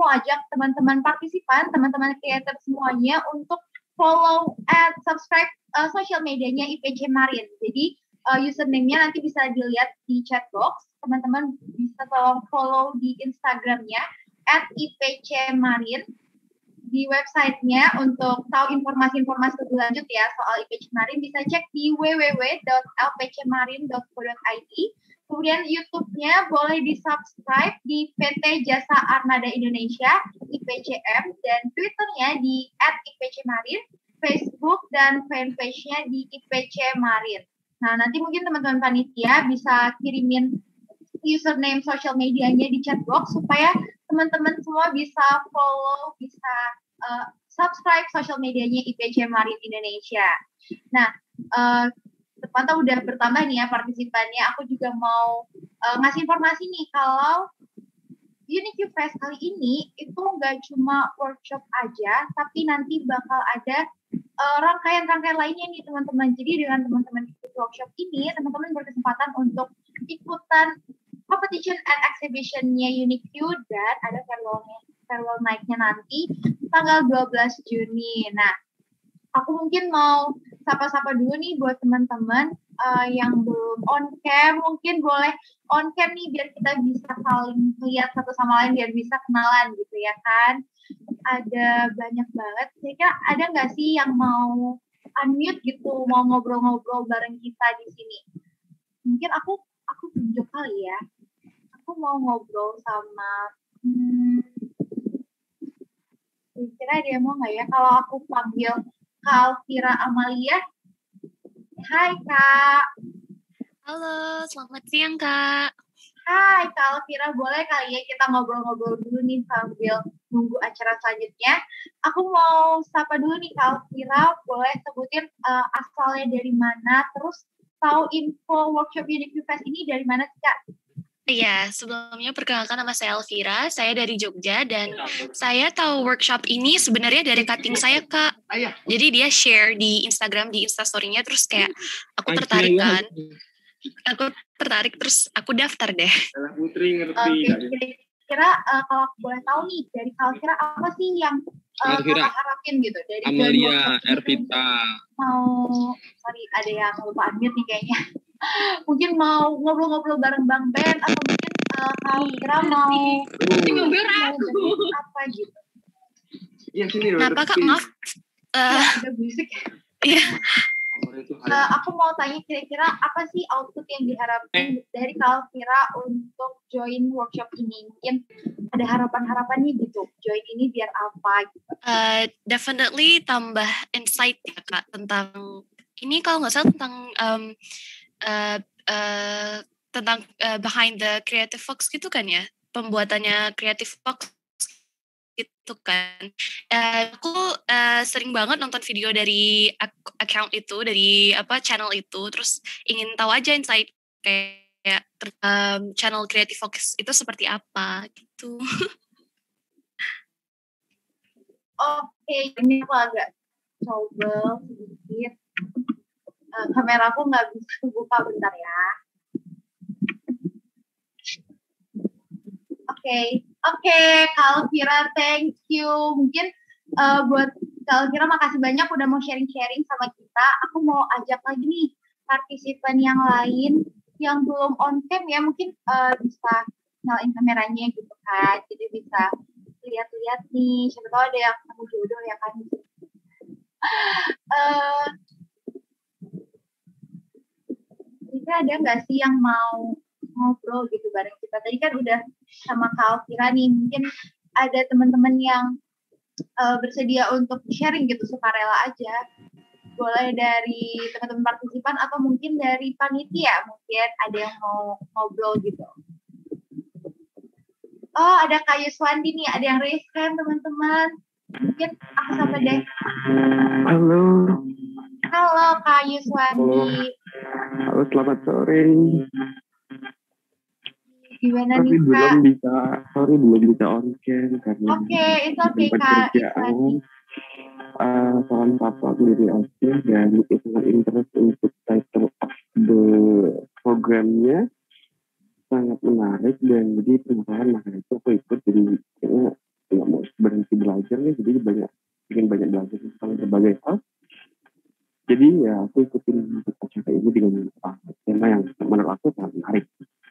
ajak teman-teman partisipan, teman-teman creator semuanya untuk follow and subscribe social medianya IPC Marin. Jadi username-nya nanti bisa dilihat di chat box. Teman-teman bisa tolong follow di Instagram-nya @IPC-Marin, di website-nya untuk tahu informasi-informasi lebih lanjut ya soal IPC Marin bisa cek di www.lpcmarin.co.id. Kemudian YouTube-nya boleh di-subscribe di PT Jasa Armada Indonesia IPCM, dan Twitter-nya di @IPCMarin, Facebook dan fanpage-nya di IPC Marin. Nah, nanti mungkin teman-teman panitia bisa kirimin username social medianya di chat box supaya teman-teman semua bisa follow, bisa subscribe social medianya IPC Marin Indonesia. Nah, ternyata udah bertambah nih ya partisipannya. Aku juga mau ngasih informasi nih kalau UniQ Fest kali ini itu nggak cuma workshop aja, tapi nanti bakal ada rangkaian-rangkaian lainnya nih teman-teman. Jadi dengan teman-teman ikut workshop ini, teman-teman berkesempatan untuk ikutan competition and exhibition-nya UniQ, dan ada farewell night-nya nanti tanggal 12 Juni. Nah, aku mungkin mau sapa-sapa dulu nih buat teman-teman yang belum on cam, mungkin boleh on cam nih biar kita bisa saling lihat satu sama lain, biar bisa kenalan gitu ya kan. Ada banyak banget. Kira-kira ada nggak sih yang mau unmute gitu, mau ngobrol-ngobrol bareng kita di sini? Mungkin aku tunjuk kali ya. Aku mau ngobrol sama kira-kira dia mau nggak ya kalau aku panggil Kalvira Amalia. Hai Kak. Halo, selamat siang Kak. Hai Kalvira, boleh kali ya kita ngobrol-ngobrol dulu nih sambil nunggu acara selanjutnya. Aku mau sapa dulu nih Kalvira, boleh sebutin asalnya dari mana, terus tahu info workshop UniQ Fest ini dari mana sih Kak? Iya, sebelumnya perkenalkan nama saya Elvira, saya dari Jogja, dan saya tahu workshop ini sebenarnya dari cutting saya Kak. Jadi dia share di Instagram, di Instastory-nya, terus kayak aku tertarik kan. Aku tertarik, terus aku daftar deh. Putri ngerti. Kira-kira kalau aku boleh tahu nih, dari Kalvira apa sih yang kakak harapin gitu? Dari Amalia Ervita. Sorry, ada yang lupa unmute nih kayaknya. Mungkin mau ngobrol-ngobrol bareng Bang Ben, atau mungkin Kalvira mau apa gitu. Iya, sini. Kenapa Kak? Maaf. Ada berisik. Iya. Aku mau tanya kira-kira apa sih output yang diharapkan dari Kalvira untuk join workshop ini? Mungkin ada harapan-harapan nih gitu, join ini biar apa gitu? Definitely tambah insight ya Kak, tentang ini kalau nggak salah tentang behind the Creative Fox gitu kan ya, pembuatannya Creative Fox gitu kan. Aku sering banget nonton video dari account itu, dari channel itu, terus ingin tahu aja insight kayak channel Creative Fox itu seperti apa gitu. Oke, ini aku agak coba sedikit. Kamera aku nggak bisa buka, bentar ya. Oke, Kalvira, thank you. Mungkin buat Kalvira makasih banyak udah mau sharing-sharing sama kita. Aku mau ajak lagi nih partisipan yang lain yang belum on cam ya, mungkin bisa nyalain kameranya gitu kan. Jadi bisa lihat-lihat nih, siapa tahu ada yang ketemu jodoh ya kan. Kira ada nggak sih yang mau ngobrol gitu bareng kita? Tadi kan udah sama Kalvira nih, mungkin ada teman-teman yang bersedia untuk sharing gitu, sukarela aja. Boleh dari teman-teman partisipan atau mungkin dari panitia, mungkin ada yang mau ngobrol gitu. Oh, ada Kak Yuswandi nih, ada yang raise hand teman-teman. Mungkin aku sapa deh. Halo Kak Yuswandi. Halo, selamat sore. Gimana tapi nih Kak? belum bisa on cam karena itu oke Kak. Salam sapa dari Austin, dan itu sangat interest untuk title of the programnya, sangat menarik, dan jadi penasaran, makanya itu aku ikut. Jadi kayaknya nggak masih belajar nih, jadi ingin banyak belajar tentang berbagai hal. Jadi ya aku ikutin acara ini dengan tema yang menurut aku sangat menarik.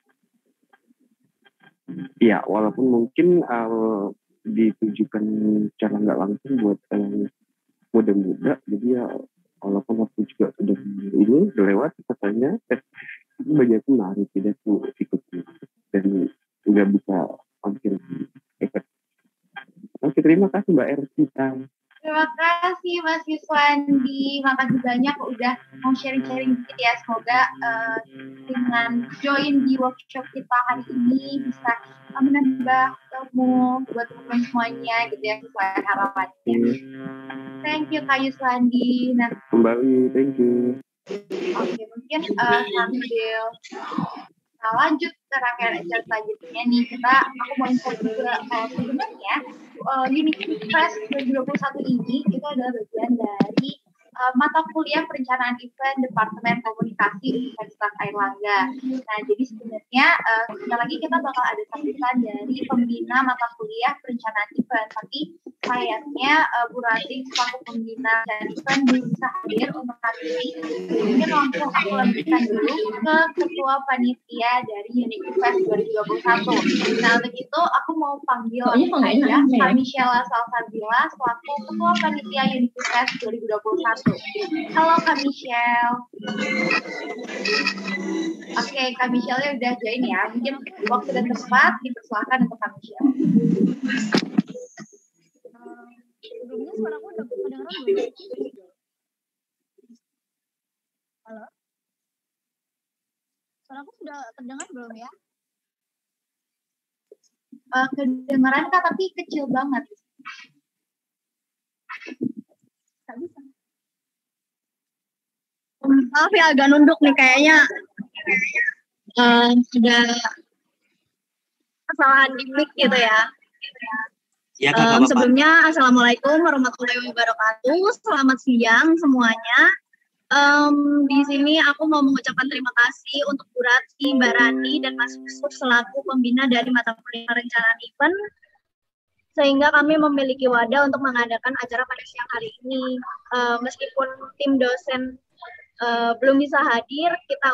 Ya, walaupun mungkin ditujukan secara nggak langsung buat muda-muda, jadi ya walaupun aku juga sudah ini lewat katanya, banyak menarik, jadi aku ikutin dan nggak bisa hampir ikut. Oke, terima kasih Mbak Ervita. Terima kasih Mas Yuswandi, makasih banyak udah mau sharing-sharing dikit ya. Semoga dengan join di workshop kita hari ini bisa menambah ilmu buat teman-teman semuanya gitu ya, sesuai harapannya. Thank you Kak Yuswandi. Nah, Kembali, thank you. Oke, mungkin sambil lanjut ke rangkaian acara selanjutnya nih, aku mau info juga sebenarnya Unity Fest 2021 ini itu adalah bagian dari mata kuliah perencanaan event Departemen Komunikasi Universitas Airlangga. Nah, jadi sebenarnya sebentar lagi kita bakal ada sambutan dari pembina mata kuliah perencanaan event, tapi sayangnya Bu Ratih selaku pembina dan event belum bisa hadir untuk hari ini. Mungkin langsung aku lanjutkan dulu ke Ketua Panitia dari Unity Fest 2021. Nah, untuk itu aku mau panggil langsung aja Kak Michelle Salsabila selaku Ketua Panitia Unity Fest 2021. Halo Kak Michelle. Oke, Kak Michelle udah join ya. Mungkin waktu dan tempat dipersilakan untuk Kak Michelle. Sebelumnya suara aku udah kedengeran belum? Halo? Suara aku sudah terdengar belum ya? Kedengeran Kak, tapi kecil banget. Gak bisa. Maaf ya, agak nunduk nih kayaknya. Sudah kesalahan di mic gitu ya. Ya, Kak, sebelumnya Assalamualaikum warahmatullahi wabarakatuh. Selamat siang semuanya. Di sini aku mau mengucapkan terima kasih untuk Bu Ratih, Mbak Rani, dan Mas Yusuf selaku pembina dari mata kuliah perencanaan event, sehingga kami memiliki wadah untuk mengadakan acara pada siang hari ini. Meskipun tim dosen belum bisa hadir,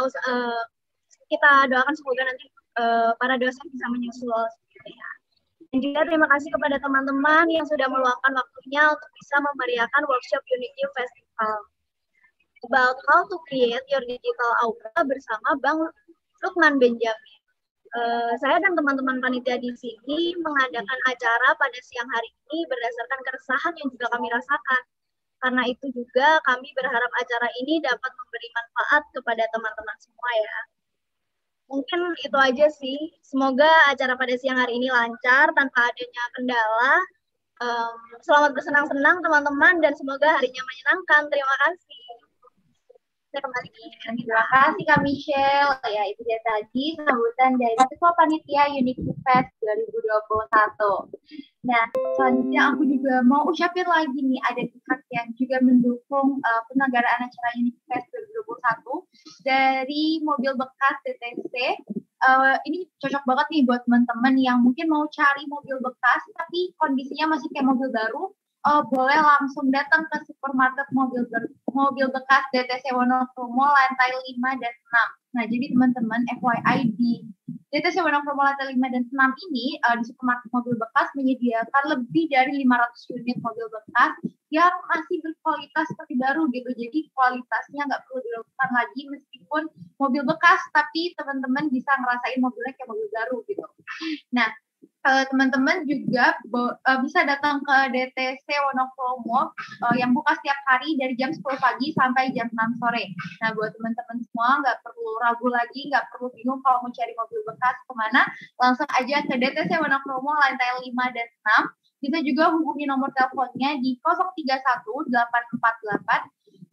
kita doakan semoga nanti para dosen bisa menyusul. Dan juga terima kasih kepada teman-teman yang sudah meluangkan waktunya untuk bisa memeriahkan workshop Unity Festival about how to create your digital aura bersama Bang Lukman Benjamin. Saya dan teman-teman panitia di sini mengadakan acara pada siang hari ini berdasarkan keresahan yang juga kami rasakan. Karena itu juga kami berharap acara ini dapat memberi manfaat kepada teman-teman semua ya. Mungkin itu aja sih. Semoga acara pada siang hari ini lancar tanpa adanya kendala. Selamat bersenang-senang teman-teman dan semoga harinya menyenangkan. Terima kasih. Terima kasih Kak Michelle. Ya, itu dia tadi sambutan dari Ketua Panitia Unity Fest 2021. Nah, selanjutnya aku juga mau ucapin lagi nih, ada pihak yang juga mendukung penyelenggaraan acara Unity Fest 2021 dari mobil bekas TTC. Ini cocok banget nih buat teman-teman yang mungkin mau cari mobil bekas tapi kondisinya masih kayak mobil baru. Boleh langsung datang ke supermarket mobil bekas DTC Wonokromo lantai 5 dan 6. Nah, jadi teman-teman FYI di DTC Wonokromo lantai 5 dan 6 ini di supermarket mobil bekas menyediakan lebih dari 500 unit mobil bekas yang masih berkualitas seperti baru gitu. Jadi kualitasnya nggak perlu diragukan lagi meskipun mobil bekas, tapi teman-teman bisa ngerasain mobilnya kayak mobil baru gitu. Nah, teman-teman juga bisa datang ke DTC Wonokromo yang buka setiap hari dari jam 10 pagi sampai jam 6 sore. Nah, buat teman-teman semua nggak perlu ragu lagi, nggak perlu bingung kalau mau cari mobil bekas kemana, langsung aja ke DTC Wonokromo lantai 5 dan 6. Bisa juga hubungi nomor teleponnya di 031 848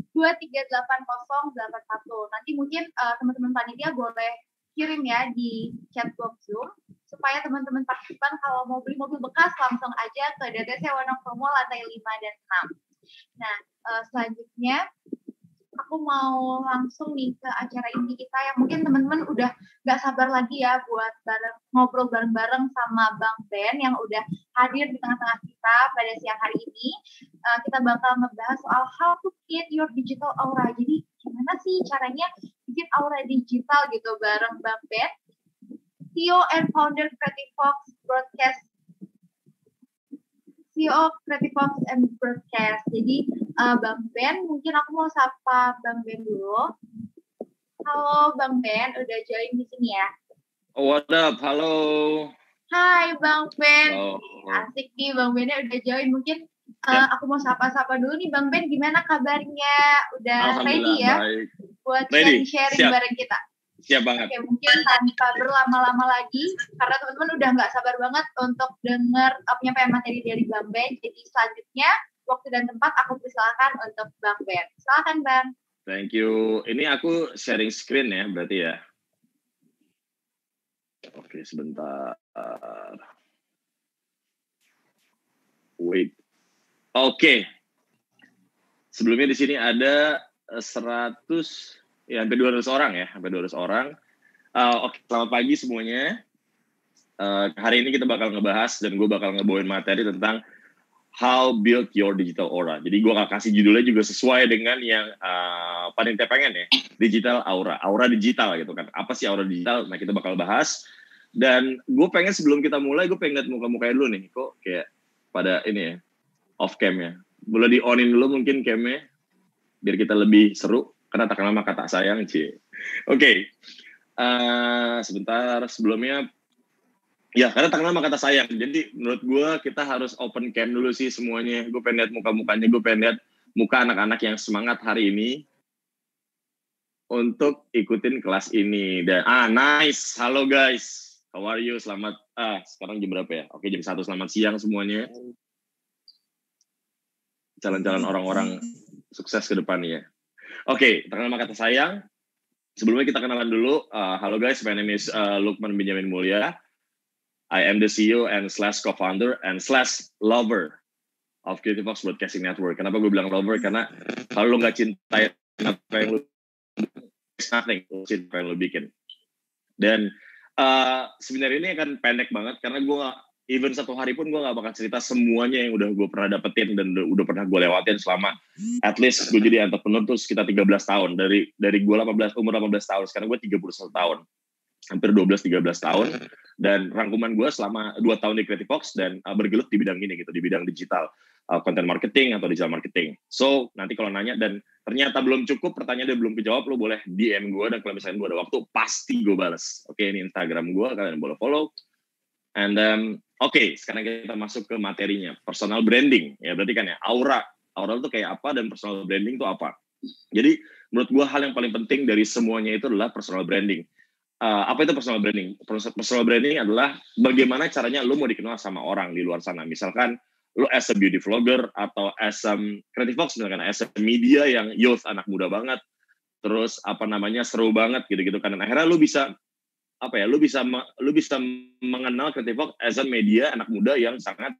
2388081. Nanti mungkin teman-teman panitia boleh kirim ya di chat box Zoom supaya teman-teman partisipan kalau mau beli mobil bekas langsung aja ke DTC Wonokromo lantai 5 dan 6. Nah, selanjutnya aku mau langsung nih ke acara inti kita yang mungkin teman-teman udah gak sabar lagi ya buat ngobrol bareng-bareng sama Bang Ben yang udah hadir di tengah-tengah kita. kita pada siang hari ini. Kita bakal ngebahas soal how to create your digital aura. Jadi gimana sih caranya bikin aura digital gitu bareng Bang Ben, CEO and founder Creative Fox Broadcast. CEO Creative Fox and Broadcast. Jadi Bang Ben, mungkin aku mau sapa Bang Ben dulu. Halo Bang Ben, udah join di sini ya. What up? Halo. Hai Bang Ben. Halo. Asik nih Bang Bennya udah join. Mungkin aku mau sapa-sapa dulu nih Bang Ben, gimana kabarnya? Udah ready ya? Baik. Buat Ready. sharing Siap. bareng kita. Siap banget. Oke, mungkin tanpa berlama-lama lagi, karena teman-teman udah nggak sabar banget untuk dengar penyampaian materi dari Bang Ben. Jadi selanjutnya, waktu dan tempat aku persilakan untuk Bang Ben. Silakan Bang. Thank you. Ini aku sharing screen ya, berarti ya. Oke, sebentar. Wait. Oke. Sebelumnya di sini ada 100, ya hampir 200 orang ya, hampir 200 orang. Oke, selamat pagi semuanya. Hari ini kita bakal ngebahas dan gue bakal ngebawain materi tentang how build your digital aura. Jadi gue gak kasih judulnya juga sesuai dengan yang panitia pengen ya, digital aura, aura digital gitu kan. Apa sih aura digital? Nah kita bakal bahas. Dan gue pengen sebelum kita mulai, gue pengen lihat muka-mukanya dulu nih. Kok kayak pada ini ya, off cam ya. Boleh di-on-in dulu mungkin camnya, biar kita lebih seru. Karena tak lama kata sayang, Cie. Oke. Sebentar, sebelumnya. Ya, karena tak lama kata sayang. Jadi menurut gue kita harus open cam dulu sih semuanya. Gue pengen lihat muka-mukanya, gue pengen lihat muka anak-anak yang semangat hari ini untuk ikutin kelas ini. Dan nice. Halo guys. How are you? Selamat, sekarang jam berapa ya? Oke, jam 1, selamat siang semuanya. Jalan-jalan orang-orang sukses ke depannya. Oke, tak lama kata sayang. Sebelumnya kita kenalan dulu. Halo guys, my name is Lukman Benjamin Mulya. I am the CEO and / co-founder and / lover of Creative Fox Broadcasting Network. Kenapa gue bilang lover? Karena kalau lo nggak cintai apa yang lo, it's nothing, cinta yang lo bikin. Dan sebenarnya ini akan pendek banget karena gue even 1 hari pun gue gak bakal cerita semuanya yang udah gue pernah dapetin dan udah pernah gue lewatin selama at least gue jadi entrepreneur tuh sekitar 13 tahun dari gue umur 18 tahun, sekarang gue 31 tahun, hampir 12-13 tahun, dan rangkuman gue selama 2 tahun di Creative Fox dan bergelut di bidang ini gitu, di bidang digital, content marketing atau digital marketing. So nanti kalau nanya dan ternyata belum cukup, pertanyaannya belum kejawab, lo boleh DM gue, dan kalau misalnya gue ada waktu pasti gue balas. Oke, ini Instagram gue, kalian boleh follow. And oke, sekarang kita masuk ke materinya, personal branding. Ya berarti kan ya, aura itu kayak apa dan personal branding itu apa. Jadi menurut gue hal yang paling penting dari semuanya itu adalah personal branding. Apa itu personal branding? Personal branding adalah bagaimana caranya lo mau dikenal sama orang di luar sana. Misalkan lo as a beauty vlogger atau as a Creative Fox, misalkan as a media yang youth, anak muda banget, terus seru banget gitu-gitu kan. Dan akhirnya lo bisa lu bisa mengenal Creative Fox as a media anak muda yang sangat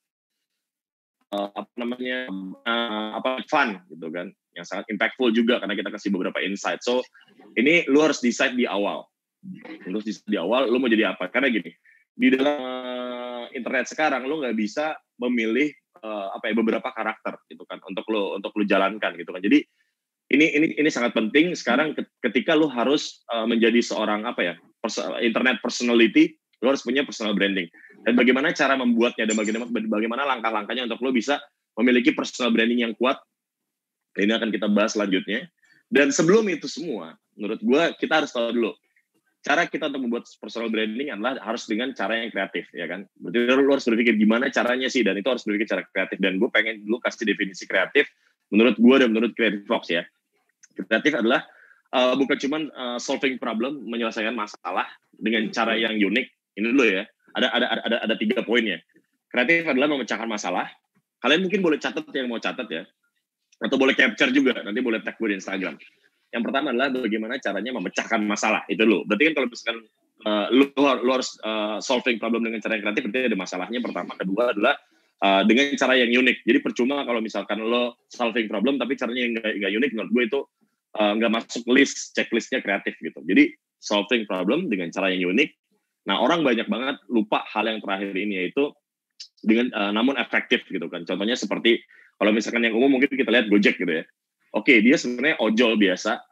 fun gitu kan, yang sangat impactful juga karena kita kasih beberapa insight. So ini lu harus decide di awal. Lu mau jadi apa? Karena gini, di dalam internet sekarang lu nggak bisa memilih beberapa karakter gitu kan untuk lu jalankan gitu kan. Jadi ini sangat penting sekarang ketika lu harus menjadi seorang internet personality, lu harus punya personal branding. Dan bagaimana cara membuatnya dan bagaimana langkah-langkahnya untuk lu bisa memiliki personal branding yang kuat. Ini akan kita bahas selanjutnya. Dan sebelum itu semua, menurut gue kita harus tahu dulu cara kita untuk membuat personal branding adalah harus dengan cara yang kreatif, ya kan? Berarti lu harus berpikir gimana caranya sih, dan itu harus berpikir cara kreatif. Dan gue pengen dulu kasih definisi kreatif menurut gue dan menurut Creative Fox ya. Kreatif adalah bukan cuma solving problem, menyelesaikan masalah dengan cara yang unik. Ini dulu ya. Ada 3 poinnya. Kreatif adalah memecahkan masalah. Kalian mungkin boleh catat yang mau catat ya, atau boleh capture juga. Nanti boleh tag gue di Instagram. Yang pertama adalah bagaimana caranya memecahkan masalah. Itu dulu. Berarti kan kalau misalkan lu harus solving problem dengan cara yang kreatif, berarti ada masalahnya pertama. Kedua adalah dengan cara yang unik. Jadi percuma kalau misalkan lo solving problem tapi caranya nggak unik, menurut gue itu nggak masuk checklistnya kreatif gitu. Jadi solving problem dengan cara yang unik. Nah, orang banyak banget lupa hal yang terakhir ini, yaitu namun efektif gitu kan. Contohnya seperti kalau misalkan yang umum mungkin kita lihat Gojek gitu ya. Oke, dia sebenarnya ojol biasa,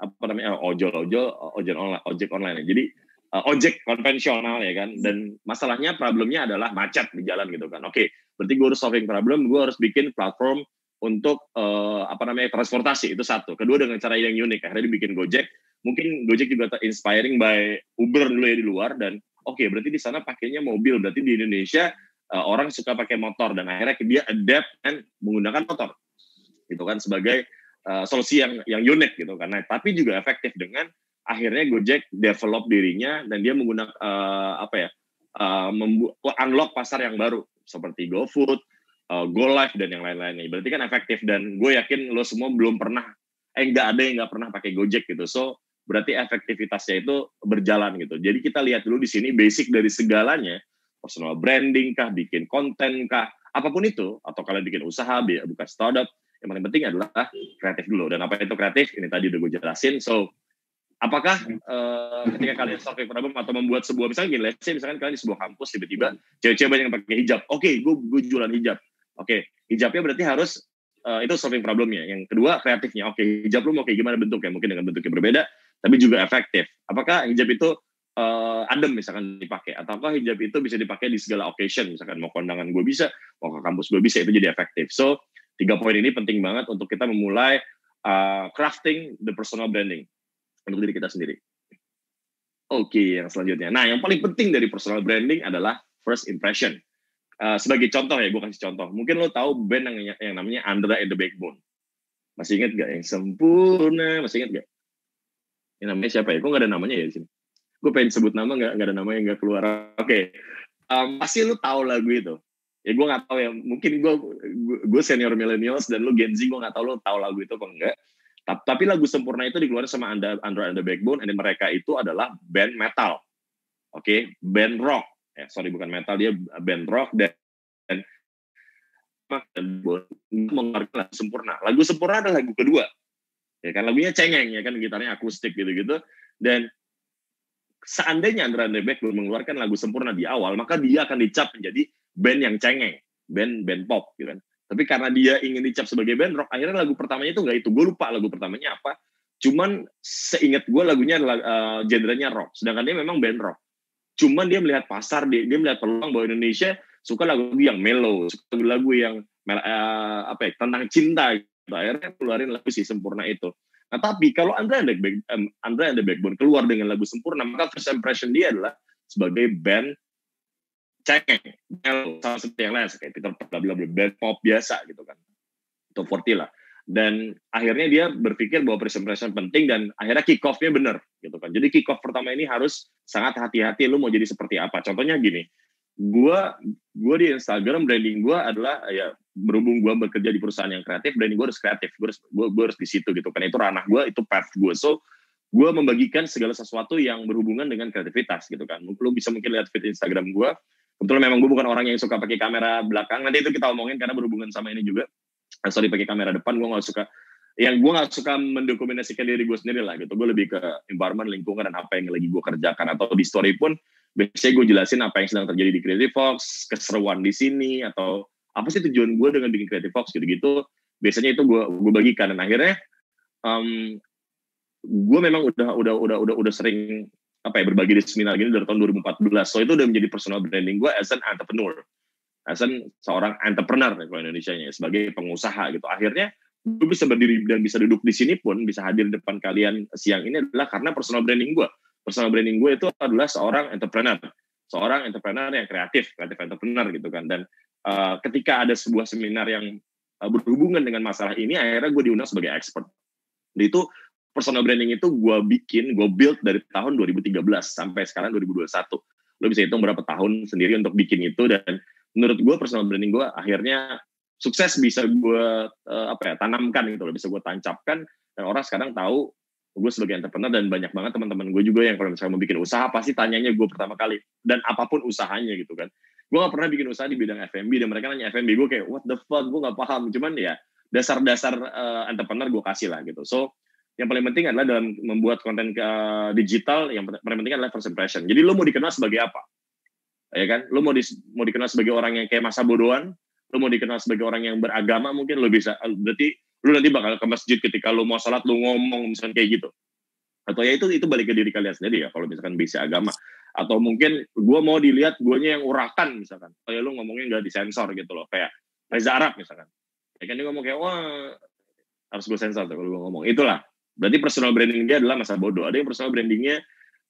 ojek online. Jadi ojek konvensional ya kan. Dan masalahnya problemnya adalah macet di jalan gitu kan. Oke, berarti gue harus solving problem, gue harus bikin platform untuk transportasi, itu satu. Kedua dengan cara yang unik, akhirnya dibikin Gojek. Mungkin Gojek juga inspiring by Uber dulu ya di luar, dan oke, berarti di sana pakainya mobil, berarti di Indonesia orang suka pakai motor, dan akhirnya dia adapt dan menggunakan motor gitu kan, sebagai solusi yang unik gitu kan. Nah, tapi juga efektif dengan akhirnya Gojek develop dirinya dan dia menggunakan unlock pasar yang baru seperti GoFood, GoLive dan yang lain-lainnya. Berarti kan efektif, dan gue yakin lo semua belum pernah nggak ada yang nggak pernah pakai Gojek gitu. So berarti efektivitasnya itu berjalan gitu. Jadi kita lihat dulu di sini basic dari segalanya, personal branding kah, bikin konten kah, apapun itu, atau kalian bikin usaha, bukan startup, yang paling penting adalah kreatif dulu. Dan apa itu kreatif? Ini tadi udah gue jelasin. So apakah ketika kalian solving problem atau membuat sebuah, misalnya gini, let's say misalkan kalian di sebuah kampus tiba-tiba cewek-cewek banyak yang pakai hijab. Oke, gue jualan hijab. Oke, hijabnya berarti harus itu solving problemnya. Yang kedua kreatifnya. Oke, hijab lu mau kayak gimana bentuknya? Mungkin dengan bentuk yang berbeda, tapi juga efektif. Apakah hijab itu adem misalkan dipakai? Ataukah hijab itu bisa dipakai di segala occasion? Misalkan mau kondangan gue bisa, mau ke kampus gue bisa, itu jadi efektif. So 3 poin ini penting banget untuk kita memulai crafting the personal branding untuk diri kita sendiri. Oke, yang selanjutnya. Nah, yang paling penting dari personal branding adalah first impression. Sebagai contoh ya, gue kasih contoh. Mungkin lo tahu band yang namanya Andra and the Backbone. Masih ingat gak? Yang sempurna, masih ingat gak? Yang namanya siapa ya? Kok gak ada namanya ya di sini? Gue pengen sebut nama, gak ada namanya, gak keluar. Oke. Pasti lo tahu lagu itu. Ya gue gak tahu ya, mungkin gue senior millennials dan lo Gen Z, gue gak tahu lo tahu lagu itu apa enggak. Tapi lagu Sempurna itu dikeluarin sama Andra and the Backbone, dan mereka itu adalah band metal. Oke, band rock. Sorry, bukan metal, dia band rock, dan mengeluarkan lagu Sempurna. Lagu Sempurna adalah lagu kedua. Ya kan, lagunya cengeng, ya kan, gitarnya akustik gitu-gitu. Dan seandainya Andra and the Backbone mengeluarkan lagu Sempurna di awal, maka dia akan dicap menjadi band yang cengeng, band pop gitu kan. Tapi karena dia ingin dicap sebagai band rock, akhirnya lagu pertamanya itu nggak itu. Gue lupa lagu pertamanya apa. Cuman seingat gue lagunya adalah genrenya rock. Sedangkan dia memang band rock. Cuman dia melihat pasar, dia melihat peluang bahwa Indonesia suka lagu yang mellow, suka lagu yang tentang cinta. Gitu. Akhirnya keluarin lagu si Sempurna itu. Nah, tapi kalau Andra and the Backbone keluar dengan lagu Sempurna, maka first impression dia adalah sebagai band cengeng, sama seperti yang lain, kayak Peter band pop biasa gitu kan, atau 40 lah. Dan akhirnya dia berpikir bahwa first impression penting, dan akhirnya kick off-nya benar gitu kan. Jadi kick off pertama ini harus sangat hati-hati, lu mau jadi seperti apa. Contohnya gini, gue di Instagram branding gue adalah ya, berhubung gue bekerja di perusahaan yang kreatif, branding gue harus kreatif, gue harus di situ gitu kan. Itu ranah gue, itu path gue. So gue membagikan segala sesuatu yang berhubungan dengan kreativitas gitu kan. Lu bisa mungkin lihat feed Instagram gue. Kebetulan memang gue bukan orang yang suka pakai kamera belakang. Nanti itu kita omongin karena berhubungan sama ini juga. Sorry, pakai kamera depan gue nggak suka. Yang gue nggak suka mendokumentasikan diri gue sendiri lah gitu. Gue lebih ke environment, lingkungan, dan apa yang lagi gue kerjakan. Atau di story pun biasanya gue jelasin apa yang sedang terjadi di Creative Fox, keseruan di sini, atau apa sih tujuan gue dengan bikin Creative Fox gitu-gitu. Biasanya itu gue bagikan, dan akhirnya gue memang udah sering berbagi di seminar gini dari tahun 2014. So itu udah menjadi personal branding gue as an entrepreneur, as an seorang entrepreneur kalau Indonesianya, sebagai pengusaha gitu. Akhirnya gue bisa berdiri dan bisa duduk di sini pun, bisa hadir di depan kalian siang ini adalah karena personal branding gue. Personal branding gue itu adalah seorang entrepreneur yang kreatif entrepreneur gitu kan. Dan ketika ada sebuah seminar yang berhubungan dengan masalah ini, akhirnya gue diundang sebagai expert. Dan itu personal branding itu gue build dari tahun 2013 sampai sekarang 2021. Lo bisa hitung berapa tahun sendiri untuk bikin itu, dan menurut gue personal branding gue akhirnya sukses, bisa gue tanamkan gitu, bisa gue tancapkan, dan orang sekarang tahu gue sebagai entrepreneur. Dan banyak banget teman-teman gue juga yang kalau misalnya mau bikin usaha pasti tanyanya gue pertama kali, dan apapun usahanya gitu kan. Gue gak pernah bikin usaha di bidang F&B, dan mereka nanya F&B, gue kayak what the fuck, gue gak paham. Cuman ya dasar-dasar entrepreneur gue kasih lah gitu. So yang paling penting adalah dalam membuat konten digital, yang paling penting adalah first impression. Jadi lo mau dikenal sebagai apa? ya kan? Lu mau dikenal sebagai orang yang kayak masa bodohan, lu mau dikenal sebagai orang yang beragama, mungkin lu bisa, berarti lu nanti bakal ke masjid ketika lu mau sholat, lu ngomong misalkan kayak gitu. Atau ya itu balik ke diri kalian sendiri ya, kalau misalkan bisa agama. Atau mungkin gue mau dilihat guanya yang urakan misalkan, kayak lu ngomongnya nggak disensor gitu loh, kayak Reza Arab misalkan. Ya kan dia ngomong kayak, wah harus gue sensor tuh kalau gue ngomong. Itulah, berarti personal branding dia adalah masa bodoh. Ada yang personal brandingnya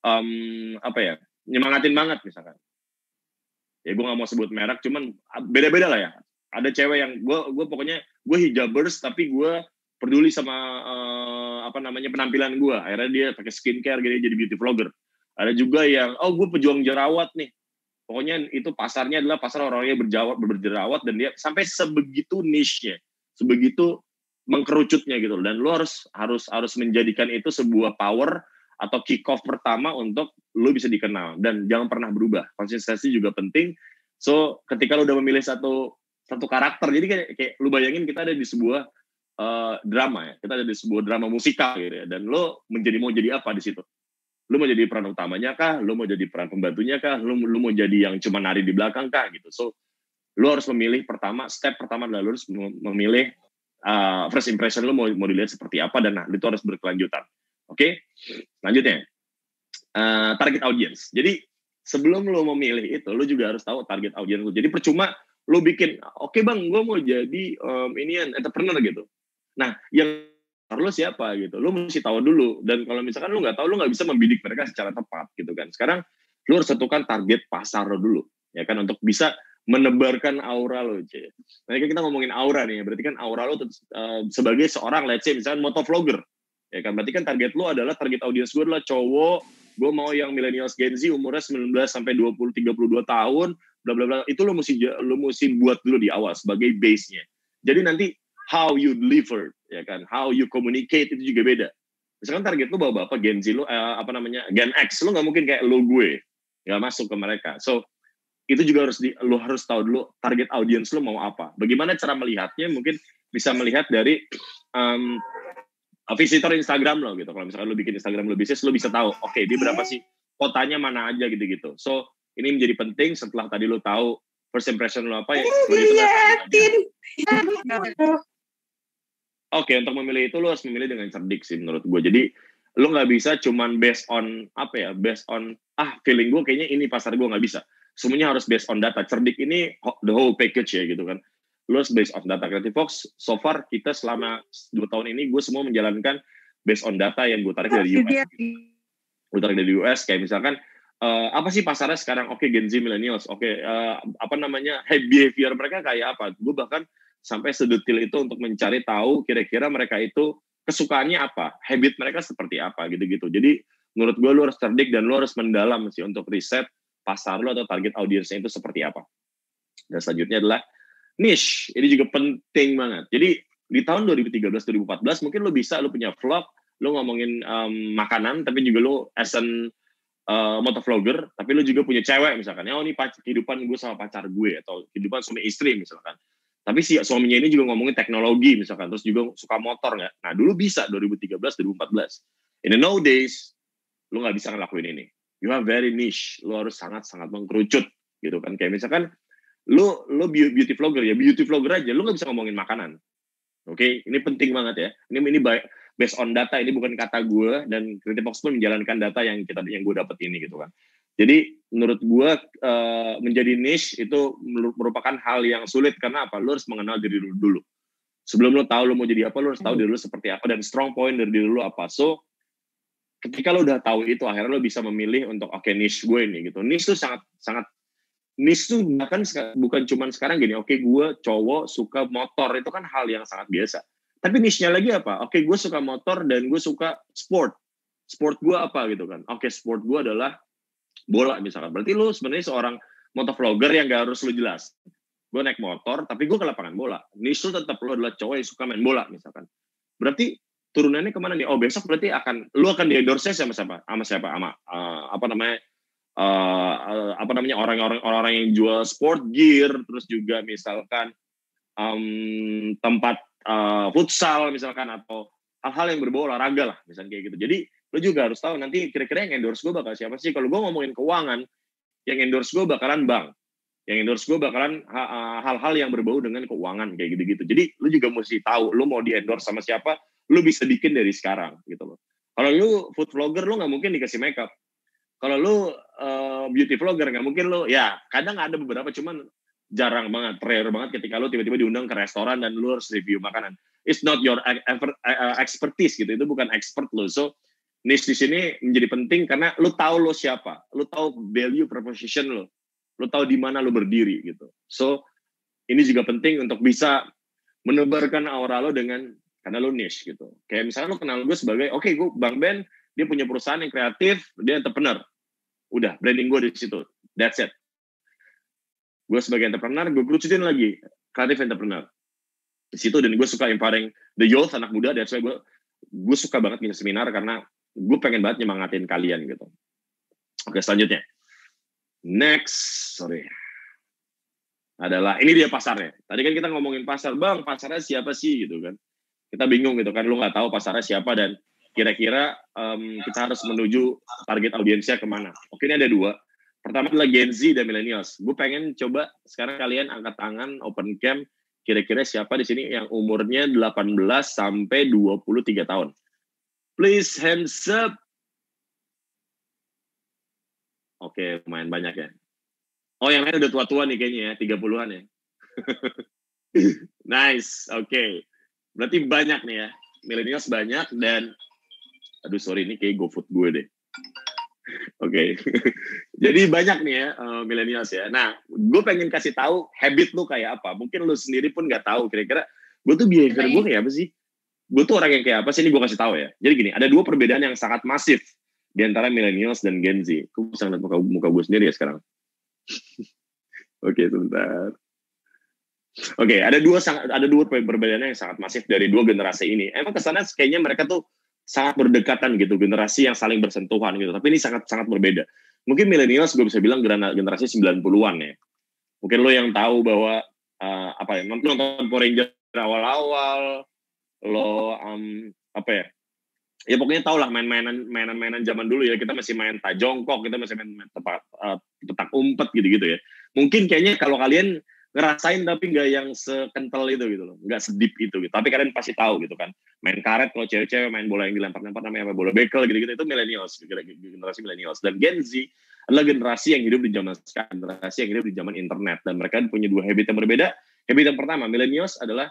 nyemangatin banget misalkan. Ya gue gak mau sebut merek, cuman beda-beda lah ya. Ada cewek yang gue pokoknya gue hijabers tapi gue peduli sama penampilan gue. Akhirnya dia pakai skincare, jadi beauty vlogger. Ada juga yang gue pejuang jerawat nih. Pokoknya itu pasarnya adalah pasar orang-orang yang berjerawat, dan dia sampai sebegitu niche-nya, sebegitu mengkerucutnya gitu. Dan lu harus menjadikan itu sebuah power atau kick off pertama untuk lu bisa dikenal, dan jangan pernah berubah. Konsistensi juga penting. So ketika lu udah memilih satu karakter, jadi kayak lu bayangin kita ada di sebuah drama ya, kita ada di sebuah drama musikal gitu ya, dan lu mau jadi apa di situ? Lu mau jadi peran utamanya kah? Lu mau jadi peran pembantunya kah? Lu mau jadi yang cuma nari di belakang kah gitu? So lu harus memilih step pertama adalah lu harus memilih first impression lu mau dilihat seperti apa, dan itu harus berkelanjutan. Oke? Selanjutnya, target audience. Jadi sebelum lu memilih itu, lu juga harus tahu target audience lu. Jadi percuma lu bikin, oke bang, gue mau jadi entrepreneur gitu. Nah, yang lu siapa gitu? Lu mesti tahu dulu. Dan kalau misalkan lu nggak tahu, lu nggak bisa membidik mereka secara tepat gitu kan. Sekarang lu harus tentukan target pasar lu dulu, ya kan, untuk bisa menebarkan aura lo, Cie. Nah, kita ngomongin aura nih, berarti kan aura lo sebagai seorang, let's say misalkan motovlogger, ya kan, berarti kan target lo adalah, target audience gue adalah cowok, gue mau yang millennials Gen Z umurnya 19 sampai 32 tahun, bla bla bla. Itu lo mesti buat dulu di awal sebagai base-nya. Jadi nanti how you deliver, ya kan, how you communicate itu juga beda. Misalkan target lo bapak Gen Z lo Gen X, lo nggak mungkin kayak lo gue, nggak masuk ke mereka. So itu juga lo harus tahu dulu target audience lo mau apa. Bagaimana cara melihatnya? Mungkin bisa melihat dari visitor Instagram lo gitu. Kalau misalkan lo bikin Instagram lo bisnis, lo bisa tahu, oke, dia berapa sih, kotanya mana aja gitu-gitu. So ini menjadi penting setelah tadi lo tahu first impression lo apa ya. Oke, untuk memilih itu lo harus memilih dengan cerdik sih menurut gue. Jadi lo nggak bisa cuman based on feeling gue kayaknya ini pasar gue, nggak bisa. Semuanya harus based on data. Cerdik ini the whole package ya gitu kan. Lu harus based on data. Creative Fox so far kita selama 2 tahun ini gue semua menjalankan based on data yang gue tarik dari US. Gue tarik dari US kayak misalkan apa sih pasarnya sekarang? Oke, Gen Z millennials. Oke, behavior mereka kayak apa? Gue bahkan sampai sedetil itu untuk mencari tahu kira-kira mereka itu kesukaannya apa, habit mereka seperti apa gitu-gitu. Jadi menurut gue lu harus cerdik dan lu harus mendalam sih untuk riset pasar lo atau target audiensnya itu seperti apa. Dan selanjutnya adalah niche. Ini juga penting banget. Jadi di tahun 2013-2014 mungkin lo punya vlog, lo ngomongin makanan, tapi juga lo as an motovlogger, tapi lo juga punya cewek misalkan. Ya, ini kehidupan gue sama pacar gue, atau kehidupan suami istri misalkan. Tapi si suaminya ini juga ngomongin teknologi misalkan, terus juga suka motor nggak? Nah dulu bisa 2013-2014. In the nowadays, lo nggak bisa ngelakuin ini. You are very niche, lo harus sangat-sangat mengkerucut gitu kan. Kayak misalkan lo beauty vlogger ya, beauty vlogger aja, lo nggak bisa ngomongin makanan. Oke, ini penting banget ya. Ini based on data, ini bukan kata gue, dan Creative Fox pun menjalankan data yang gue dapat ini gitu kan. Jadi menurut gue menjadi niche itu merupakan hal yang sulit. Karena apa? Lo harus mengenal diri lo dulu. Sebelum lo tahu lo mau jadi apa, lo harus tahu diri lo seperti apa dan strong point dari diri lo apa. So ketika lo udah tahu itu, akhirnya lo bisa memilih untuk niche gue ini gitu. Niche tuh sangat niche tuh bahkan bukan cuma sekarang gini, gue cowok suka motor, itu kan hal yang sangat biasa. Tapi niche-nya lagi apa? Gue suka motor dan gue suka sport. Sport gue apa gitu kan? Sport gue adalah bola misalkan. Berarti lo sebenarnya seorang motovlogger yang gak harus lo jelas. Gue naik motor, tapi gue ke lapangan bola. Niche lo tetap lo adalah cowok yang suka main bola misalkan. Berarti turunannya kemana nih? Besok berarti lu akan di-endorse sama siapa? Sama orang-orang yang jual sport gear, terus juga misalkan tempat futsal misalkan, atau hal-hal yang berbau olahraga lah, misalnya kayak gitu. Jadi lu juga harus tahu nanti kira-kira yang endorse gue bakal siapa sih. Kalau gue ngomongin keuangan, Yang endorse gue bakalan bank. Yang endorse gue bakalan hal-hal yang berbau dengan keuangan kayak gitu-gitu. Jadi lu juga mesti tahu lu mau di endorse sama siapa, lu bisa bikin dari sekarang gitu loh. Kalau lu food vlogger, lu nggak mungkin dikasih makeup. Kalau lu beauty vlogger, nggak mungkin lu, ya kadang ada beberapa, cuman jarang banget, rare banget ketika lu tiba-tiba diundang ke restoran dan lu harus review makanan. It's not your expertise gitu, itu bukan expert lu. So niche di sini menjadi penting karena lu tahu lu siapa, lu tahu value proposition lu tahu di mana lu berdiri gitu. So ini juga penting untuk bisa menebarkan aura lo dengan, karena lo niche gitu. Kayak misalnya lo kenal gue sebagai, oke, gue Bang Ben, dia punya perusahaan yang kreatif, dia entrepreneur. Udah, branding gue di situ. That's it. Gue sebagai entrepreneur, gue kerucutin lagi, kreatif entrepreneur. Di situ, dan gue suka empowering the youth, anak muda, that's why gue suka banget ngisi seminar, karena gue pengen banget nyemangatin kalian gitu. Oke, selanjutnya. Next, adalah, ini dia pasarnya. Tadi kan kita ngomongin pasar, Bang, pasarnya siapa sih gitu kan. Kita bingung gitu kan, lu nggak tahu pasarnya siapa dan kira-kira kita harus menuju target audiensnya kemana. Oke, ini ada dua. Pertama adalah Gen Z dan Millennials. Gue pengen coba sekarang kalian angkat tangan, open cam, kira-kira siapa di sini yang umurnya 18 sampai 23 tahun. Please hands up. Oke, lumayan banyak ya. Oh, yang lain udah tua-tua nih kayaknya ya, 30-an ya. Nice, oke. Berarti banyak nih ya. Millennials banyak dan, aduh sorry, ini kayak GoFood gue deh. Oke. Jadi banyak nih ya millennials ya. Nah, gue pengen kasih tahu habit lu kayak apa. Mungkin lu sendiri pun nggak tahu kira-kira gue tuh behavior gue kayak apa sih. Gue tuh orang yang kayak apa sih, ini gue kasih tahu ya. Jadi gini, ada dua perbedaan yang sangat masif di antara millennials dan Gen Z. Gue bisa ngeliat muka gue sendiri ya sekarang. Oke, sebentar. Oke, ada dua perbedaan yang sangat masif dari dua generasi ini. Emang kesannya kayaknya mereka tuh sangat berdekatan gitu, generasi yang saling bersentuhan gitu. Tapi ini sangat berbeda. Mungkin millennials gue bisa bilang generasi 90-an ya. Mungkin lo yang tahu bahwa nonton Power Ranger awal-awal, lo ya pokoknya tau lah mainan zaman dulu ya. Kita masih main tajongkok, kita masih main petak umpet gitu-gitu ya. Mungkin kayaknya kalau kalian ngerasain tapi nggak yang sekental itu gitu loh, nggak sedip itu gitu. Tapi kalian pasti tahu gitu kan, main karet kalau cewek-cewek main bola yang dilempar-lempar namanya bola bekel gitu-gitu, itu millennials, generasi millennials. Dan Gen Z adalah generasi yang hidup di zaman sekarang, generasi yang hidup di zaman internet, dan mereka punya dua habit yang berbeda. Habit yang pertama, millennials adalah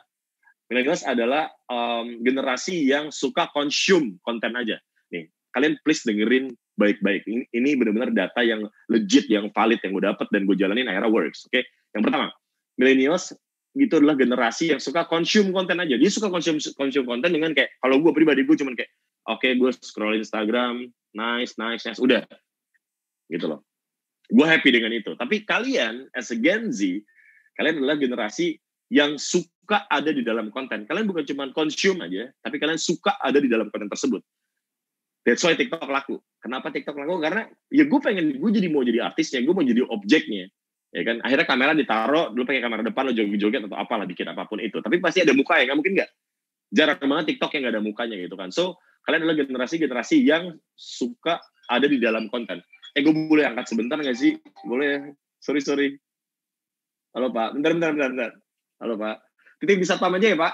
generasi yang suka consume konten aja. Nih, kalian please dengerin baik-baik. Ini benar-benar data yang legit, yang valid, yang gue dapat dan gue jalanin akhirnya works. Oke, yang pertama, millennials itu adalah generasi yang suka consume konten aja. Dia suka consume konten dengan kayak, kalau gue pribadi gue cuman kayak, oke, gue scroll Instagram, nice, udah. Gitu loh. Gue happy dengan itu. Tapi kalian, as a Gen Z, kalian adalah generasi yang suka ada di dalam konten. Kalian bukan cuma consume aja, tapi kalian suka ada di dalam konten tersebut. That's why TikTok laku. Kenapa TikTok laku? Karena ya gue mau jadi artisnya, gue mau jadi objeknya. Ya kan, akhirnya kamera ditaruh, dulu pakai kamera depan, lo joget-joget atau apalah, bikin apapun itu. Tapi pasti ada muka ya, nggak mungkin nggak? Jarang banget TikTok yang nggak ada mukanya gitu kan. So, kalian adalah generasi yang suka ada di dalam konten. Gue boleh angkat sebentar nggak sih? Boleh? Sorry. Halo Pak, bentar. Halo Pak. Titik bisa pam aja ya Pak?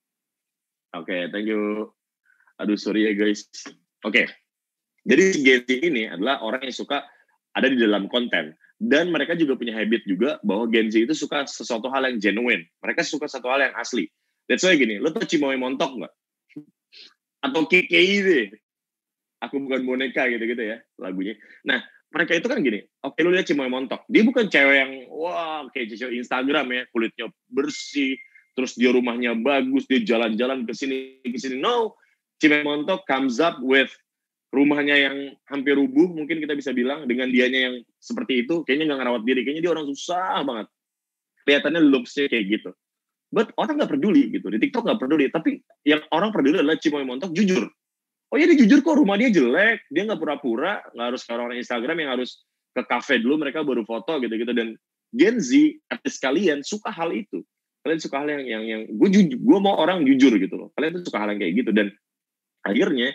Oke, thank you. Aduh, sorry ya guys. Oke. Jadi Gen Z ini adalah orang yang suka ada di dalam konten. Dan mereka juga punya habit juga bahwa Gen Z itu suka sesuatu hal yang genuine. Mereka suka sesuatu hal yang asli. That's why gini, lo tau Cimoy Montok nggak? Atau KKI deh. Aku bukan boneka gitu-gitu ya lagunya. Nah, mereka itu kan gini, oke lo lihat Cimoy Montok. Dia bukan cewek yang, wah kayak cewek Instagram ya, kulitnya bersih, terus dia rumahnya bagus, dia jalan-jalan ke sini. No, Cimoy Montok comes up with rumahnya yang hampir rubuh, mungkin kita bisa bilang, dengan dianya yang seperti itu, kayaknya nggak ngerawat diri, kayaknya dia orang susah banget. Kelihatannya looks-nya kayak gitu. But orang nggak peduli gitu, di TikTok nggak peduli, tapi yang orang peduli adalah Cimoy Montok jujur. Oh iya, dia jujur kok, rumah dia jelek, dia nggak pura-pura, nggak harus ke orang Instagram yang harus ke kafe dulu, mereka baru foto gitu-gitu. Dan Gen Z, artis kalian suka hal itu. Kalian suka hal yang gue mau orang jujur gitu loh. Kalian tuh suka hal yang kayak gitu. Dan akhirnya,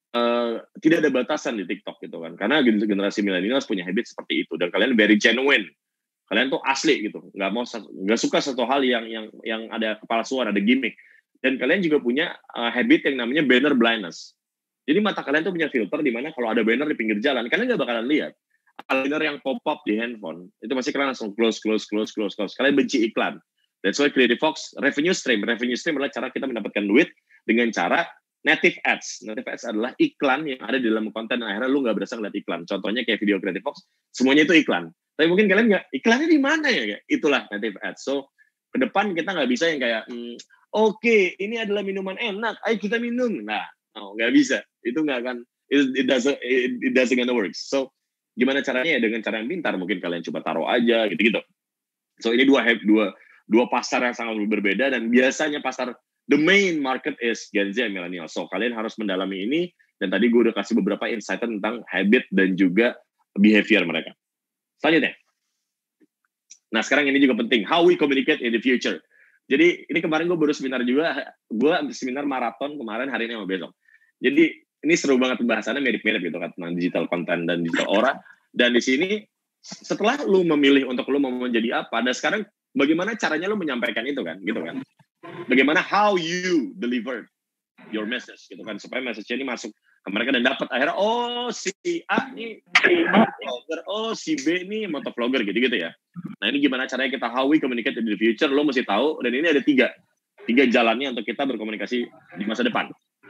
tidak ada batasan di TikTok gitu kan, karena generasi milenial punya habit seperti itu dan kalian very genuine, kalian tuh asli gitu, nggak suka satu hal yang ada kepalsuan, ada gimmick, dan kalian juga punya habit yang namanya banner blindness. Jadi mata kalian tuh punya filter di mana kalau ada banner di pinggir jalan, kalian nggak bakalan lihat. Banner yang pop up di handphone itu pasti kalian langsung close. Kalian benci iklan. That's why Creative Fox revenue stream adalah cara kita mendapatkan duit dengan cara native ads. Native ads adalah iklan yang ada di dalam konten, dan akhirnya lu nggak berasa ngeliat iklan. Contohnya kayak video Creative Fox, semuanya itu iklan. Tapi mungkin kalian nggak, iklannya di mana ya? Itulah native ads. So, ke depan kita nggak bisa yang kayak, oke, ini adalah minuman enak, ayo kita minum. Nah, nggak bisa. Itu nggak akan, it doesn't gonna work. So, gimana caranya ya? Dengan cara yang pintar, mungkin kalian coba taruh aja, gitu-gitu. So, ini dua pasar yang sangat berbeda, dan biasanya pasar the main market is Gen Z and millennial. So, kalian harus mendalami ini, dan tadi gue udah kasih beberapa insight tentang habit dan juga behavior mereka. Selanjutnya. Nah, sekarang ini juga penting. How we communicate in the future. Jadi, ini kemarin gue baru seminar juga. Gue seminar maraton kemarin, hari ini sama besok. Jadi, ini seru banget pembahasannya, mirip-mirip gitu kan, tentang digital content dan digital aura. Dan di sini, setelah lu memilih untuk lu mau menjadi apa, dan sekarang bagaimana caranya lu menyampaikan itu kan, gitu kan. Bagaimana how you deliver your message gitu kan, supaya message-nya ini masuk ke mereka dan dapat akhirnya si A nih vlogger, si B nih motovlogger gitu ya. Nah, ini gimana caranya kita how we communicate in the future, lo mesti tahu, dan ini ada tiga jalannya untuk kita berkomunikasi di masa depan.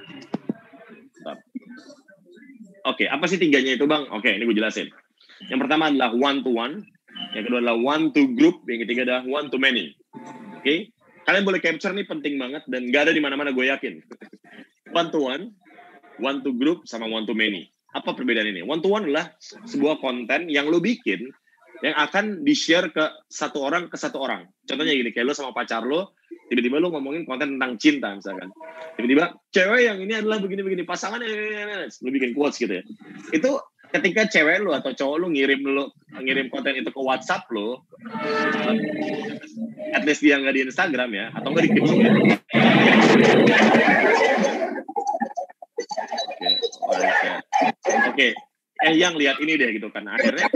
Oke, apa sih tiganya itu Bang? Oke, ini gue jelasin. Yang pertama adalah one to one, yang kedua adalah one to group, yang ketiga adalah one to many. Oke? Kalian boleh capture nih, penting banget, dan gak ada di mana-mana, gue yakin. One to one to group, sama one to many. Apa perbedaan ini? One to one adalah sebuah konten yang lo bikin, yang akan di-share ke satu orang. Contohnya gini, kayak lo sama pacar lo, tiba-tiba lo ngomongin konten tentang cinta misalkan. Tiba-tiba, cewek yang ini adalah begini-begini, pasangan, lo bikin quotes gitu ya. Itu ketika cewek lo atau cowok lo ngirim konten itu ke WhatsApp lo, at least dia nggak di Instagram ya, atau nggak di Facebook ya. Oke. Yang lihat ini deh gitu kan. Akhirnya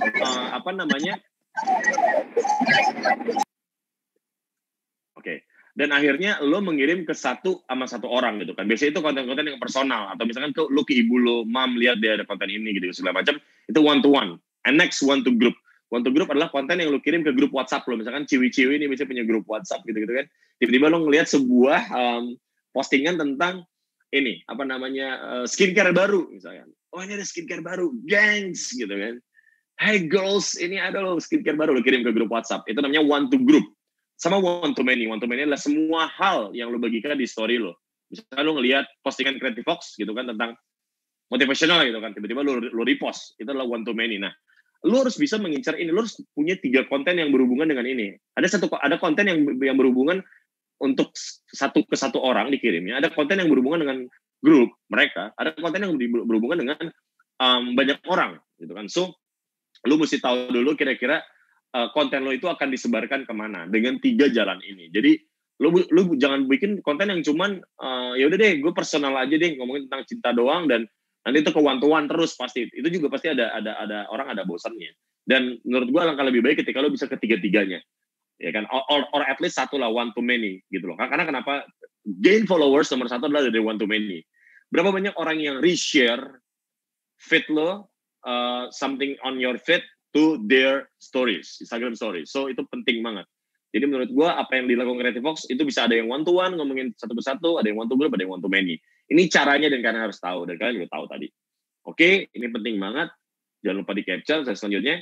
Oke. Dan akhirnya lo mengirim ke satu orang gitu kan. Biasanya itu konten-konten yang personal, atau misalkan lo ke ibu lo, mam lihat dia ada konten ini gitu segala macam. Itu one to one. And next one to group. One to group adalah konten yang lo kirim ke grup WhatsApp lo. Misalkan ciwi-ciwi ini biasanya punya grup WhatsApp gitu kan. Tiba-tiba lo ngelihat sebuah postingan tentang ini skincare baru misalkan. Oh, ini ada skincare baru, gengs gitu kan. Hey girls, ini ada lo skincare baru, lo kirim ke grup WhatsApp. Itu namanya one to group. Sama one to many. One to many adalah semua hal yang lo bagikan di story lo. Misalkan lo ngelihat postingan Creative Fox gitu kan tentang motivational gitu kan, tiba-tiba lo repost. Itu adalah one to many. Nah, lo harus bisa mengincar ini. Lo harus punya 3 konten yang berhubungan dengan ini. Ada konten yang berhubungan untuk satu ke satu orang dikirimnya. Ada konten yang berhubungan dengan grup mereka. Ada konten yang berhubungan dengan banyak orang gitu kan. So, lo mesti tahu dulu kira-kira konten lo itu akan disebarkan kemana dengan 3 jalan ini. Jadi lu jangan bikin konten yang cuman ya udah deh gue personal aja deh ngomongin tentang cinta doang, dan nanti itu ke one to one terus, pasti itu juga pasti ada orang ada bosannya. Dan menurut gue alangkah lebih baik ketika lo bisa ketiga-tiganya, ya kan, or at least satu lah, one to many gitu loh. Karena kenapa gain followers nomor 1 adalah dari one to many. Berapa banyak orang yang reshare feed lo, something on your feed to their stories, Instagram stories. So itu penting banget. Jadi menurut gue apa yang dilakukan Creative Fox itu bisa ada yang one to one ngomongin satu persatu, ada yang one to group, ada yang one to many. Ini caranya dan kalian harus tahu, dan kalian juga tahu tadi. Oke, ini penting banget. Jangan lupa di capture. Selanjutnya,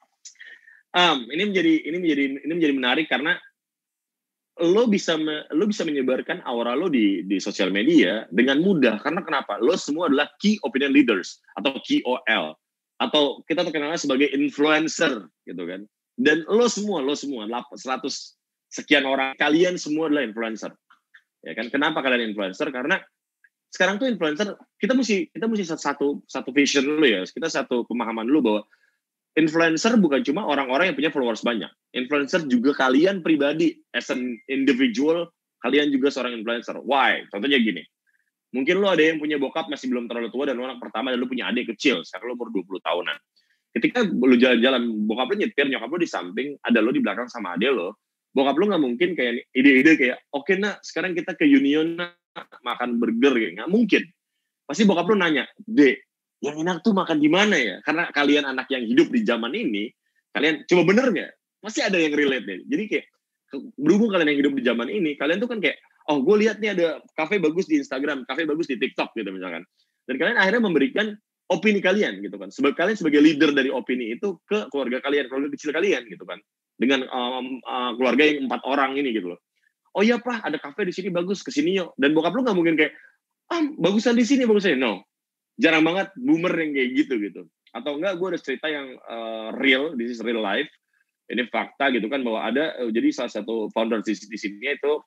ini menjadi menarik karena lo bisa menyebarkan aura lo di sosial media dengan mudah. Karena kenapa? Lo semua adalah key opinion leaders atau KOL, atau kita terkenalnya sebagai influencer gitu kan. Dan lo semua 100 sekian orang, kalian semua adalah influencer. Ya kan? Kenapa kalian influencer? Karena sekarang tuh influencer, kita mesti satu vision dulu ya. Kita satu pemahaman dulu bahwa influencer bukan cuma orang-orang yang punya followers banyak. Influencer juga kalian pribadi, as an individual, kalian juga seorang influencer. Why? Contohnya gini. Mungkin lo ada yang punya bokap masih belum terlalu tua dan lo anak pertama dan lo punya adik kecil, sekarang lo umur 20 tahunan. Ketika lo jalan-jalan, bokap lo nyetir, nyokap lo di samping, ada lo di belakang sama adik lo, bokap lo nggak mungkin kayak ide-ide kayak, oke nak, sekarang kita ke Union nak, makan burger, kayak nggak mungkin. Pasti bokap lo nanya, Dek, yang enak tuh makan di mana ya? Karena kalian anak yang hidup di zaman ini, kalian coba bener nggak? Pasti ada yang relate deh. Jadi kayak, berhubung kalian yang hidup di zaman ini, kalian tuh kan kayak, oh gue lihat nih ada kafe bagus di Instagram, kafe bagus di TikTok gitu misalkan. Dan kalian akhirnya memberikan opini kalian gitu kan. Kalian sebagai leader dari opini itu ke keluarga kalian, keluarga kecil kalian gitu kan. Dengan keluarga yang 4 orang ini gitu loh. Oh iya Pak, ada kafe di sini bagus, kesini yuk. Dan bokap lu nggak mungkin kayak, bagusan di sini, bagusan. No, jarang banget boomer yang kayak gitu. Atau enggak, gue ada cerita yang real, this is real life. Ini fakta gitu kan, bahwa ada, jadi salah satu founder di sini itu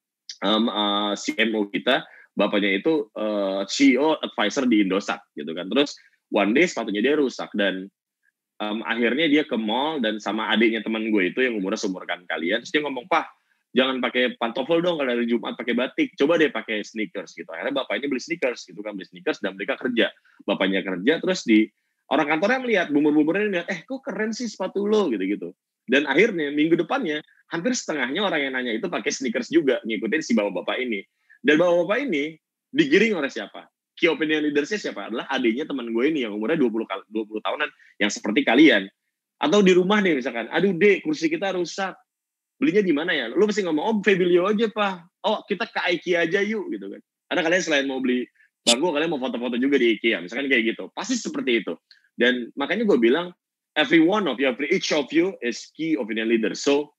CMO kita, bapaknya itu CEO advisor di Indosat gitu kan. Terus one day sepatunya dia rusak dan akhirnya dia ke mall dan sama adiknya teman gue itu yang umurnya seumuran kalian. Terus dia ngomong, Pak, jangan pakai pantofel dong kalau hari Jumat pakai batik. Coba deh pakai sneakers gitu. Akhirnya bapaknya beli sneakers gitu kan, beli sneakers dan mereka kerja. Bapaknya kerja terus orang kantornya melihat, boomer-boomernya lihat, kok keren sih sepatu lo gitu-gitu. Dan akhirnya minggu depannya hampir setengahnya orang yang nanya itu pakai sneakers juga, ngikutin si bapak-bapak ini. Dan bapak-bapak ini digiring oleh siapa? Key opinion leadersnya siapa? Adalah adiknya teman gue ini yang umurnya 20 tahunan, yang seperti kalian. Atau di rumah nih misalkan, aduh Dek, kursi kita rusak. Belinya di mana ya? Lu mesti ngomong, Fabilio aja Pak. Oh, kita ke IKEA aja yuk gitu kan. Karena kalian selain mau beli bangku, kalian mau foto-foto juga di IKEA. Misalkan kayak gitu. Pasti seperti itu. Dan makanya gue bilang, each of you is key opinion leader. So,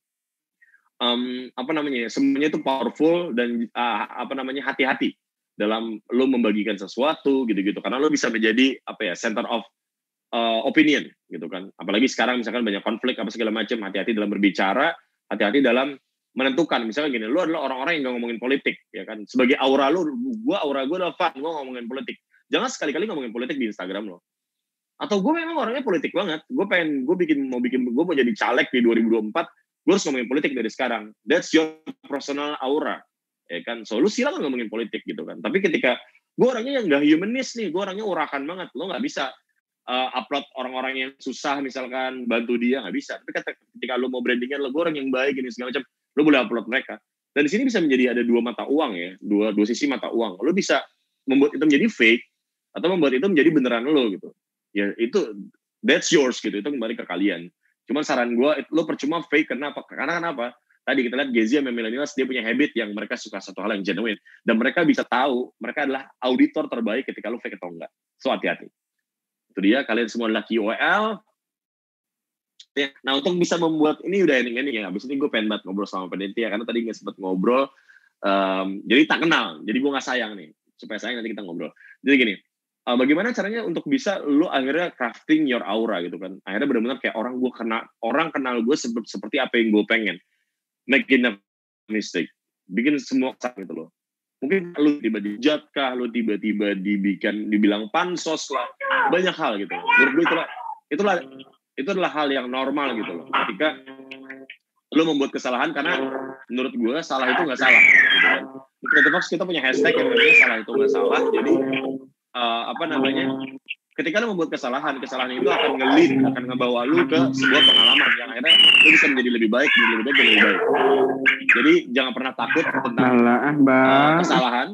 semuanya itu powerful dan hati-hati dalam lo membagikan sesuatu gitu-gitu. Karena lo bisa menjadi center of opinion gitu kan. Apalagi sekarang misalkan banyak konflik apa segala macam. Hati-hati dalam berbicara, hati-hati dalam menentukan. Misalnya gini, lo adalah orang-orang yang gak ngomongin politik, ya kan. Sebagai aura lo, aura gue adalah fun, gue ngomongin politik. Jangan sekali-kali ngomongin politik di Instagram lo. Atau gue memang orangnya politik banget. Gue mau jadi caleg di 2024. Gue harus ngomongin politik dari sekarang. That's your personal aura, ya kan. So lu silakan ngomongin politik gitu kan. Tapi ketika gue orangnya yang gak humanis nih, gue orangnya urakan banget. Lo nggak bisa upload orang-orang yang susah misalkan bantu dia, nggak bisa. Tapi ketika lo mau brandingnya, gue orang yang baik ini segala macam, lo boleh upload mereka. Dan di sini bisa menjadi ada dua mata uang ya, dua sisi mata uang. Lo bisa membuat itu menjadi fake atau membuat itu menjadi beneran lo gitu. Ya itu that's yours gitu, itu kembali ke kalian. Cuman saran gue, lo percuma fake karena kenapa? Tadi kita lihat Gen Z sama millennials, dia punya habit yang mereka suka satu hal yang genuine. Dan mereka bisa tahu, mereka adalah auditor terbaik ketika lo fake atau enggak. So hati-hati. Itu dia, kalian semua adalah KOL. Ya, nah untuk bisa membuat, ini udah ending ya, habis ini gue pengen banget ngobrol sama panitia, karena tadi nggak sempat ngobrol, jadi tak kenal, jadi gue nggak sayang nih, supaya sayang nanti kita ngobrol. Jadi gini, bagaimana caranya untuk bisa lo akhirnya crafting your aura gitu kan, akhirnya benar-benar kayak orang kenal gue seperti apa yang gue pengen, making a mistake, bikin semua saat gitu loh. Mungkin lu tiba-tiba dijat kah, lu tiba-tiba dibilang pansos lah, banyak hal gitu. Menurut gue itu adalah hal yang normal gitu loh. Ketika lu membuat kesalahan, karena menurut gue salah itu nggak salah. Gitu kan. Di Creative Fox kita punya hashtag yang namanya salah itu nggak salah. Jadi ketika lu membuat kesalahan itu akan akan ngebawa lu ke sebuah pengalaman yang akhirnya lu bisa menjadi lebih baik. Jadi jangan pernah takut tentang kesalahan.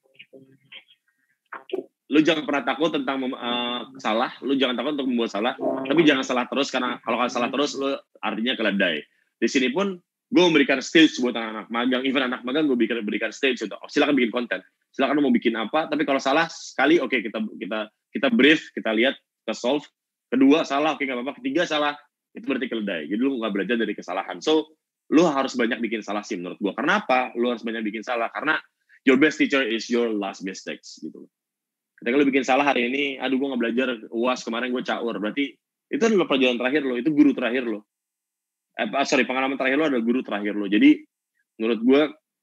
Lu jangan pernah takut tentang salah. Lu jangan takut untuk membuat salah. Tapi jangan salah terus, karena kalau salah terus lu artinya keledai. Di sini pun gue memberikan stage buat anak-anak magang. Even anak magang gue berikan stage untuk silakan bikin konten. Silakan lu mau bikin apa. Tapi kalau salah sekali, oke, kita brief, kita lihat, kita solve. Kedua salah, oke nggak apa-apa. Ketiga salah, itu berarti keledai. Jadi lu nggak belajar dari kesalahan. So lu harus banyak bikin salah sih menurut gue. Karena apa? Lu harus banyak bikin salah karena your best teacher is your last mistakes gitu. Ketika lu bikin salah hari ini, aduh gue nggak belajar UAS kemarin gue caur, berarti itu adalah pelajaran terakhir lo, itu guru terakhir lo. Pengalaman terakhir lo adalah guru terakhir lo. Jadi menurut gue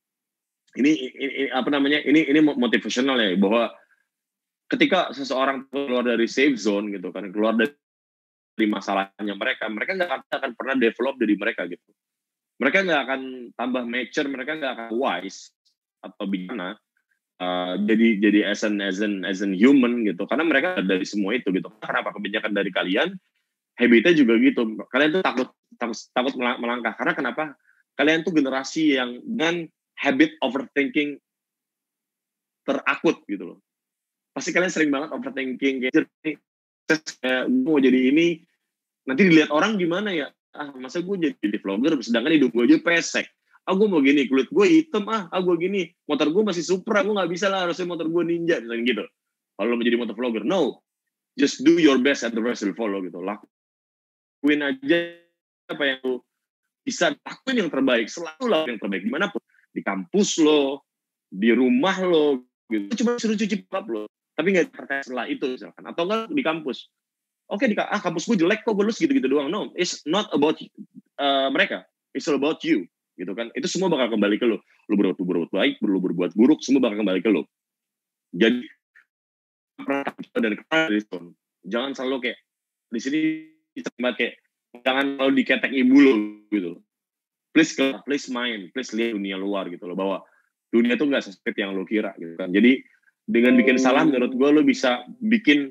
ini motivational ya, bahwa ketika seseorang keluar dari safe zone gitu kan, keluar dari masalahnya mereka nggak akan pernah develop dari mereka gitu. Mereka nggak akan tambah mature, mereka nggak akan wise atau bijak jadi as an human gitu, karena mereka dari semua itu gitu. Kenapa kebanyakan dari kalian habitnya juga gitu, kalian tuh takut melangkah, karena kenapa? Kalian tuh generasi yang dengan habit overthinking terakut gitu loh. Pasti kalian sering banget overthinking, kayak mau jadi ini, nanti dilihat orang gimana ya? Masa gue jadi vlogger, sedangkan hidup gue aja pesek. Gue mau gini, kulit gue hitam, gue gini, motor gue masih Supra, gue gak bisa lah, harusnya motor gue Ninja, misalnya gitu. Kalau lo menjadi motor vlogger, no, just do your best and the rest will follow gitu. Lakuin aja apa yang lo bisa, lakuin yang terbaik, selalu lakuin yang terbaik, dimanapun, di kampus lo, di rumah lo, gitu. Cuma suruh cuci bab lo, tapi gak terkait setelah itu misalkan, atau enggak di kampus. Oke, kampus gue jelek kok, gue lulus gitu-gitu doang. No, it's not about mereka, it's all about you. Gitu kan, itu semua bakal kembali ke lo. Lo berbuat baik, lo berbuat buruk, semua bakal kembali ke lo. Jadi dari jangan selalu kayak di sini kayak jangan selalu diketek ibu lo gitu. Please main, please lihat dunia luar gitu lo, bahwa dunia tuh nggak sesempit yang lo kira gitu kan. Jadi dengan bikin salah, menurut gue lo bisa bikin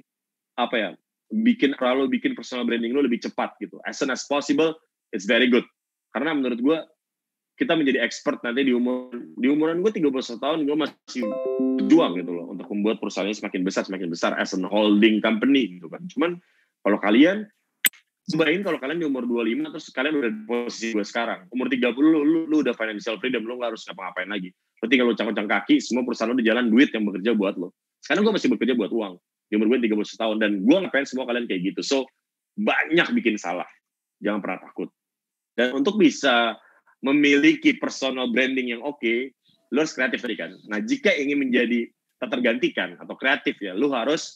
bikin personal branding lo lebih cepat gitu. As soon as possible, it's very good. Karena menurut gue kita menjadi expert nanti di umuran gue 31 tahun, gue masih berjuang gitu loh untuk membuat perusahaannya semakin besar as a holding company gitu kan. Cuman kalau kalian bayangin kalau kalian di umur 25 terus kalian udah di posisi gue sekarang, umur 30 lu udah financial freedom, lu gak harus ngapa-ngapain lagi. Lu tinggal lucang-lucang kaki, semua perusahaan lu di jalan, duit yang bekerja buat lo. Sekarang gue masih bekerja buat uang di umur gue 31 tahun, dan gue ngapain semua kalian kayak gitu. So banyak bikin salah, jangan pernah takut. Dan untuk bisa memiliki personal branding yang oke, lu harus kreatif tadi kan. Nah, jika ingin menjadi tak tergantikan atau kreatif ya, lu harus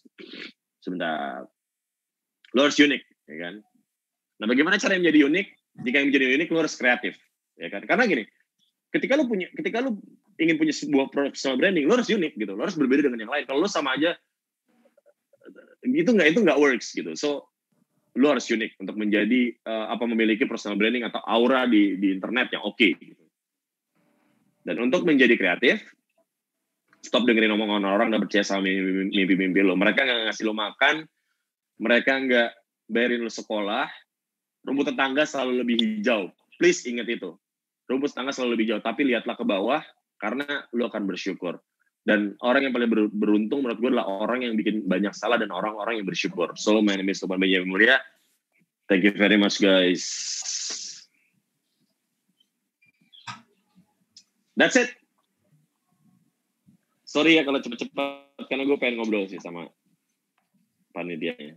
lu harus unik, ya kan. Nah, bagaimana cara menjadi unik? Jika yang menjadi unik, lu harus kreatif, ya kan. Karena gini, ketika lu ingin punya sebuah personal branding, lu harus unik gitu, lu harus berbeda dengan yang lain. Kalau lu sama aja, itu nggak works gitu. So lu harus unik untuk menjadi memiliki personal branding atau aura di internet yang oke gitu. Dan untuk menjadi kreatif, stop dengerin omongan orang dan percaya sama mimpi-mimpi lo. Mereka nggak ngasih lo makan, mereka nggak bayarin lo sekolah, rumput tetangga selalu lebih hijau. Please ingat itu, rumput tetangga selalu lebih hijau, tapi lihatlah ke bawah karena lo akan bersyukur. Dan orang yang paling beruntung menurut gue adalah orang yang bikin banyak salah dan orang-orang yang bersyukur. So, my name is Lukman Benyamin Mulia. Thank you very much, guys. That's it. Sorry ya kalau cepet-cepet, karena gue pengen ngobrol sih sama panitianya.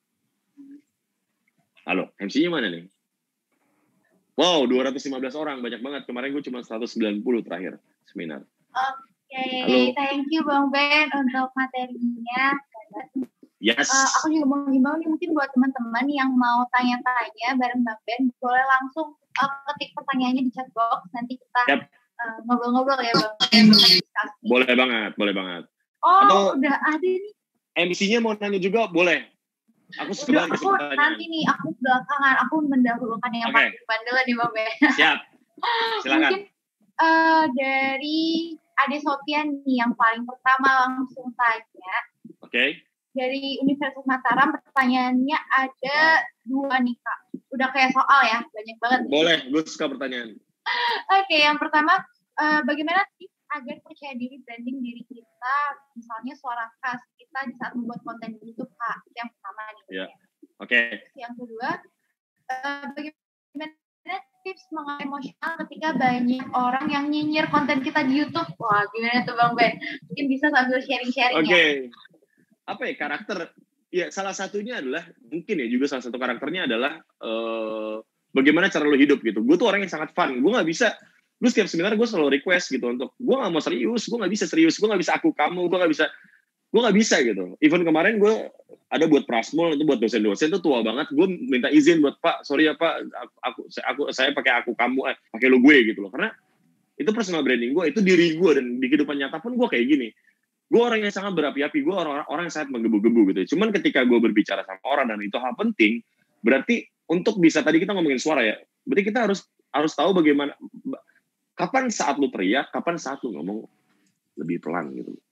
Halo, MC-nya mana nih? Wow, 215 orang, banyak banget. Kemarin gue cuma 190 terakhir seminar. Oke, thank you Bang Ben untuk materinya. Yes. Aku juga mau himbau nih, mungkin buat teman-teman yang mau tanya-tanya bareng Bang Ben, boleh langsung ketik pertanyaannya di chat box, nanti kita ngobrol-ngobrol ya Bang. Boleh banget. Oh, atau udah ada nih. MC-nya mau nanya juga, boleh. Aku suka banget pertanyaan. Nanti nih, aku belakangan, aku mendahulukan yang paling depan dulu nih Bang Ben. Siap, silakan. Mungkin dari Ade Sofian nih yang paling pertama langsung tanya. Oke. Dari Universitas Mataram, pertanyaannya ada 2 nih Kak. Udah kayak soal ya, banyak banget. Boleh, gue suka pertanyaan. Oke, yang pertama, bagaimana sih agar percaya diri branding diri kita, misalnya suara khas kita di saat membuat konten di YouTube Kak? Yang pertama nih. Iya. Oke. Yang kedua, bagaimana tips mengenai emosional ketika banyak orang yang nyinyir konten kita di YouTube? Wah, gimana tuh Bang Ben? Mungkin bisa sambil sharing-sharing ya. Oke. Apa ya, karakter? Ya, salah satunya adalah, mungkin ya juga salah satu karakternya adalah bagaimana cara lo hidup gitu. Gue tuh orang yang sangat fun. Gue gak bisa, gue setiap seminar gue selalu request gitu untuk, gue gak mau serius, gue gak bisa serius, gue gak bisa aku kamu, gue gak bisa gitu. Even kemarin gue ada buat Prasmul, itu buat dosen-dosen itu tua banget, gue minta izin buat Pak, sorry ya Pak, saya pakai aku kamu, pakai lo gue gitu loh. Karena itu personal branding gue, itu diri gue, dan di kehidupan nyata pun gue kayak gini. Gue orang yang sangat berapi-api, gue orang yang sangat menggebu-gebu gitu. Cuman ketika gue berbicara sama orang dan itu hal penting, berarti untuk bisa, tadi kita ngomongin suara ya, berarti kita harus tahu bagaimana, kapan saat lu teriak, kapan saat lu ngomong lebih pelan gitu.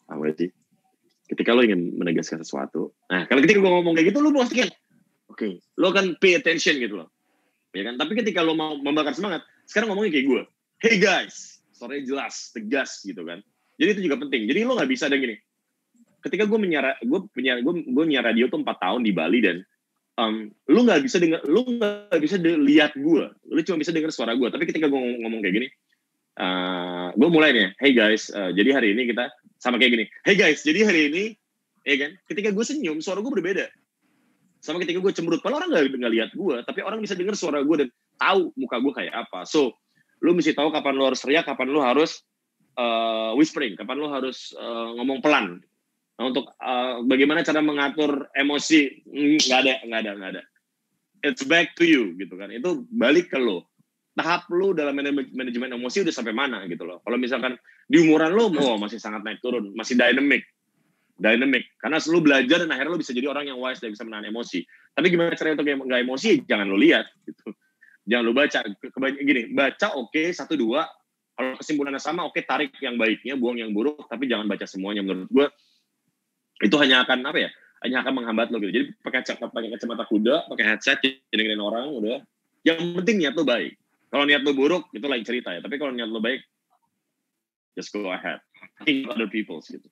Paham gak sih? Ketika lo ingin menegaskan sesuatu, nah kalau ketika gue ngomong kayak gitu, lo pasti kan, oke, lo kan pay attention gitu loh, ya kan? Tapi ketika lo mau membakar semangat, sekarang ngomongnya kayak gue, hey guys, suaranya jelas, tegas gitu kan. Jadi itu juga penting. Jadi lo nggak bisa ada gini. Ketika gue menyiar radio tuh 4 tahun di Bali dan lu nggak bisa lihat gue, lu cuma bisa dengar suara gue. Tapi ketika gue ngomong kayak gini, gue mulai nih, hey guys, jadi hari ini kita sama kayak gini. Hey guys, jadi hari ini, ya kan? Ketika gue senyum, suara gue berbeda. Sama ketika gue cemberut, padahal orang nggak lihat gue, tapi orang bisa dengar suara gue dan tahu muka gue kayak apa. So, lu mesti tahu kapan lu harus teriak, kapan lu harus whispering, kapan lu harus ngomong pelan. Nah, untuk bagaimana cara mengatur emosi, nggak ada. It's back to you, gitu kan? Itu balik ke lo. Tahap lu dalam manajemen emosi udah sampai mana gitu loh. Kalau misalkan di umuran lu masih sangat naik turun, masih dynamic. Karena lu belajar dan akhirnya lu bisa jadi orang yang wise dan bisa menahan emosi. Tapi gimana caranya untuk nggak emosi? Jangan lu lihat gitu. Jangan lu baca. Gini, baca oke, 1, 2. Kalau kesimpulannya sama, oke, tarik yang baiknya, buang yang buruk, tapi jangan baca semuanya. Menurut gue itu hanya akan hanya akan menghambat lo gitu. Jadi pakai kacamata kuda, pakai headset, dengerin orang udah. Yang penting niat lo baik. Kalau niat lo buruk, itu lain cerita ya. Tapi kalau niat lo baik, just go ahead. Think other people gitu.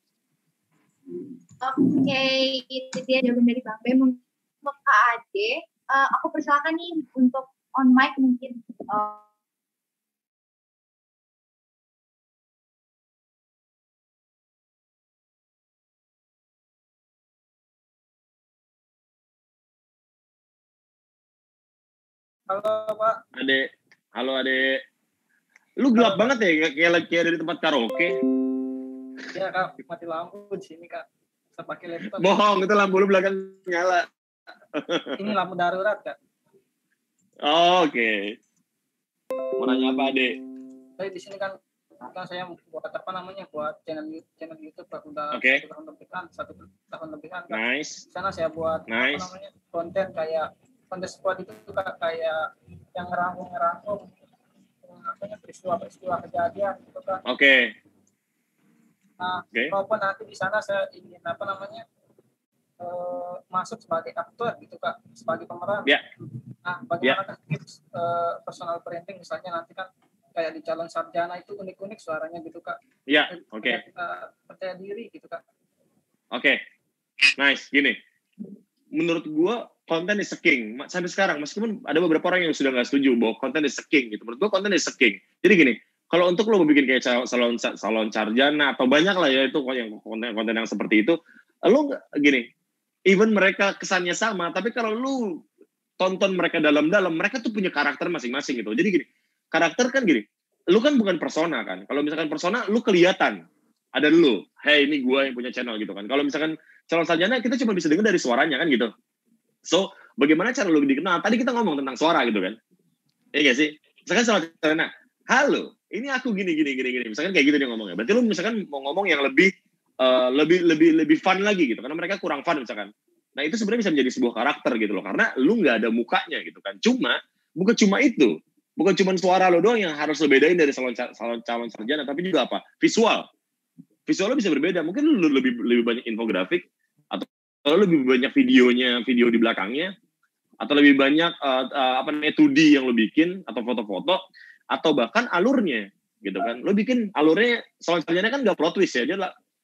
Oke, itu dia jawaban dari Bang B. Untuk Kak Ade, aku persilakan nih untuk on mic mungkin. Halo Pak. Halo Ade. Lu gelap banget ya, kayak dari tempat karaoke. Iya Kak, mati lampu di sini Kak. Saya pakai laptop. Bohong, itu lampu lu belakang nyala. Ini lampu darurat Kak. Oh, oke. Mau nanya apa Ade? Tapi di sini kan saya buat buat channel YouTube Kak, udah Okay. 1 tahun lebihan Kak. Nice. Di sana saya buat konten kayak on the spot itu Kak, kayak yang ngerangkum peristiwa kejadian gitu kan. Oke. Nah, walaupun nanti di sana saya ingin masuk sebagai aktor gitu Kak, sebagai pemeran. Yeah. Nah, bagaimana tips personal branding misalnya nanti kan kayak di calon sarjana itu unik-unik suaranya gitu Kak. Iya, oke. Percaya diri gitu Kak. Oke. Nice, gini. Menurut gua konten is king. Sampai sekarang, meskipun ada beberapa orang yang sudah nggak setuju bahwa konten is king gitu. Menurut gua konten is king. Jadi gini, kalau untuk lo mau bikin kayak salon sarjana atau banyak lah ya itu yang konten yang seperti itu, lo gini, even mereka kesannya sama, tapi kalau lo tonton mereka dalam-dalam, mereka tuh punya karakter masing-masing gitu. Jadi gini, karakter kan gini, lo kan bukan persona kan. Kalau misalkan persona, lo kelihatan ada lo. Hey, ini gua yang punya channel gitu kan. Kalau misalkan calon sarjana, kita cuma bisa dengar dari suaranya kan gitu. So, bagaimana cara lo dikenal? Tadi kita ngomong tentang suara gitu kan. Iya gak sih? Misalkan calon sarjana, halo, ini aku gini. Misalkan kayak gitu dia ngomongnya. Berarti lo misalkan mau ngomong yang lebih fun lagi gitu. Karena mereka kurang fun misalkan. Nah, itu sebenarnya bisa menjadi sebuah karakter gitu loh. Karena lo nggak ada mukanya gitu kan. Bukan cuma itu. Bukan cuma suara lo doang yang harus lo bedain dari calon sarjana. Tapi juga apa? Visual lo bisa berbeda. Mungkin lo lebih banyak infografik. Atau lebih banyak video di belakangnya. Atau lebih banyak 2D yang lo bikin. Atau foto-foto. Atau bahkan alurnya gitu kan. Lo bikin alurnya, calon sarjana kan nggak plot twist ya. Dia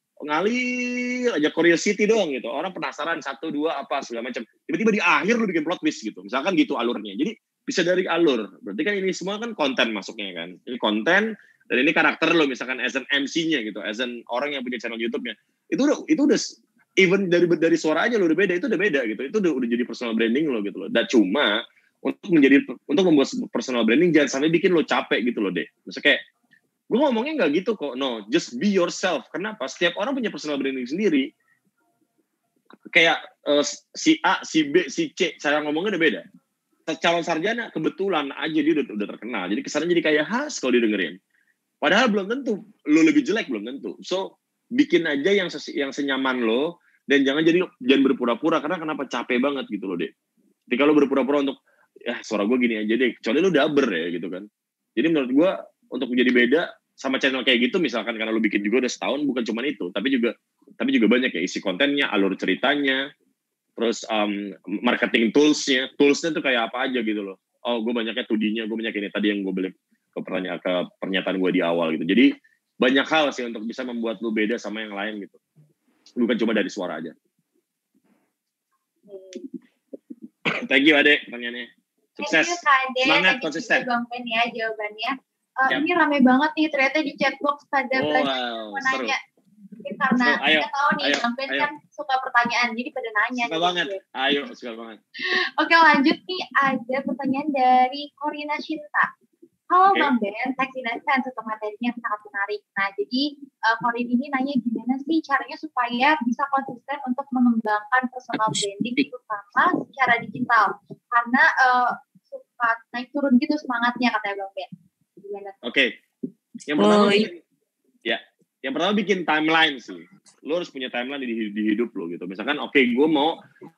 ngalir aja curiosity doang gitu. Orang penasaran 1, 2 apa segala macam. Tiba-tiba di akhir lu bikin plot twist gitu. Misalkan gitu alurnya. Jadi bisa dari alur. Berarti kan ini semua kan konten masuknya kan. Ini konten dan ini karakter lo misalkan as an MC-nya gitu, as an orang yang punya channel YouTube-nya. Itu udah even dari suara aja lo udah beda, itu udah beda gitu. Itu udah jadi personal branding lo gitu loh. Dan cuma untuk membuat personal branding jangan sampai bikin lo capek gitu loh, Dek. Maksudnya kayak gue ngomongnya nggak gitu kok, no, just be yourself. Kenapa? Setiap orang punya personal branding sendiri. Kayak si A, si B, si C, cara ngomongnya udah beda. Calon sarjana kebetulan aja dia udah terkenal, jadi kesannya jadi kayak khas kalau didengerin. Padahal belum tentu, lo lebih jelek belum tentu. So bikin aja yang senyaman lo dan jangan berpura-pura karena kenapa capek banget gitu loh, Dek. Jadi kalau berpura-pura untuk suara gue gini aja deh, kecuali lo daber ya gitu kan. Jadi menurut gue untuk menjadi beda, sama channel kayak gitu, misalkan karena lu bikin juga udah setahun, bukan cuma itu, tapi juga banyak ya isi kontennya, alur ceritanya, terus marketing toolsnya tuh kayak apa aja gitu loh. Oh, gue banyaknya 2D-nya, gue banyak ini tadi yang gue beli ke pernyataan gue di awal gitu. Jadi banyak hal sih untuk bisa membuat lu beda sama yang lain gitu. Bukan cuma dari suara aja. Thank you Ade pertanyaannya. Sukses. Thank you, Kak Ade. Semangat, Thank you konsisten. juga, Bang Ben ya jawabannya. Yap. Ini rame banget nih ternyata di chatbox pada banyak Wow, mau seru. nanya. Mungkin karena Seru, ayo, kita tahu nih ayo, Bang Ben ayo. kan suka pertanyaan, jadi pada nanya. Suka nih. banget. Ayo, suka banget. Oke, lanjut nih, ada pertanyaan dari Corina Shinta. Halo Oke. Bang Ben, teks in advance untuk materinya yang sangat menarik. Nah, jadi Corin ini nanya gimana sih caranya supaya bisa konsisten untuk mengembangkan personal branding terutama secara digital. Karena suka naik turun gitu semangatnya katanya Bang Ben. Gimana? Oke. Yang pertama bikin timeline sih. Lo harus punya timeline di hidup lo gitu. Misalkan gue mau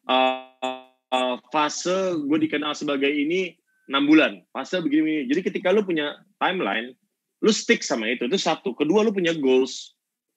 fase gue dikenal sebagai ini 6 bulan, fase begini. Jadi ketika lu punya timeline, lu stick sama itu satu. Kedua, lu punya goals.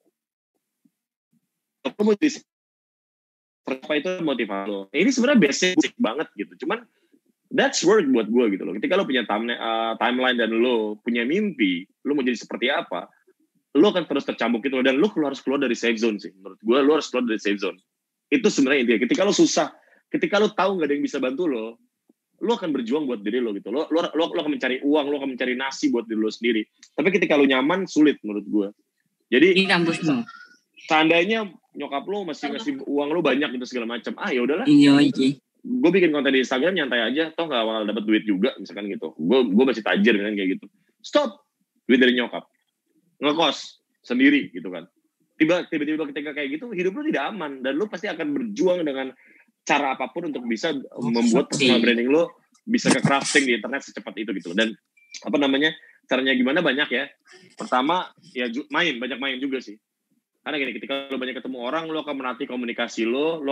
Lu mau apa itu motivasi lo. Ini sebenarnya basic banget gitu. Cuman that's work buat gue gitu loh. Ketika lu punya timeline dan lu punya mimpi, lu mau jadi seperti apa, lu akan terus tercambuk gitu loh. Dan lu harus keluar dari safe zone sih. Menurut gue, lu harus keluar dari safe zone. Itu sebenarnya intinya. Ketika lu susah, ketika lu tahu nggak ada yang bisa bantu lu akan berjuang buat diri lo gitu. Lo akan mencari uang, lo akan mencari nasi buat diri lo sendiri. Tapi ketika lo nyaman, sulit menurut gue. Jadi, seandainya nyokap lo masih ngasih uang lo banyak gitu segala macam, ya udahlah. Gue bikin konten di Instagram nyantai aja, toh nggak bakal dapat duit juga, misalkan gitu. Gue masih tajir kan kayak gitu. Stop, duit dari nyokap, ngekos sendiri gitu kan. Tiba-tiba ketika kayak gitu, hidup lo tidak aman dan lo pasti akan berjuang dengan cara apapun untuk bisa membuat personal branding lo bisa ke crafting di internet secepat itu gitu. Dan caranya gimana banyak ya. Pertama ya banyak main juga sih. Karena gini, ketika lo banyak ketemu orang, lo akan melatih komunikasi lo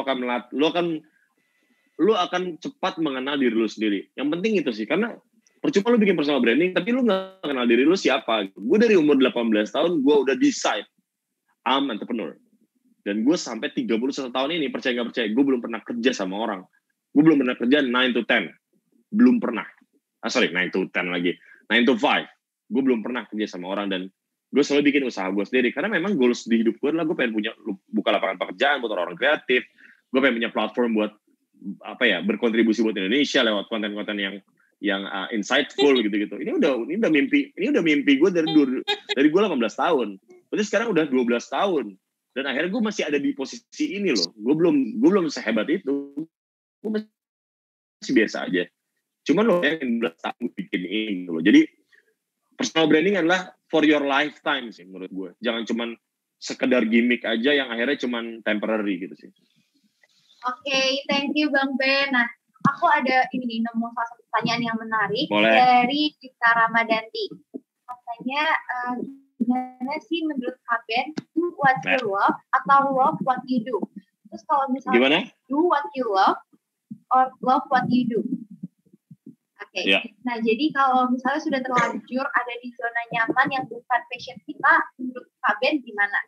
akan cepat mengenal diri lo sendiri. Yang penting itu sih, karena percuma lo bikin personal branding tapi lo nggak kenal diri lo siapa. Gue dari umur 18 tahun gue udah decide I'm entrepreneur. Dan gue sampai 31 tahun ini, percaya nggak percaya, gue belum pernah kerja sama orang. Gue belum pernah kerja 9 to 10. Belum pernah. 9 to 10 lagi. 9 to 5. Gue belum pernah kerja sama orang. Dan gue selalu bikin usaha gue sendiri. Karena memang goals di hidup gue adalah gue pengen buka lapangan pekerjaan buat orang kreatif. Gue pengen punya platform buat berkontribusi buat Indonesia lewat konten-konten yang insightful gitu-gitu. Ini udah mimpi gue dari gue 18 tahun. Berarti sekarang udah 12 tahun. Dan akhirnya gue masih ada di posisi ini loh. Gue belum sehebat itu. Gue masih biasa aja. Cuman lo yang 12 tahun bikin ini loh. Jadi personal branding adalah for your lifetime sih menurut gue. Jangan cuman sekedar gimmick aja yang akhirnya cuman temporary gitu sih. Oke, thank you Bang Ben. Nah, aku ada nemu salah satu pertanyaan yang menarik. Boleh. Dari Cita Ramadanti. Katanya gimana sih menurut Kak Ben, do what you love atau love what you do? Terus kalau misalnya gimana? Do what you love or love what you do? Oke. Yeah. Nah, jadi kalau misalnya sudah terlanjur ada di zona nyaman yang bukan passion kita, menurut Kak Ben gimana?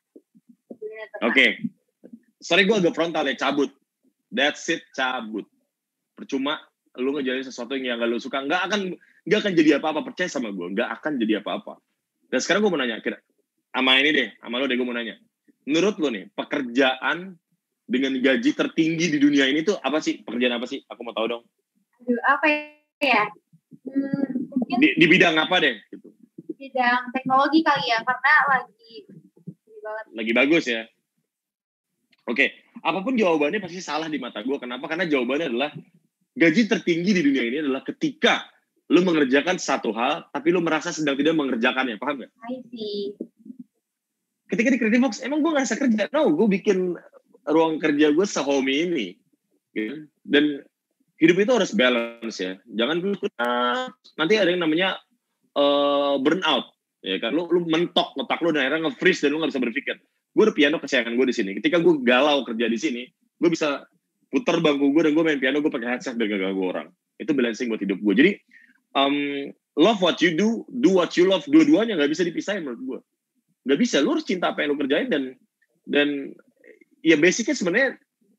Oke. Sorry gue agak frontal ya, cabut. That's it, cabut. Percuma lu ngejalanin sesuatu yang gak lu suka, nggak akan jadi apa-apa. Percaya sama gue, nggak akan jadi apa-apa. Dan sekarang gue mau nanya, sama lo deh gue mau nanya. Menurut lo nih, pekerjaan dengan gaji tertinggi di dunia ini tuh apa sih? Pekerjaan apa sih? Aku mau tahu dong. Aduh, apa ya? Mungkin di bidang apa deh? Gitu. Bidang teknologi kali ya, karena lagi bagus ya. Oke, apapun jawabannya pasti salah di mata gue. Kenapa? Karena jawabannya adalah gaji tertinggi di dunia ini adalah ketika lu mengerjakan satu hal, tapi lu merasa sedang tidak mengerjakannya, paham gak? I see. Ketika di Creative Box, emang gue ngerasa kerja. No, gue bikin ruang kerja gue se-homey ini. Gitu. Dan hidup itu harus balance ya. Jangan nanti ada yang namanya burnout. Ya kan? Lu mentok otak lu dan akhirnya nge-freeze dan lu gak bisa berpikir. Gue ada piano kesayangan gue di sini. Ketika gue galau kerja di sini, gue bisa putar bangku gue dan gue main piano, gue pakai headset biar gak ganggu orang. Itu balancing buat hidup gue. Jadi love what you do what you love, dua-duanya nggak bisa dipisahin menurut gue. Nggak bisa, lu harus cinta apa yang lu kerjain dan ya basicnya sebenarnya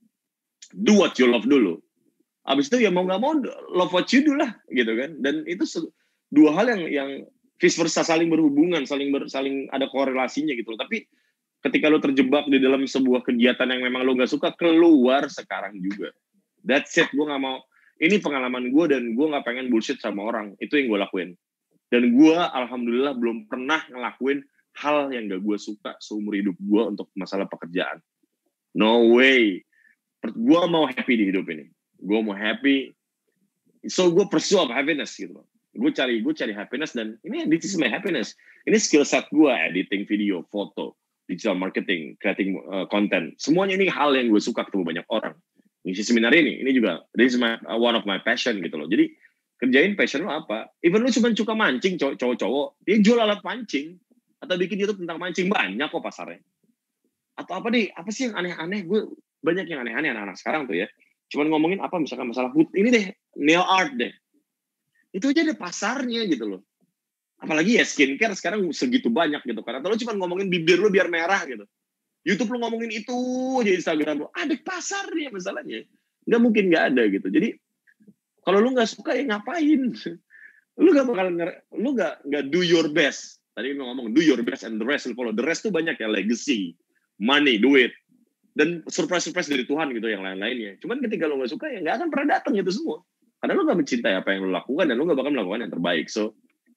do what you love dulu. Abis itu ya mau nggak mau love what you do lah gitu kan. Dan itu dua hal yang vice versa, saling berhubungan, saling ada korelasinya gitu loh. Tapi ketika lu terjebak di dalam sebuah kegiatan yang memang lu nggak suka, keluar sekarang juga. That's it, gue nggak mau. Ini pengalaman gue dan gue nggak pengen bullshit sama orang. Itu yang gue lakuin. Dan gue alhamdulillah belum pernah ngelakuin hal yang gak gue suka seumur hidup gue untuk masalah pekerjaan. No way. Gue mau happy di hidup ini. Gue mau happy. So gue pursue of happiness gitu loh. Gue cari happiness dan this is my happiness. Ini skill set gue, editing video, foto, digital marketing, creating content. Semuanya ini hal yang gue suka ketemu banyak orang. Ngisi seminar ini juga this is one of my passion gitu loh. Jadi kerjain passion lo apa? Even lo cuma suka mancing, cowok-cowok, dia jual alat mancing atau bikin YouTube tentang mancing, banyak kok pasarnya. Atau apa sih yang aneh-aneh? Gue banyak yang aneh-aneh anak-anak sekarang tuh ya. Cuman ngomongin apa misalkan masalah ini deh, nail art deh. Itu aja ada pasarnya gitu loh. Apalagi ya skincare sekarang segitu banyak gitu kan. Atau lo cuma ngomongin bibir lo biar merah gitu. YouTube lu ngomongin itu aja, Instagram lu ada pasarnya masalahnya. Nggak mungkin nggak ada gitu. Jadi kalau lu nggak suka ya ngapain? Lu nggak bakal lu nggak do your best. Tadi lu ngomong do your best and the rest will follow. The rest tuh banyak ya, legacy, money, duit, dan surprise dari Tuhan gitu yang lain-lainnya. Cuman ketika lu nggak suka ya nggak akan pernah datang itu semua. Karena lu nggak mencintai apa yang lu lakukan dan lu nggak bakal melakukan yang terbaik. So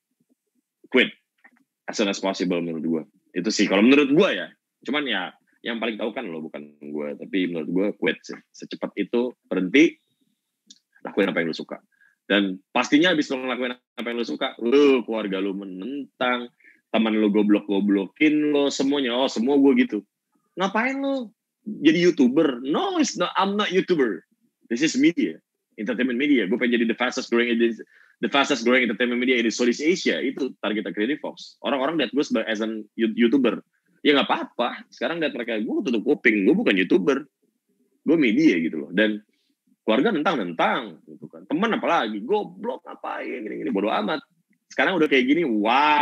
quit as soon as possible menurut gue. Itu sih kalau menurut gue ya. Cuman ya yang paling tahu kan lo, bukan gue. Tapi menurut gue quit sih. Secepat itu berhenti, lakuin apa yang lo suka. Dan pastinya habis lo ngelakuin apa yang lo suka, lo keluarga lo menentang, teman lo goblok-goblokin lo, semuanya. Oh semua gue gitu. Ngapain lo jadi YouTuber? No, I'm not YouTuber. This is media, entertainment media. Gue pengen jadi the fastest growing entertainment media in Southeast Asia. Itu target Creative Fox. Orang-orang lihat gue sebagai as an YouTuber. Ya nggak apa-apa. Sekarang lihat mereka, gue tutup kuping. Gue bukan YouTuber. Gue media gitu loh. Dan keluarga nentang gitu kan. Teman apalagi, goblok ngapain gini bodo amat. Sekarang udah kayak gini,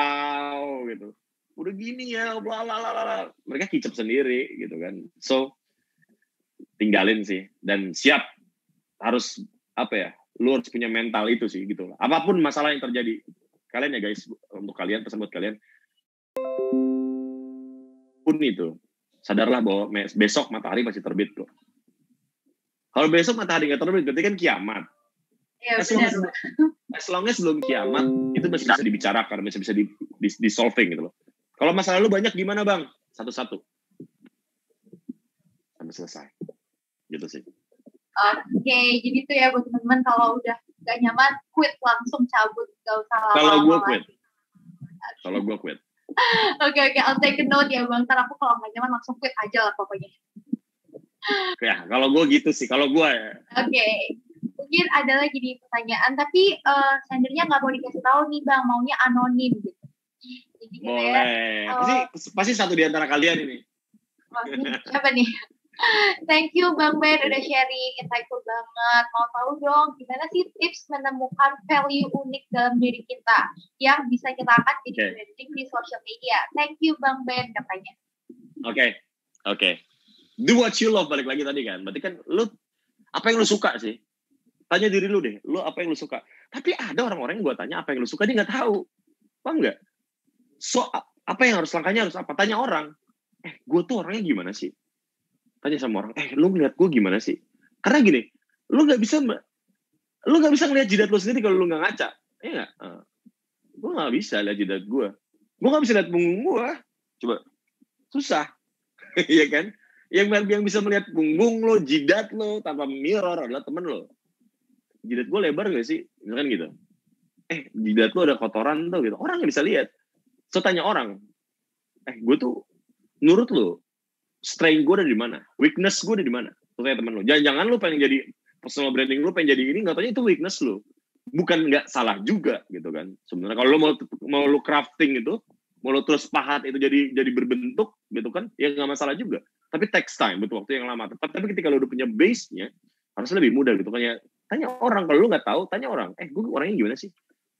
wow gitu. Udah gini ya, bla bla bla. Mereka kicap sendiri gitu kan. So tinggalin sih dan siap harus lu harus punya mental itu sih gitu loh. Apapun masalah yang terjadi, kalian ya guys, untuk kalian, pesan buat kalian, pun itu sadarlah bahwa besok matahari masih terbit kok. Kalau besok matahari nggak terbit berarti kan kiamat. Ya, as long as belum kiamat itu masih bisa dibicarakan, masih bisa di solving gitu loh. Kalau masalah lu banyak gimana bang? Satu-satu sampai selesai gitu sih. Oke, jadi itu ya buat teman-teman, kalau udah gak nyaman quit, langsung cabut, gak usah lama-lama. Kalau gue quit. Oke, I'll take a note ya Bang. Ntar aku kalau nggak nyaman langsung quit aja lah pokoknya. Ya, kalau gue gitu sih. Kalau gue ya. Oke. Mungkin ada lagi di pertanyaan, tapi sendernya nggak mau dikasih tahu nih Bang, maunya anonim gitu. Jadi boleh. Pasti satu di antara kalian ini. Siapa nih? Thank you Bang Ben udah sharing, insightful banget. Mau tahu dong gimana sih tips menemukan value unik dalam diri kita yang bisa kita angkat jadi branding di social media. Thank you Bang Ben katanya. Oke. Do what you love, balik lagi tadi kan. Berarti kan lu apa yang lu suka sih? Tanya diri lu deh, lu apa yang lu suka? Tapi ada orang-orang yang gue tanya apa yang lu suka, dia nggak tahu. Paham nggak? So apa yang langkahnya harus apa? Tanya orang. Gue tuh orangnya gimana sih? Tanya sama orang, lu ngeliat gue gimana sih? Karena gini, lu nggak bisa ngeliat jidat lu sendiri kalau lu nggak ngaca, ya nggak? Gue nggak bisa lihat jidat gue nggak bisa lihat punggung gue, coba susah, ya kan? Yang bisa melihat punggung lo, jidat lo tanpa mirror adalah temen lo. Jidat gue lebar nggak sih? Misalkan gitu. Jidat lo ada kotoran tuh gitu. Orang nggak bisa lihat. So tanya orang, gue tuh menurut lo strength gue ada di mana? Weakness gue ada di mana? Tuh kayak temen lo. Jangan lo pengen jadi personal branding lo pengen jadi ini, nggak taunya itu weakness lo. Bukan nggak salah juga gitu kan. Sebenarnya kalau lo mau lo crafting itu, mau lo terus pahat itu jadi berbentuk gitu kan, ya nggak masalah juga. Tapi takes time, butuh waktu yang lama. Tapi ketika lo udah punya base-nya, harusnya lebih mudah gitu kan ya. Tanya orang, kalau lo nggak tahu, tanya orang. Gue orangnya gimana sih?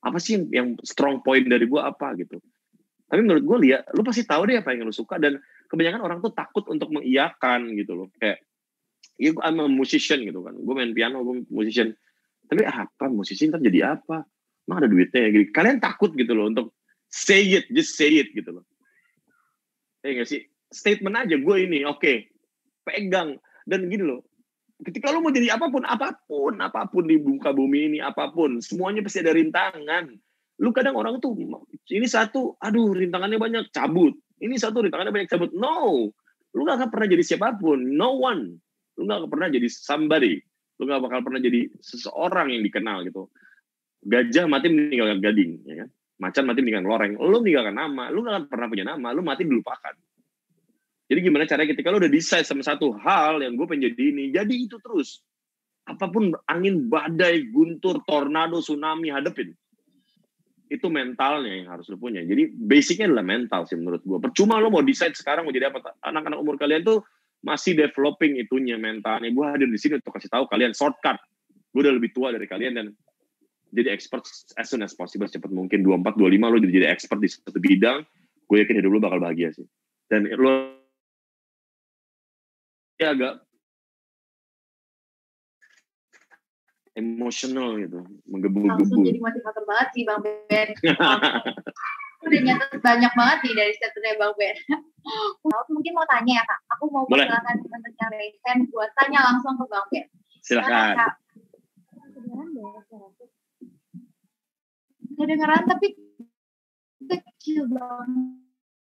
Apa sih yang strong point dari gue apa gitu. Tapi menurut gue lihat, lu pasti tahu deh apa yang lu suka, dan kebanyakan orang tuh takut untuk mengiyakan gitu loh. Kayak, ya gue I'm a musician gitu kan. Gue main piano, gue musician. Tapi apa, musisi ntar jadi apa? Emang ada duitnya ya? Gitu. Kalian takut gitu loh untuk say it, just say it gitu loh. Nggak sih? Statement aja, gue ini, oke. Pegang. Dan gini loh, ketika lu mau jadi apapun di muka bumi ini, apapun, semuanya pasti ada rintangan. Lu kadang orang tuh, ini satu, aduh rintangannya banyak, cabut. Ini satu, rintangannya banyak, cabut. No, lu gak akan pernah jadi siapapun. No one. Lu gak akan pernah jadi somebody. Lu gak bakal pernah jadi seseorang yang dikenal gitu. Gajah mati meninggalkan gading. Ya kan? Macan mati meninggalkan loreng. Lu meninggalkan nama. Lu gak akan pernah punya nama. Lu mati dilupakan. Jadi gimana caranya ketika lu udah decide sama satu hal yang gue pengen jadi ini, jadi itu terus. Apapun angin, badai, guntur, tornado, tsunami, hadepin. Itu mentalnya yang harus lu punya. Jadi basicnya adalah mental sih menurut gue. Percuma lo mau decide sekarang mau jadi apa. Anak-anak umur kalian tuh masih developing itunya mentalnya. Gue hadir di sini untuk kasih tahu kalian shortcut. Gue udah lebih tua dari kalian dan jadi expert as soon as possible, secepat mungkin. 24, 25 lo jadi expert di satu bidang. Gue yakin hidup lo bakal bahagia sih. Dan lo ya agak emosional gitu, menggebu-gebu. Langsung jadi motivator banget sih Bang Ben. Udah nyatet banyak banget nih dari statusnya Bang Ben. Mungkin mau tanya ya Kak, aku mau persilakan teman-teman Resen buat tanya langsung ke Bang Ben. Silakan. Kedengeran tapi kecil banget.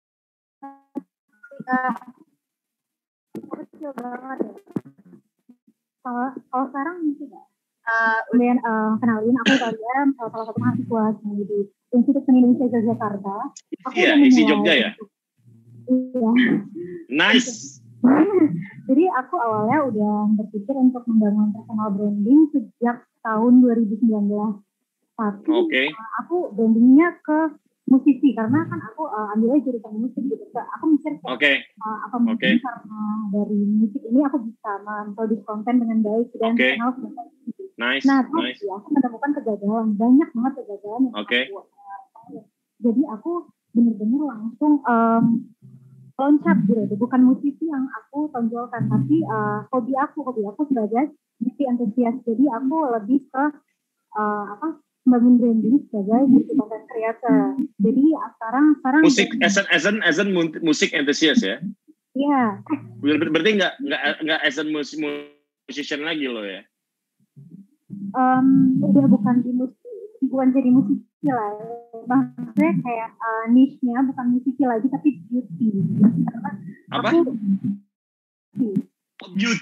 Kecil banget ya. Kalau sekarang mungkin nggak? Kemudian kenalin aku kalian salah satu mahasiswa di Institut Seni Indonesia Yogyakarta. Iya, isi Jogja ya. Iya. Nice. Jadi aku awalnya udah berpikir untuk membangun personal branding sejak tahun 2019. Tapi aku brandingnya ke musisi karena kan aku ambilnya jurusan musik gitu. Aku mikir apa mungkin karena dari musik ini aku bisa memproduksi konten dengan baik dan kenal sama Nice. Nah, tapi aku menemukan kegagalan, banyak banget kegagalan yang aku. Jadi aku benar-benar langsung loncat gitu. Bukan musisi yang aku tonjolkan, tapi hobi aku sebagai musisi antusias. Jadi aku lebih ke membangun branding sebagai content creator. Jadi sekarang musik as an musik antusias ya? Iya. Berarti nggak as a musician lagi lo ya? Udah bukan jadi musisi lah. Maksudnya kayak niche-nya bukan musisi lagi tapi beauty. Apa? Beauty.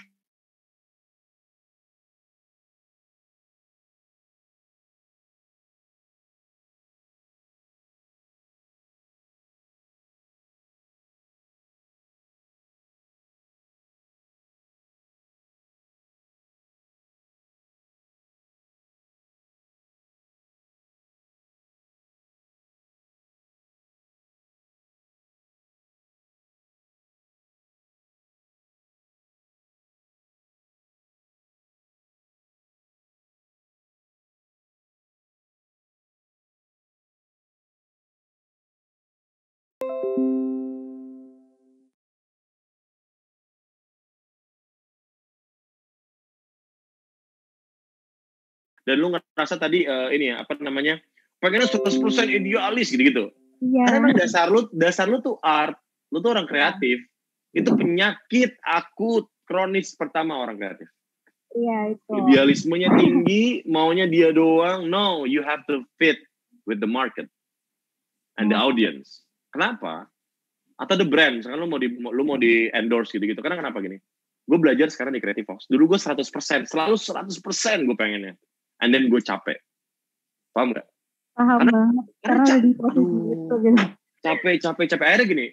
Dan lu ngerasa tadi ini ya, apa namanya, pengennya 100% idealis gitu-gitu. Iya. Karena emang dasar lu tuh art, lu tuh orang kreatif. Itu penyakit akut kronis pertama orang kreatif. Iya, itu. Idealismenya tinggi, maunya dia doang. No, you have to fit with the market and the audience. Kenapa? Atau the brand, misalkan lu mau di endorse gitu-gitu. Karena kenapa gini? Gue belajar sekarang di Creative Fox. Dulu gue 100%, selalu 100% gue pengennya. And then gue capek. Paham gak? Paham banget. Karena lagi proses gitu. Capek. Akhirnya gini,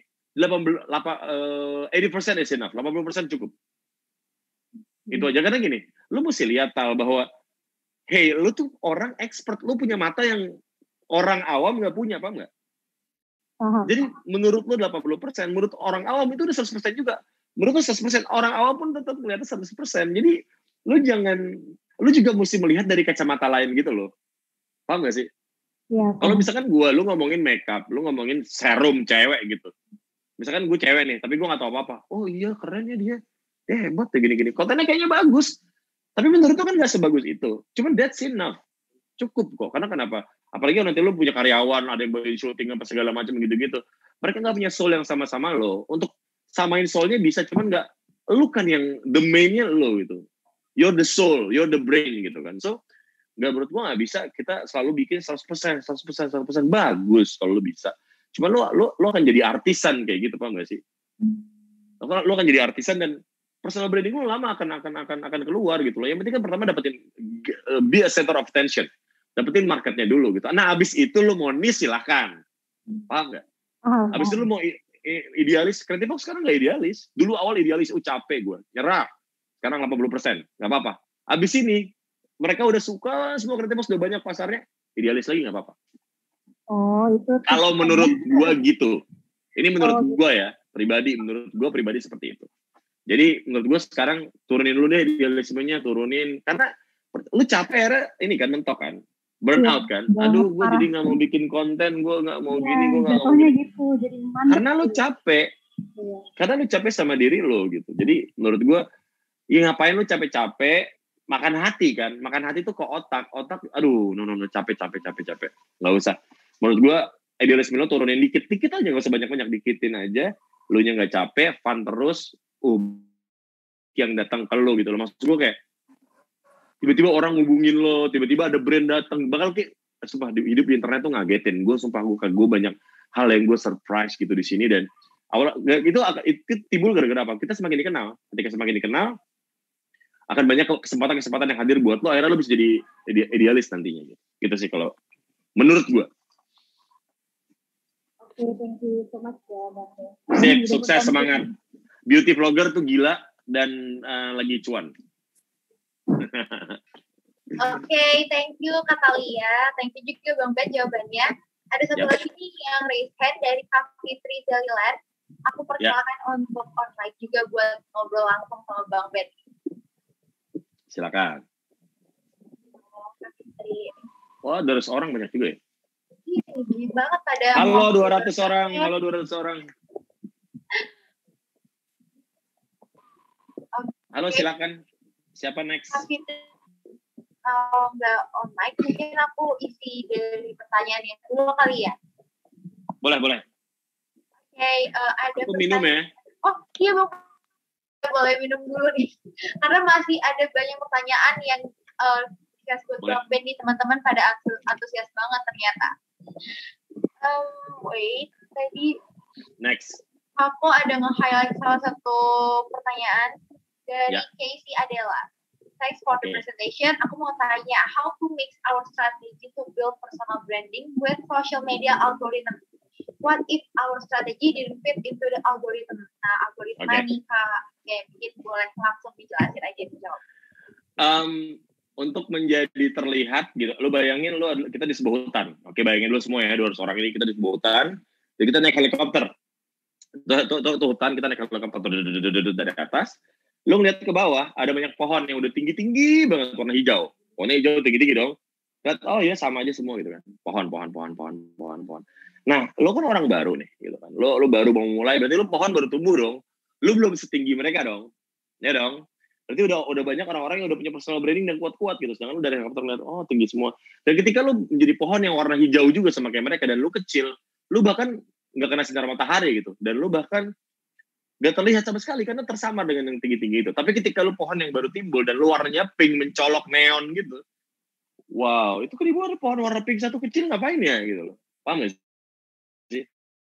80% is enough. 80% cukup. Itu aja. Karena gini, lu mesti lihat bahwa hey, lu tuh orang expert. Lu punya mata yang orang awam gak punya, paham gak? Jadi menurut lu 80%, menurut orang awam itu udah 100% juga. Menurut lu 100%, orang awam pun tetap melihatnya 100%. Jadi lu juga mesti melihat dari kacamata lain gitu loh. Paham gak sih? Iya. Kalau misalkan lu ngomongin makeup, lu ngomongin serum cewek gitu. Misalkan gue cewek nih, tapi gue gak tahu apa-apa. Oh iya, keren ya dia. Dia hebat ya gini-gini. Kontennya kayaknya bagus. Tapi menurut lu kan gak sebagus itu. Cuman that's enough. Cukup kok. Karena kenapa? Apalagi nanti lu punya karyawan, ada yang body shooting, apa segala macam gitu-gitu. Mereka gak punya soul yang sama-sama lo. Untuk samain soulnya bisa, cuman gak, lu kan yang the main-nya lo gitu. You're the soul, you're the brain gitu kan. So, menurut gue gak bisa kita selalu bikin 100%, 100%, 100%. Bagus kalau lu bisa. Cuma lu akan jadi artisan kayak gitu, paham gak sih? Lu akan jadi artisan dan personal branding lu lama akan keluar gitu loh. Yang penting kan pertama dapetin be a center of attention. Dapetin marketnya dulu gitu. Nah, abis itu lu mau niche silahkan. Paham gak? Abis itu lu mau idealis. Creative Box sekarang gak idealis. Dulu awal idealis, capek gue. Nyerah. Sekarang 80%. Gak apa-apa. Abis ini, mereka udah suka, semua Creative Box udah banyak pasarnya. Idealis lagi gak apa-apa. Oh, itu. Kalau menurut gue gitu. Ini menurut gue ya. Menurut gue pribadi seperti itu. Jadi menurut gue sekarang turunin dulu deh idealismenya, turunin. Karena lu capek ini kan, mentok kan. Burnout kan. Aduh, gue jadi gak mau bikin konten, gue gak mau gini, gue gak mau gini. Gitu, jadi karena lu capek. Karena lu capek sama diri lu gitu. Jadi menurut gue, ya ngapain lu capek-capek, makan hati kan. Makan hati tuh ke otak. Otak, aduh, no, capek. Gak usah. Menurut gue, idealisme lu turunin dikit-dikit aja, gak usah banyak-banyak, dikitin aja. Lu nya gak capek, fun terus, yang datang ke lo gitu loh. Maksud gue kayak, tiba-tiba orang ngubungin lo, tiba-tiba ada brand datang, bakal kayak, sumpah, hidup di internet tuh ngagetin. Gue sumpah, gue banyak hal yang gue surprise gitu di sini, dan awal itu timbul gara-gara apa? Kita semakin dikenal. Ketika semakin dikenal, akan banyak kesempatan-kesempatan yang hadir buat lo, akhirnya lo bisa jadi idealis nantinya gitu sih kalau menurut gue. Oke, thank you so much ya, Bang. Sip, sukses, semangat. Beauty vlogger tuh gila dan lagi cuan. Oke, thank you Kak Thalia. Thank you juga Bang Ben jawabannya. Ada satu lagi nih yang raise hand dari Kak Fitri Zalilat. Aku persilakan untuk online juga buat ngobrol langsung sama Bang Ben. Silakan. Kak Fitri. Wah, 200 orang banyak juga ya? Iya, banget pada. Halo 200 orang, halo 200 orang. Halo, silakan. Siapa next? Nggak online, mungkin aku isi dari pertanyaannya dulu kali ya. Boleh. Oke, ada aku minum ya. Oh iya Bang, boleh minum dulu nih. Karena masih ada banyak pertanyaan yang disebut Bang Ben nih, teman-teman pada antusias banget ternyata. Wait, tadi next. Aku ada nge-highlight salah satu pertanyaan dari Casey Adela. Thanks for the presentation. Aku mau tanya, how to mix our strategy to build personal branding with social media algorithm? What if our strategy didn't fit into the algorithm? Nah, algoritma nih Kak. Oke, mungkin boleh langsung dijelasin aja, dijawab. Untuk menjadi terlihat gitu, lu bayangin kita di sebuah hutan. Oke, bayangin lu semua ya, 200 orang ini kita di sebuah hutan. Jadi kita naik helikopter. Tuh hutan, kita naik helikopter dari atas. Lu ngeliat ke bawah, ada banyak pohon yang udah tinggi-tinggi banget, warna hijau. Pohonnya hijau, tinggi-tinggi dong. Lihat, oh iya sama aja semua gitu kan. Pohon. Nah, lu kan orang baru nih, gitu kan. Lu baru mau mulai, berarti lu pohon baru tumbuh dong. Lu belum setinggi mereka dong. Ya dong. Berarti udah banyak orang-orang yang udah punya personal branding dan kuat-kuat gitu. Sedangkan lu dari helikopter ngeliat, oh tinggi semua. Dan ketika lu menjadi pohon yang warna hijau juga sama kayak mereka, dan lu kecil, lu bahkan nggak kena sinar matahari gitu. Dan lu bahkan gak terlihat sama sekali karena tersamar dengan yang tinggi-tinggi itu. Tapi ketika lu pohon yang baru timbul dan lu warnanya pink mencolok neon gitu, wow, itu kan ibu ada pohon warna pink satu kecil ngapain ya gitu loh, paham gak sih?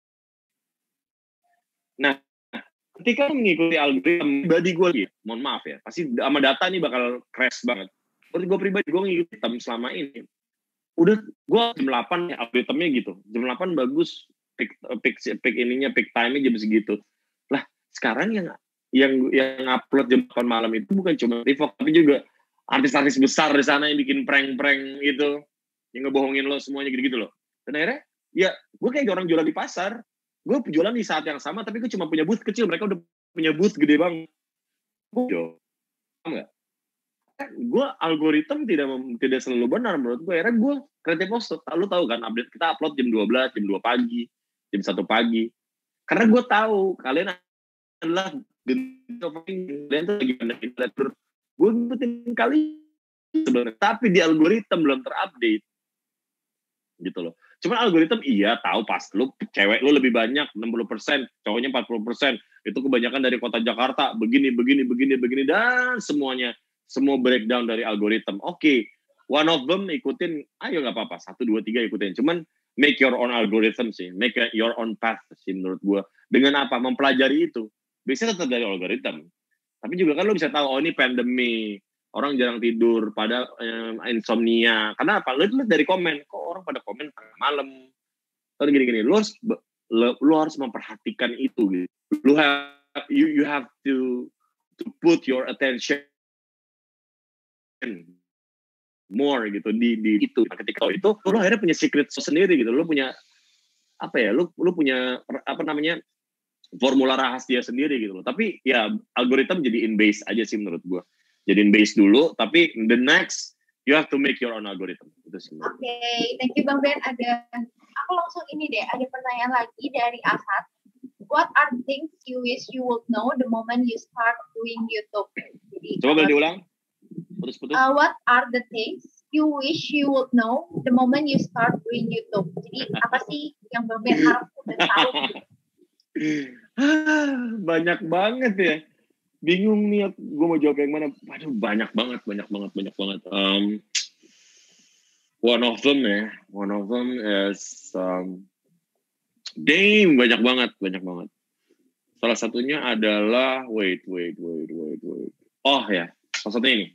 Nah, ketika lu mengikuti algoritma pribadi gue gitu, mohon maaf ya, pasti sama data nih bakal crash banget. Seperti gue pribadi, gue ngikutin selama ini, udah gue jam 8 ya algoritmanya gitu, jam 8 bagus, pick time-nya jam segitu. Lah, sekarang yang upload jam 8 malam itu bukan cuma Rivok, tapi juga artis-artis besar di sana yang bikin prank-prank gitu, yang ngebohongin lo semuanya gitu-gitu loh. Dan akhirnya, ya gue kayak orang jualan di pasar, gue jualan di saat yang sama, tapi gue cuma punya booth kecil, mereka udah punya booth gede banget. Paham nggak? gue algoritma tidak selalu benar menurut gue. Akhirnya gue Creative Fox, lu tahu kan, update kita upload jam 12, jam 2 pagi, jam 1 pagi. Karena gue tahu kalian adalah kalian tuh lagi pandangin letter. Gue ngikutin kalian sebenarnya, tapi di algoritma belum terupdate gitu loh. Cuman algoritma iya tahu pas lu cewek lu lebih banyak 60%, cowoknya 40%. Itu kebanyakan dari kota Jakarta, begini dan semuanya, semua breakdown dari algoritma. Oke, one of them ikutin, ayo nggak apa-apa, 1, 2, 3 ikutin. Cuman make your own algorithm sih, make your own path sih menurut gua. Dengan apa? Mempelajari itu. Biasanya tetap dari algoritma. Tapi juga kan lu bisa tahu, oh ini pandemi, orang jarang tidur, pada insomnia. Karena apa? Lu lihat dari komen, kok orang pada komen tengah malam. Terus gini-gini, lu harus memperhatikan itu gitu. You have to put your attention more gitu di itu. Nah, ketika itu lu akhirnya punya secret sendiri gitu. Lu punya apa ya? Lu punya apa namanya? Formula rahasia sendiri gitu loh. Tapi ya algoritma jadi in base aja sih menurut gua. Jadiin base dulu, tapi the next you have to make your own algorithm. Itu sih. Oke, thank you Bang Ben. Aku langsung ini deh, ada pertanyaan lagi dari Asad. What are the things you wish you would know the moment you start doing YouTube? Jadi, coba boleh diulang? Putus-putus. What are the things you wish you would know the moment you start doing YouTube? Jadi apa sih yang Bang Ben harap udah tahu? Banyak banget ya. Bingung nih, gue mau jawab yang mana. Aduh, banyak banget. One of them is banyak banget. Salah satunya adalah wait. Oh ya, salah satunya ini.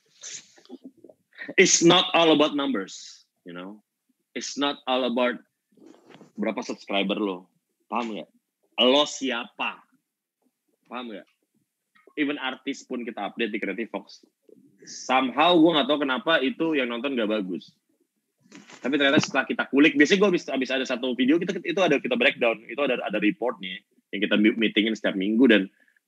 It's not all about numbers, you know. It's not all about berapa subscriber lo. Paham nggak? Lo siapa? Paham nggak? Even artis pun kita update di Creative Fox. Somehow gue nggak tahu kenapa itu yang nonton nggak bagus. Tapi ternyata setelah kita kulik, biasanya gue habis ada satu video kita breakdown, itu ada reportnya yang kita meetingin setiap minggu, dan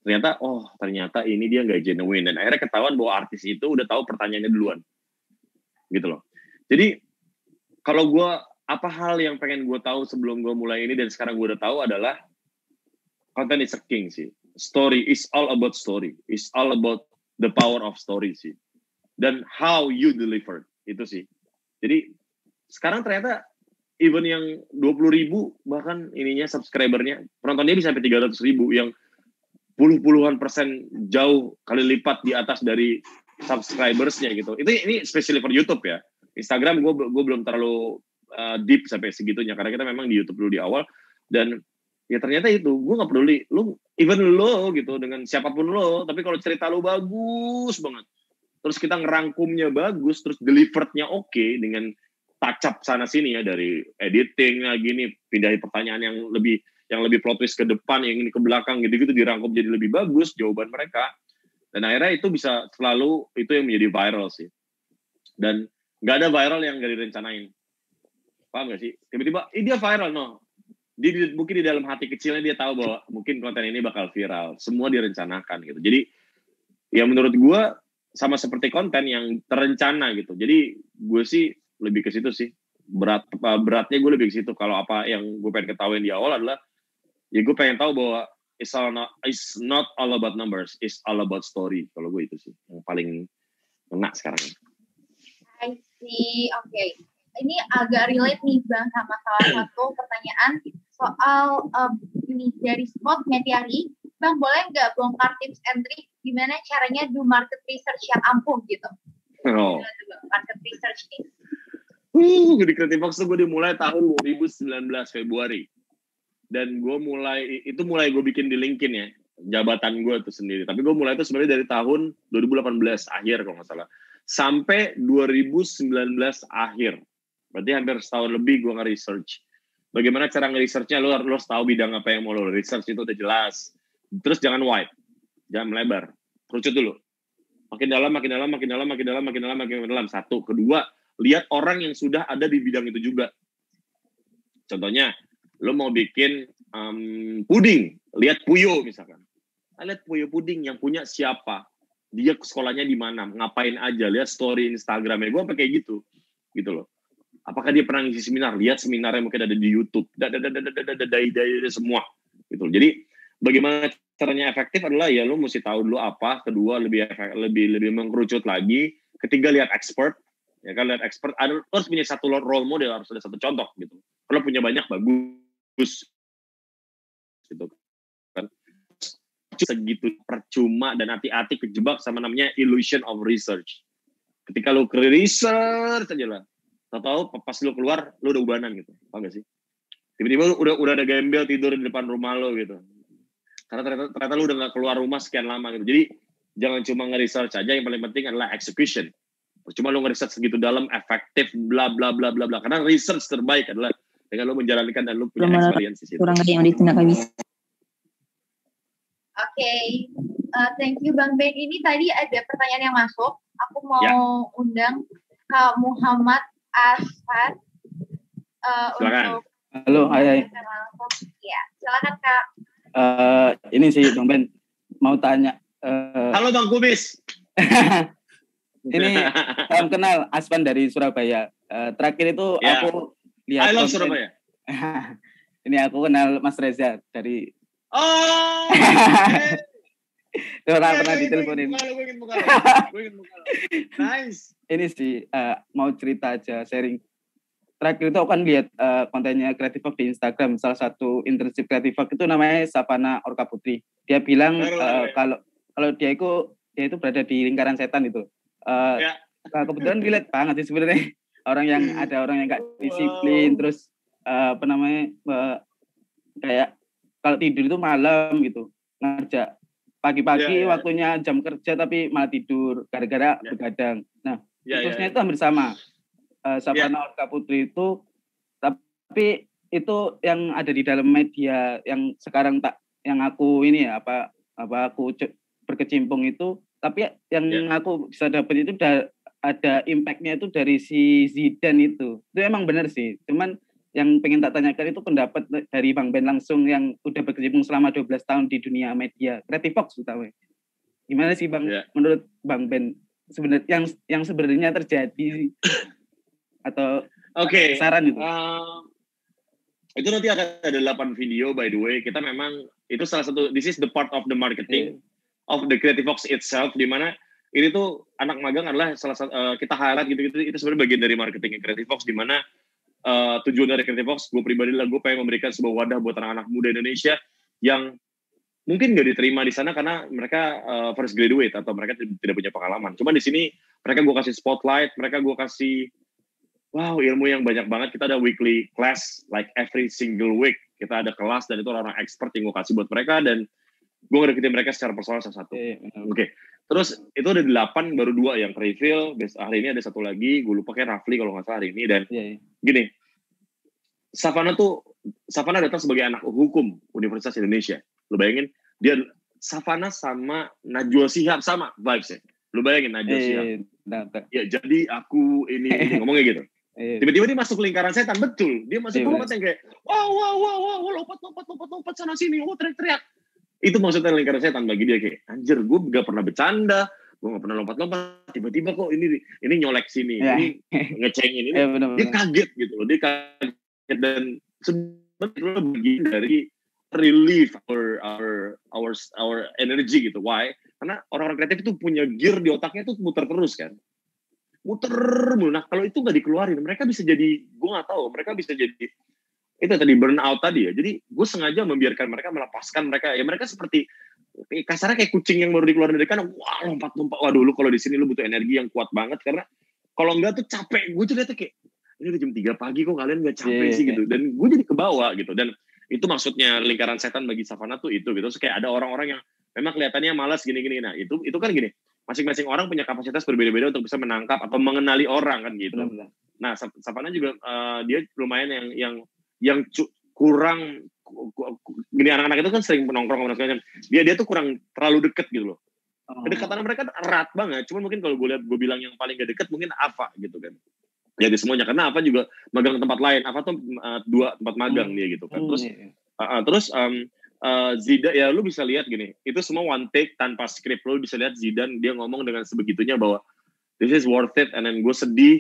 ternyata ini dia nggak genuine, dan akhirnya ketahuan bahwa artis itu udah tahu pertanyaannya duluan, gitu loh. Jadi kalau gue apa hal yang pengen gue tahu sebelum gue mulai ini dan sekarang gue udah tahu adalah content is a king sih. Story is all about story. It's all about the power of story sih. Dan how you deliver itu sih. Jadi sekarang ternyata even yang 20.000 bahkan ininya subscribernya, penontonnya bisa sampai 300.000 yang puluhan persen jauh kali lipat di atas dari subscribersnya gitu. Ini especially for YouTube ya. Instagram gue belum terlalu deep sampai segitunya karena kita memang di YouTube dulu di awal, dan ya ternyata itu gue nggak peduli lu gitu dengan siapapun lo, tapi kalau cerita lo bagus banget, terus kita ngerangkumnya bagus, terus deliverednya oke dengan touch up sana sini ya, dari editing lagi nih, pindahin pertanyaan yang lebih plot twist ke depan, yang ini ke belakang gitu dirangkum jadi lebih bagus jawaban mereka, dan akhirnya itu bisa selalu itu yang menjadi viral sih. Dan nggak ada viral yang nggak direncanain, paham nggak sih? Tiba-tiba dia viral, mungkin di dalam hati kecilnya dia tahu bahwa mungkin konten ini bakal viral. Semua direncanakan gitu. Jadi ya menurut gue sama seperti konten yang terencana gitu. Jadi gue sih lebih ke situ sih. Beratnya gue lebih ke situ. Kalau apa yang gue pengen ketahuin di awal adalah ya gue pengen tahu bahwa it's not all about numbers, it's all about story. Kalau gue itu sih yang paling kena sekarang. I see. Okay. Ini agak relate nih Bang sama salah satu pertanyaan soal ini dari Spot Metiari. Bang, boleh nggak bongkar tips and trick gimana caranya do market research yang ampuh gitu? Oh. Market research nih. Di Creative Fox tuh gue dimulai tahun 2019 Februari. Dan gue mulai gue bikin di LinkedIn ya, jabatan gue tuh sendiri. Tapi gue mulai itu sebenarnya dari tahun 2018 akhir kalau nggak salah. Sampai 2019 akhir. Berarti hampir setahun lebih gue nge-research. Bagaimana cara nge-researchnya, lo harus tahu bidang apa yang mau lo research, itu udah jelas. Terus jangan wide, jangan melebar, kerucut dulu. Makin dalam. Satu, kedua, lihat orang yang sudah ada di bidang itu juga. Contohnya, lo mau bikin puding, lihat Puyo misalkan. Lihat Puyo puding yang punya siapa. dia sekolahnya di mana, ngapain aja, lihat story Instagramnya. Gue sampai kayak gitu loh. Apakah dia pernah ngisi seminar? Lihat seminarnya mungkin ada di YouTube, semua gitu. Jadi bagaimana caranya efektif adalah ya lu mesti tahu dulu apa, kedua lebih mengkerucut lagi, ketiga lihat expert. Ya kan, lihat expert, harus punya satu role model, harus ada satu contoh gitu. Kalau punya banyak bagus gitu kan. Segitu percuma dan hati-hati kejebak sama namanya illusion of research. Ketika lu research aja lah, tahu pas lu keluar lu udah ubanan gitu. Paham gak sih? Tiba-tiba lu udah ada gembel tidur di depan rumah lu gitu. Karena ternyata lu udah gak keluar rumah sekian lama gitu. Jadi jangan cuma nge-research aja, yang paling penting adalah execution. Cuma lu nge-research segitu dalam, efektif, bla bla bla bla bla. Karena research terbaik adalah dengan lu menjalankan dan lu punya experience di situ. Kurang ada yang ditindakkan bisa. Oke, thank you Bang Ben. Ini tadi ada pertanyaan yang masuk. Aku mau undang Kak Muhammad Asfad untuk. Halo, hai. Ya, silakan Kak. Ini sih Bang Ben mau tanya. Halo Bang Kubis. Ini salam kenal, Aspan dari Surabaya. Terakhir itu aku lihat I love Surabaya. Ini aku kenal Mas Reza dari pernah diteleponin. Gue ingin buka. Nice. Ini sih mau cerita aja, sharing. Terakhir itu aku kan lihat kontennya Creative Fox di Instagram. Salah satu internship Creative Fox itu namanya Savana Orka Putri. Dia bilang kalau dia itu berada di lingkaran setan itu. Kebetulan relate banget sih sebenarnya. Ada orang yang nggak disiplin, terus kayak kalau tidur itu malam gitu, ngerja pagi-pagi waktunya jam kerja tapi malah tidur gara-gara begadang. Nah, terusnya itu hampir sama. Savana Orka Putri itu, tapi itu yang ada di dalam media yang sekarang yang aku ini ya aku berkecimpung itu, tapi yang aku bisa dapat itu ada impact-nya itu dari si Zidane itu emang benar sih. Cuman yang pengen tak tanyakan itu pendapat dari Bang Ben langsung yang udah berkecimpung selama 12 tahun di dunia media Creative Fox terutama. Gimana sih Bang menurut Bang Ben sebenarnya yang sebenarnya terjadi atau saran itu? Itu nanti akan ada 8 video by the way. Kita memang itu salah satu, this is the part of the marketing of the Creative Fox itself, di mana ini tuh anak magang adalah salah satu kita highlight gitu-gitu, itu sebenarnya bagian dari marketing Creative Fox, di mana tujuan dari Creative Fox, gue pribadi gue pengen memberikan sebuah wadah buat anak-anak muda Indonesia yang mungkin gak diterima di sana karena mereka first graduate atau mereka tidak punya pengalaman. Cuma di sini mereka gue kasih spotlight, mereka gue kasih ilmu yang banyak banget. Kita ada weekly class, like every single week kita ada kelas, dan itu orang-orang expert yang gue kasih buat mereka, dan gue ngedeketin mereka secara personal satu-satu. Oke. Terus itu ada 8, baru 2 yang reveal. Hari ini ada 1 lagi, gue lupa kayak Rafli kalau nggak salah hari ini. Dan gini, Savana datang sebagai anak hukum Universitas Indonesia. Lu bayangin, dia Savana sama Najwa Shihab sama vibes-nya. Lu bayangin Najwa Shihab. Ya jadi aku ini ngomongnya gitu. Tiba-tiba dia masuk lingkaran setan, betul. Dia masuk lompat yang kayak wow, lompat sana sini, teriak-teriak. Itu maksudnya lingkaran setan bagi dia, kayak anjir, gue gak pernah bercanda, gue gak pernah lompat-lompat, tiba-tiba kok ini nyolek sini, ini ngecengin ini, dia kaget gitu loh, dia kaget, dan sebenarnya bagian dari relief our energy gitu. Why? Karena orang-orang kreatif itu punya gear di otaknya tuh muter terus kan, muter mulu. Nah kalau itu gak dikeluarin, mereka bisa jadi, gue gak tahu, mereka bisa jadi itu tadi burnout tadi ya. Jadi gue sengaja membiarkan mereka, melepaskan mereka. Ya mereka seperti kasarnya kayak kucing yang baru dikeluarin dari kandang. Wah lompat-lompat. Wah dulu kalau di sini lu butuh energi yang kuat banget, karena kalau enggak tuh capek. Gue tuh lihatnya kayak ini udah jam 3 pagi kok kalian nggak capek sih gitu. Dan gue jadi kebawa gitu. Dan itu maksudnya lingkaran setan bagi Savana tuh itu gitu. Terus kayak ada orang-orang yang memang kelihatannya malas gini-gini. Nah itu kan gini. Masing-masing orang punya kapasitas berbeda-beda untuk bisa menangkap atau mengenali orang kan gitu. Nah Savana juga dia lumayan yang kurang gini, anak-anak itu kan sering nongkrong sama segala macam. Dia tuh kurang terlalu deket gitu loh. Kedekatan mereka erat banget. Cuman mungkin kalau gue bilang yang paling gak deket mungkin Ava gitu kan. Ya di semuanya, karena Ava juga magang ke tempat lain. Ava tuh 2 tempat magang dia gitu kan. Terus Zidane, ya lu bisa lihat gini, itu semua one take tanpa script. Lu bisa lihat Zidane dia ngomong dengan sebegitunya bahwa this is worth it, and then gue sedih.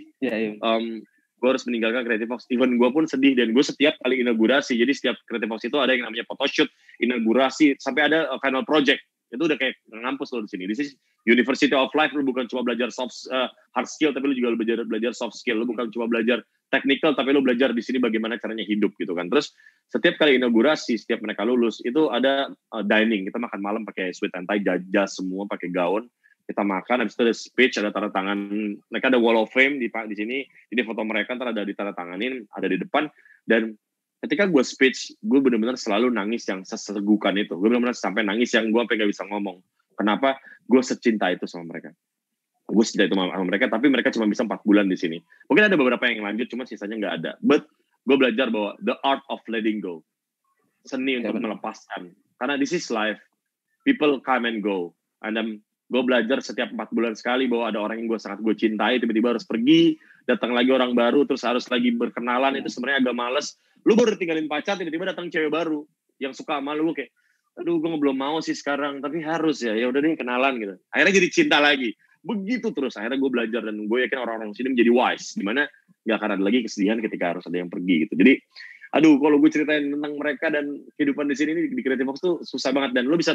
Gue harus meninggalkan Creative Fox. Even gue pun sedih, dan gue setiap kali inaugurasi, jadi setiap Creative Fox itu ada yang namanya photoshoot, inaugurasi, sampai ada final project. Itu udah kayak ngampus lo di sini. This is University of Life. Lu bukan cuma belajar hard skill, tapi lu juga belajar soft skill. Lu bukan cuma belajar technical, tapi lu belajar di sini bagaimana caranya hidup gitu kan. Terus setiap kali inaugurasi, setiap mereka lulus, itu ada dining. Kita makan malam pakai suit and tie, jas semua pakai gaun. Kita makan, habis itu ada speech, ada tanda tangan. Mereka ada wall of fame di sini. Jadi foto mereka ntar ada ditanda tanganin, ada di depan. Dan ketika gue speech, gue benar-benar selalu nangis yang sesegukan itu. Gue benar-benar sampai nangis yang gue sampai gak bisa ngomong. Kenapa? Gue secinta itu sama mereka. Gue secinta itu sama mereka, tapi mereka cuma bisa 4 bulan di sini. Mungkin ada beberapa yang lanjut, cuma sisanya nggak ada. But gue belajar bahwa the art of letting go. Seni untuk melepaskan. Karena this is life. People come and go. And gue belajar setiap 4 bulan sekali bahwa ada orang yang sangat gue cintai, tiba-tiba harus pergi, datang lagi orang baru, terus harus lagi berkenalan. Itu sebenarnya agak males. Lu baru tinggalin pacar, tiba-tiba datang cewek baru yang suka sama lu, kayak, aduh gue belum mau sih sekarang, tapi harus ya udah deh kenalan gitu. Akhirnya jadi cinta lagi. Begitu terus. Akhirnya gue belajar, dan gue yakin orang-orang sini menjadi wise, dimana nggak akan ada lagi kesedihan ketika harus ada yang pergi gitu. Jadi, aduh, kalau gue ceritain tentang mereka dan kehidupan di sini di Creative Fox tuh susah banget. Dan lu bisa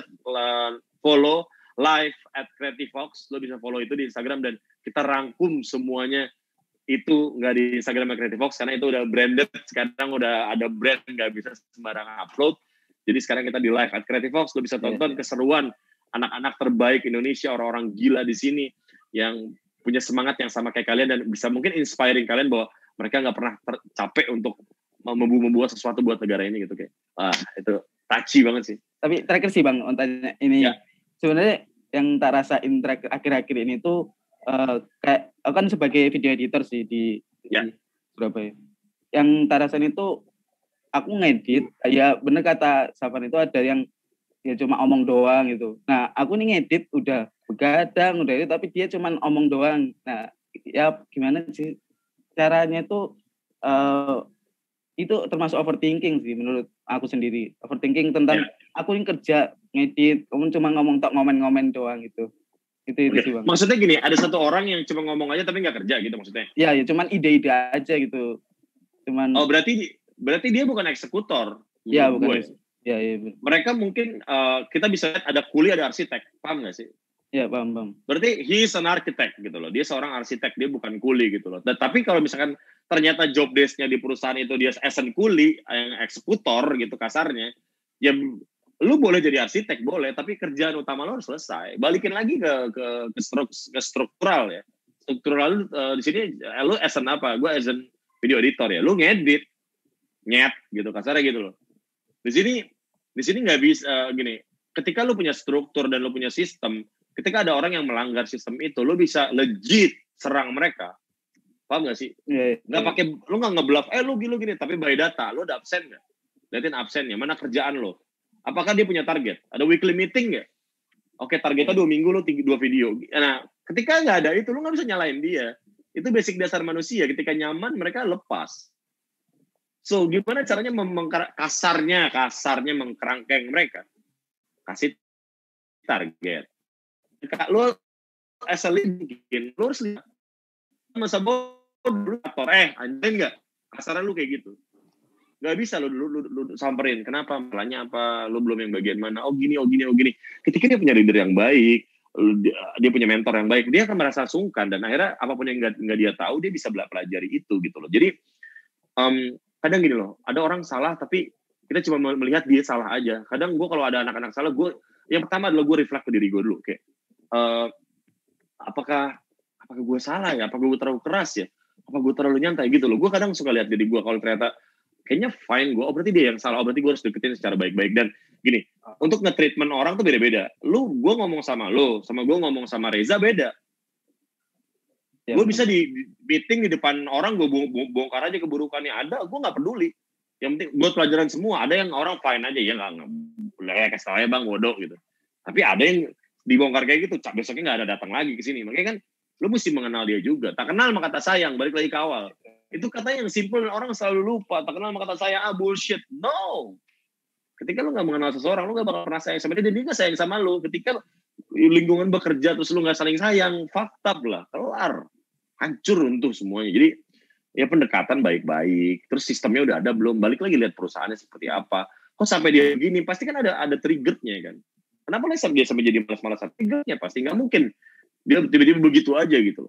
follow live at Creative Fox, lo bisa follow itu di Instagram, dan kita rangkum semuanya itu nggak di Instagram Creative Fox karena itu udah branded. Sekarang udah ada brand, nggak bisa sembarangan upload. Jadi sekarang kita di live at Creative Fox, lo bisa tonton keseruan anak-anak terbaik Indonesia, orang-orang gila di sini yang punya semangat yang sama kayak kalian, dan bisa mungkin inspiring kalian bahwa mereka nggak pernah capek untuk membuat sesuatu buat negara ini gitu kayak. Itu touchy banget sih. Tapi terakhir sih Bang, tanya ini. Ya. Sebenarnya yang tak rasain akhir-akhir ini tuh kayak aku kan sebagai video editor sih di Surabaya. Yang tak rasain itu aku ngedit, ya bener kata Safan itu ada yang ya cuma omong doang gitu. Nah aku nih ngedit udah begadang, udah itu, tapi dia cuma omong doang. Nah ya gimana sih caranya tuh itu termasuk overthinking sih menurut aku sendiri. Overthinking tentang aku ini kerja ngedit, kamu cuma ngomen-ngomen doang gitu. Itu sih Bang. Maksudnya gini, ada satu orang yang cuma ngomong aja tapi nggak kerja gitu maksudnya? Ya cuman ide-ide aja gitu. Cuman. Oh berarti dia bukan eksekutor. Iya bukan. Ya. Mereka mungkin kita bisa lihat ada kuli, ada arsitek, paham nggak sih? Iya paham. Berarti he is an architect gitu loh. Dia seorang arsitek, dia bukan kuli gitu loh. Tapi kalau misalkan ternyata job desk-nya di perusahaan itu dia as an kuli, yang eksekutor gitu kasarnya, ya lu boleh jadi arsitek boleh, tapi kerjaan utama lo harus selesai. Balikin lagi ke struktural ya. Struktural di sini lu as an apa? Gue as an video editor ya. Lu ngedit, nyet gitu kasarnya gitu loh. Di sini nggak bisa gini. Ketika lu punya struktur dan lu punya sistem, ketika ada orang yang melanggar sistem itu, lu bisa legit serang mereka. Paham gak sih? Nggak pakai, lu nggak ngebluff, lu gini, tapi by data, lu ada absen nggak? Liatin absennya, mana kerjaan lo? Apakah dia punya target? Ada weekly meeting nggak? Oke, targetnya 2 minggu lo 2 video. Nah, ketika nggak ada itu, lu nggak bisa nyalain dia. Itu basic dasar manusia. Ketika nyaman, mereka lepas. So, gimana caranya kasarnya mengkerangkeng mereka? Kasih target. Lo as a lead bikin, lo harus lihat masa bodoh anjing nggak kasarnya lu kayak gitu, nggak bisa lu samperin. Kenapa, malahnya apa, lu belum yang bagian mana, oh gini. Ketika dia punya leader yang baik, dia punya mentor yang baik, dia akan merasa sungkan, dan akhirnya apapun yang nggak dia tahu, dia bisa pelajari itu gitu loh. Jadi kadang gini loh, ada orang salah tapi kita cuma melihat dia salah aja. Kadang gue kalau ada anak-anak salah, gue yang pertama adalah gue reflect ke diri gue dulu, kayak apakah gue salah ya? Apa gue terlalu keras ya? Apa gue terlalu nyantai gitu loh? Gue kadang suka lihat diri gue, kalau ternyata kayaknya fine gue, berarti dia yang salah, berarti gue harus deketin secara baik-baik. Dan gini, untuk nge-treatment orang tuh beda-beda. Gue ngomong sama lo, sama gue ngomong sama Reza beda. Gue bisa di meeting di depan orang, gue bongkar aja keburukannya. Ada, gue gak peduli. Yang penting buat pelajaran semua. Ada yang orang fine aja, ya nggak kasih tau ya bang, bodoh gitu. Tapi ada yang dibongkar kayak gitu, besoknya gak ada datang lagi ke sini. Makanya kan lu mesti mengenal dia juga. Tak kenal maka kata sayang, balik lagi ke awal. Itu kata yang simple dan orang selalu lupa. Tak kenal maka kata sayang, bullshit. No. Ketika lu nggak mengenal seseorang, lu nggak bakal pernah sayang sama dia, dan dia nggak sayang sama lu. Ketika lingkungan bekerja terus lu nggak saling sayang, fucked up lah, kelar, hancur runtuh semuanya. Jadi ya pendekatan baik-baik, terus sistemnya udah ada belum, balik lagi lihat perusahaannya seperti apa. Kok sampai dia begini, pasti kan ada triggernya kan. Kenapa dia sampai jadi malas-malasan? Triggernya pasti nggak mungkin dia tiba-tiba begitu aja gitu loh.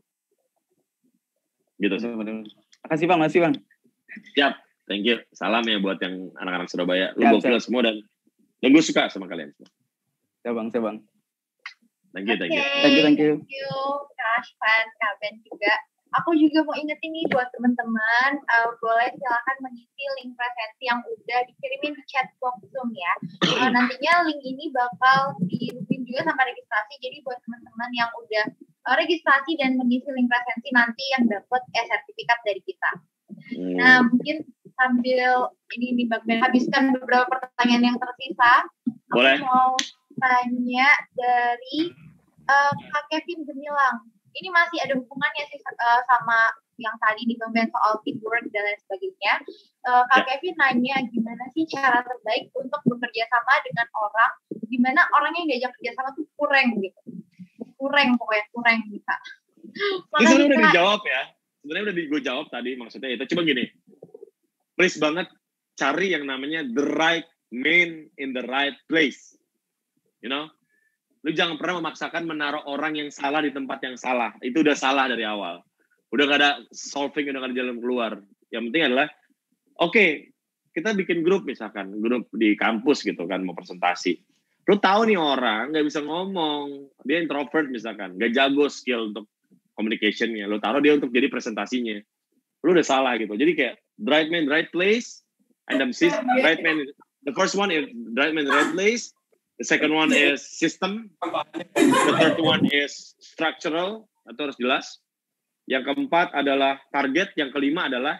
Gitu. Makasih Bang, makasih Bang. Siap, thank you. Salam ya buat yang anak-anak Surabaya. Lu gokil semua dan gue suka sama kalian semua. Siap Bang. Thank you. Thank you, Kak Ashfan, Kak Ben juga. Aku juga mau ingetin nih buat teman-teman, boleh silakan mengisi link presensi yang udah dikirimin di chat box Zoom ya. Nantinya link ini bakal dihubungin juga sama registrasi, jadi buat teman-teman yang udah registrasi dan mengisi link presensi nanti yang dapat sertifikat dari kita. Nah, mungkin sambil ini Bang Ben habiskan beberapa pertanyaan yang tersisa, boleh. Aku mau tanya dari Kak Kevin Gemilang. Ini masih ada hubungannya sih sama yang tadi di Bang Ben soal teamwork dan lain sebagainya. Kak Kevin nanya gimana sih cara terbaik untuk bekerja sama dengan orang, gimana orang yang diajak kerja sama tuh kurang gitu. Kurang gitu. Ini sebenarnya udah dijawab ya. Sebenarnya udah gue jawab tadi, maksudnya itu. Coba gini, please banget cari yang namanya the right man in the right place. You know? Lu jangan pernah memaksakan menaruh orang yang salah di tempat yang salah. Itu udah salah dari awal. Udah gak ada solving, udah gak ada jalan keluar. Yang penting adalah, oke, kita bikin grup misalkan, grup di kampus gitu kan, mau presentasi. Lu tahu nih orang gak bisa ngomong, dia introvert misalkan, gak jago skill untuk communication-nya. Lu taruh dia untuk jadi presentasinya. Lu udah salah gitu. Jadi kayak, right man, right place, and right man, the first one is right man, right place. The second one is system. The third one is structural. Itu harus jelas. Yang keempat adalah target. Yang kelima adalah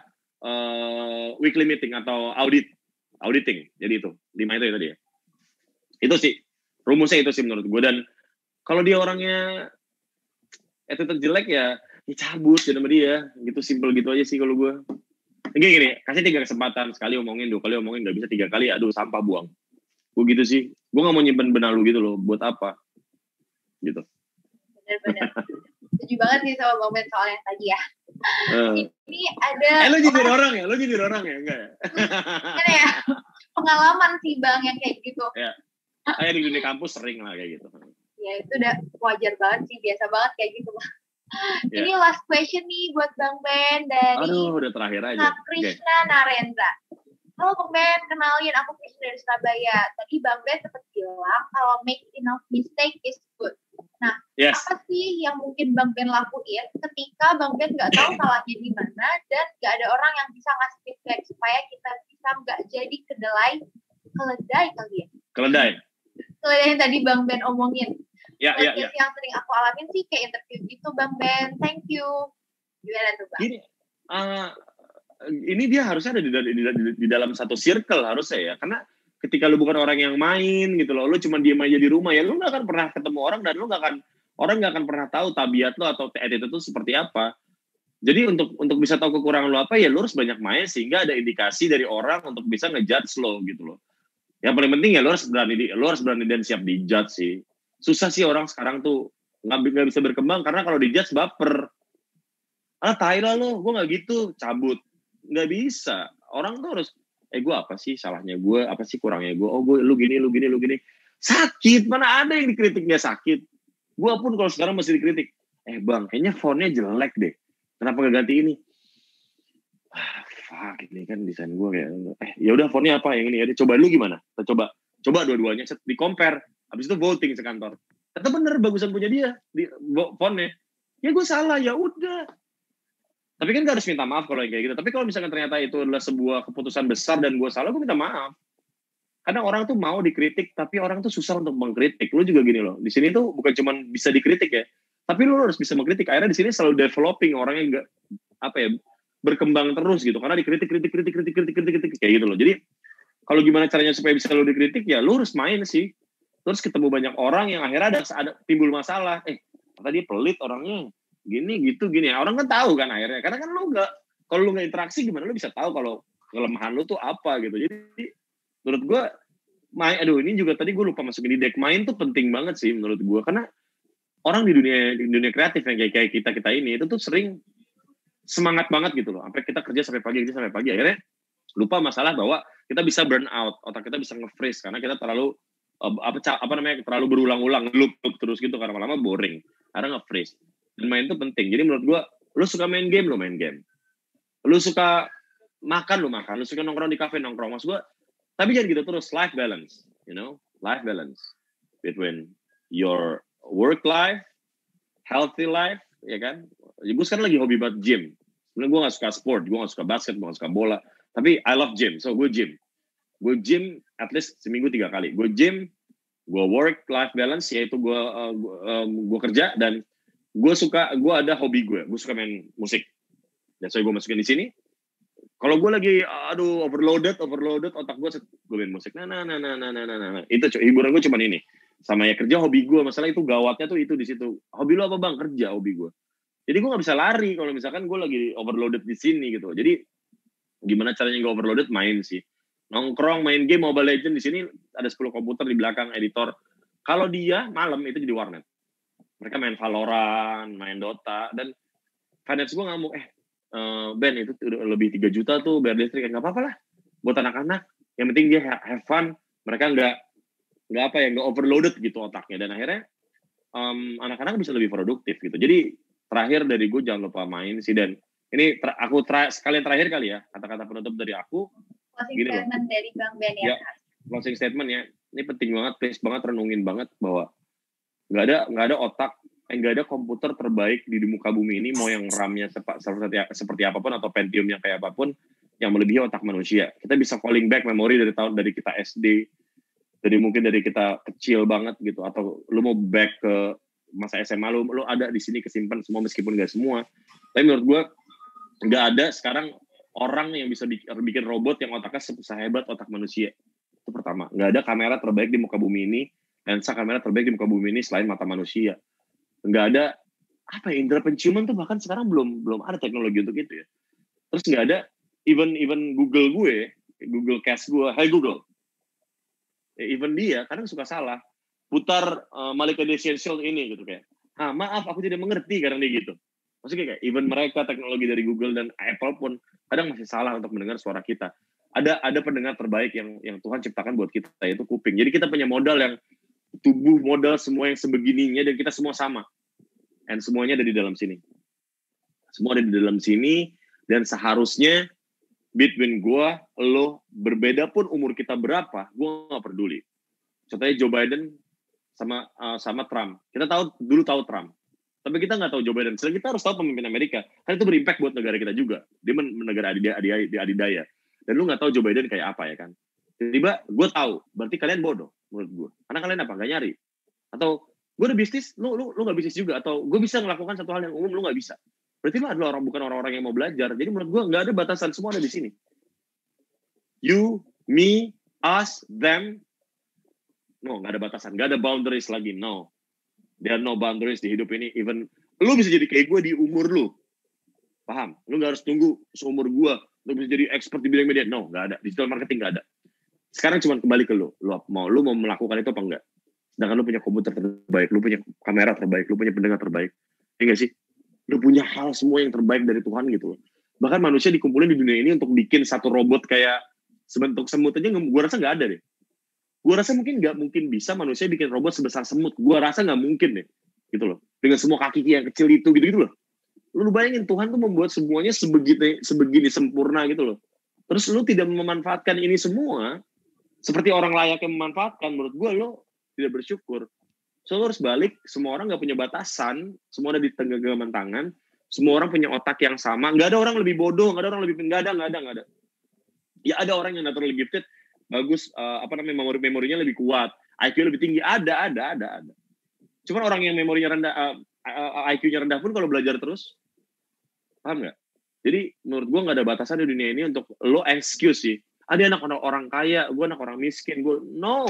weekly meeting atau auditing. Jadi itu. 5 itu tadi ya. Itu sih. Rumusnya itu sih menurut gue. Dan kalau dia orangnya attitude jelek ya cabut sama dia. Gitu simple gitu aja sih kalau gue. Gini. Kasih 3 kesempatan. Sekali omongin, 2 kali omongin. Gak bisa 3 kali. Aduh sampah buang. Gue gitu sih. Gue gak mau nyimpen benar lu gitu loh. Buat apa? Gitu. Benar-benar. Setuju banget sih sama Bang Ben soal yang tadi ya. Ini ada... Lo jadi orang ya? Enggak ya? Ini ya. Pengalaman sih Bang yang kayak gitu. Ya. Kayak di dunia kampus sering lah kayak gitu. Ya itu udah wajar banget sih. Biasa banget kayak gitu. Ini last question nih buat Bang Ben dari... Aduh, udah terakhir aja. Krishna Narendra. Halo Bang Ben, kenalin aku Krishna dari Surabaya. Tadi Bang Ben sempat bilang kalau make enough mistake is good. Nah, apa sih yang mungkin Bang Ben lakuin ketika Bang Ben nggak tahu salahnya di mana dan nggak ada orang yang bisa ngasih feedback supaya kita bisa nggak jadi keledai kali ya? Keledai yang tadi Bang Ben omongin. Ya. Yang sering aku alamin sih kayak interview gitu Bang Ben. Thank you. Gimana tuh Bang? Ini dia harusnya ada di dalam satu circle harusnya ya, karena ketika lu bukan orang yang main gitu loh, lu cuma diem aja di rumah ya, lu nggak akan pernah ketemu orang dan orang nggak akan pernah tahu tabiat lu atau attitude itu seperti apa. Jadi untuk bisa tahu kekurangan lu apa ya, lu harus banyak main sehingga ada indikasi dari orang untuk bisa ngejudge lo gitu loh. Yang paling penting ya lu harus berani dan siap dijudge sih. Susah sih orang sekarang tuh nggak bisa berkembang karena kalau dijudge baper. Tai lah lo, gue nggak gitu, cabut. Nggak bisa. Orang tuh harus, gue apa sih salahnya gue, apa sih kurangnya gue, lu gini. Sakit, mana ada yang dikritik nggak sakit. Gue pun kalau sekarang masih dikritik, Bang, kayaknya fontnya jelek deh. Kenapa nggak ganti ini? Fuck, ini kan desain gue kayak, ya udah fontnya apa yang ini, ya coba lu gimana? Kita coba dua-duanya, di compare, habis itu voting sekantor. Ternyata bener, bagusan punya dia, di fontnya. Ya gue salah, ya udah. Tapi kan gak harus minta maaf kalau kayak gitu. Tapi kalau misalkan ternyata itu adalah sebuah keputusan besar dan gue salah, gue minta maaf. Karena orang tuh mau dikritik, tapi orang tuh susah untuk mengkritik. Lu juga gini loh, di sini tuh bukan cuma bisa dikritik ya, tapi lu harus bisa mengkritik. Akhirnya di sini selalu developing orangnya berkembang terus gitu. Karena dikritik kayak gitu loh. Jadi kalau gimana caranya supaya bisa lu dikritik ya, lu harus main sih. Terus ketemu banyak orang yang akhirnya ada timbul masalah. Kata dia pelit orangnya. Gini. Orang kan tahu kan akhirnya. Karena kan kalau lu nggak interaksi gimana lu bisa tahu kalau kelemahan lu tuh apa gitu. Jadi menurut gue ini juga tadi gue lupa masukin di deck. Main tuh penting banget sih menurut gue, karena orang di dunia kreatif yang kayak kita ini itu tuh sering semangat banget gitu loh, sampai kita kerja sampai pagi, akhirnya lupa masalah bahwa kita bisa burn out, otak kita bisa nge-freeze karena kita terlalu terlalu berulang-ulang, loop terus gitu, karena lama-lama boring, karena nge-freeze. Dan main itu penting. Jadi menurut gue, lu suka main game, lu main game. Lu suka makan, lu makan. Lu suka nongkrong di kafe, nongkrong. Maksud gue, tapi jangan gitu terus. Life balance, life balance between your work life, healthy life, ya kan? Gue sekarang lagi hobi banget gym. Sebenarnya gue gak suka sport, gue gak suka basket, gue gak suka bola. Tapi I love gym, so gue gym. Gue gym at least seminggu 3 kali. Gue gym, gue work life balance, yaitu gue kerja, dan gue ada hobi gue suka main musik. Dan so gue masukin di sini. Kalau gue lagi overloaded otak gue main musik. Nah. Itu hiburan gue cuma ini. Sama ya kerja, hobi gue. Masalah itu gawatnya tuh itu di situ. Hobi lo apa bang? Kerja hobi gue. Jadi gue nggak bisa lari kalau misalkan gue lagi overloaded di sini gitu. Jadi gimana caranya gue overloaded? Main sih. Nongkrong, main game Mobile Legends. Di sini ada 10 komputer di belakang editor. Kalau dia malam itu jadi warnet. Mereka main Valorant, main Dota, dan finance gue ngamuk, Ben itu udah lebih 3 juta tuh bayar listrik, nggak apa-apa lah buat anak-anak, yang penting dia have fun, mereka nggak overloaded gitu otaknya, dan akhirnya anak-anak bisa lebih produktif gitu. Jadi terakhir dari gue, jangan lupa main sih. Dan ini sekalian terakhir kali ya, kata-kata penutup dari aku. Closing statement dari Bang Ben ya. Closing statement ya, ini penting banget, please banget, renungin banget bahwa nggak ada otak, nggak ada komputer terbaik di muka bumi ini, mau yang RAM-nya seperti apapun atau Pentium-nya kayak apapun, yang melebihi otak manusia. Kita bisa calling back memori dari kita SD, dari kita kecil banget gitu, atau lu mau back ke masa SMA, lu ada di sini kesimpan semua, meskipun nggak semua. Tapi menurut gue nggak ada sekarang orang yang bisa bikin robot yang otaknya sehebat otak manusia. Itu pertama. Nggak ada kamera terbaik di muka bumi ini, lensa kamera terbaik di muka bumi ini selain mata manusia. Nggak ada indera penciuman tuh bahkan sekarang belum ada teknologi untuk itu ya. Terus nggak ada even Google Cast gue, hey Google, even dia kadang suka salah, putar Malika the Essential ini gitu kayak, maaf aku tidak mengerti, kadang dia gitu. Maksudnya kayak even mereka teknologi dari Google dan Apple pun kadang masih salah untuk mendengar suara kita. Ada pendengar terbaik yang Tuhan ciptakan buat kita, yaitu kuping. Jadi kita punya modal yang tubuh, modal semua yang sebegininya, dan kita semua sama. And semuanya ada di dalam sini. Semua ada di dalam sini, dan seharusnya between gua, lo, berbeda pun umur kita berapa, gua nggak peduli. Contohnya Joe Biden sama Trump. Kita dulu tahu Trump. Tapi kita nggak tahu Joe Biden. Sekarang kita harus tahu pemimpin Amerika. Karena itu berimpact buat negara kita juga. Dia negara adidaya. Dan lu nggak tahu Joe Biden kayak apa ya kan. Tiba-tiba gue tahu, berarti kalian bodoh menurut gue. Karena kalian apa? Gak nyari. Atau gue udah bisnis, lu gak bisnis juga. Atau gue bisa melakukan satu hal yang umum, lu gak bisa. Berarti lu adalah bukan orang-orang yang mau belajar. Jadi menurut gue gak ada batasan, semua ada di sini. You, me, us, them. No, gak ada batasan. Gak ada boundaries lagi, no. There are no boundaries di hidup ini. Even lu bisa jadi kayak gue di umur lu. Paham? Lu gak harus tunggu seumur gue. Lu bisa jadi expert di bidang media. No, gak ada. Digital marketing gak ada. Sekarang cuma kembali ke lu mau melakukan itu apa enggak? Sedangkan lu punya komputer terbaik, lu punya kamera terbaik, lu punya pendengar terbaik, ya nggak sih? Lu punya hal semua yang terbaik dari Tuhan gitu. Bahkan manusia dikumpulin di dunia ini untuk bikin satu robot kayak sebentuk semut aja, gue rasa nggak ada deh. Gue rasa nggak mungkin bisa manusia bikin robot sebesar semut. Gue rasa nggak mungkin deh, gitu loh. Dengan semua kaki yang kecil itu, gitu loh. Lu bayangin Tuhan tuh membuat semuanya sebegini sempurna gitu loh. Terus lu tidak memanfaatkan ini semua seperti orang layak yang memanfaatkan, menurut gue lo tidak bersyukur. So lo harus balik, semua orang gak punya batasan, semua ada di genggaman tangan, semua orang punya otak yang sama, gak ada orang lebih bodoh, gak ada orang lebih, gak ada. Ya ada orang yang naturally gifted, bagus, memorinya lebih kuat, IQ lebih tinggi, ada. Cuman orang yang memorinya rendah, IQ-nya rendah pun kalau belajar terus, paham gak? Jadi menurut gue gak ada batasan di dunia ini untuk lo excuse sih. Ada anak orang kaya, gue anak orang miskin, gue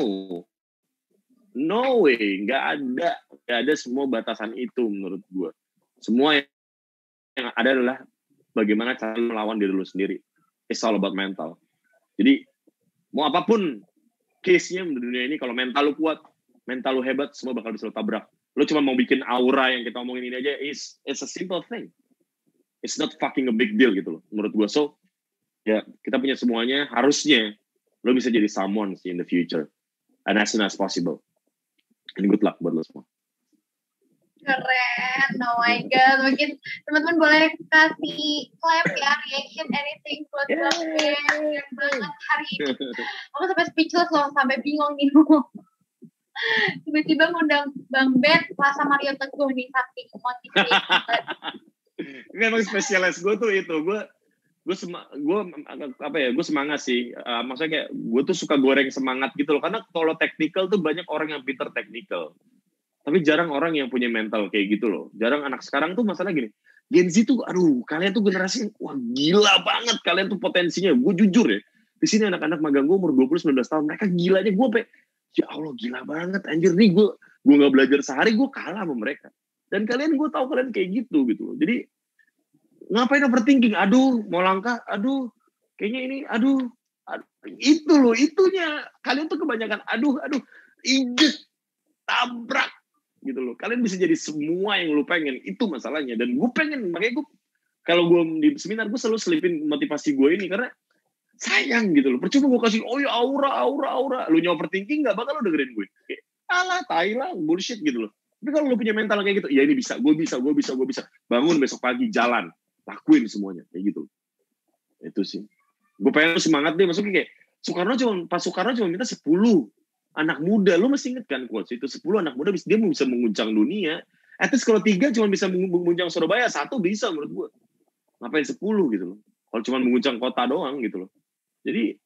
no way, nggak ada semua batasan itu menurut gue. Semua yang ada adalah bagaimana cara melawan diri lu sendiri. It's all about mental. Jadi mau apapun case-nya di dunia ini kalau mental lu kuat, mental lu hebat, semua bakal bisa lu tabrak. Lu cuma mau bikin aura yang kita omongin ini aja, it's a simple thing. It's not fucking a big deal gitu loh, menurut gue. So, ya kita punya semuanya, harusnya lu bisa jadi someone sih in the future. And as soon as possible. And good luck buat lo semua. Keren, oh my god. Mungkin teman-teman boleh kasih clap ya, reaction, anything buat Bang Ben. Keren banget hari ini. Aku sampai speechless loh, sampai bingung nih. Tiba-tiba ngundang Bang Ben, Plaza Mario Teguh nih, saking motivasi. Memang spesialis gue tuh itu, gue semangat sih. Maksudnya kayak gue tuh suka goreng semangat gitu loh. Karena kalau technical tuh banyak orang yang pinter technical. Tapi jarang orang yang punya mental kayak gitu loh. Jarang anak sekarang tuh masalah gini. Gen Z tuh, aduh, kalian tuh generasi, wah gila banget. Kalian tuh potensinya. Gue jujur ya. Di sini anak-anak magang gue umur 20-19 tahun. Mereka gilanya gue ya Allah gila banget. Anjir nih gue gak belajar sehari, gue kalah sama mereka. Dan gue tahu kalian kayak gitu loh. Jadi ngapain overthinking? Aduh, mau langkah? Aduh, kayaknya ini, aduh. Itu loh, itunya. Kalian tuh kebanyakan, aduh, injet, tabrak. Gitu loh. Kalian bisa jadi semua yang lu pengen. Itu masalahnya. Dan gue pengen, makanya kalau gue di seminar, gue selalu selipin motivasi gue ini. Karena sayang gitu loh. Percuma gue kasih, oh ya aura. Lu overthinking gak bakal lu dengerin gue. Kayak, alah, tai lah, bullshit gitu loh. Tapi kalau lu punya mental kayak gitu, ya ini bisa, gue bisa. Bangun besok pagi, jalan. Lakuin semuanya. Kayak gitu. Itu sih. Gue pengen lu semangat deh. Maksudnya kayak, Pak Soekarno cuma minta 10 anak muda. Lu masih inget kan quotes itu? 10 anak muda, dia bisa menguncang dunia. At least kalau 3 cuma bisa menguncang Surabaya, 1 bisa menurut gue. Ngapain 10 gitu loh. Kalau cuma menguncang kota doang gitu loh. Jadi,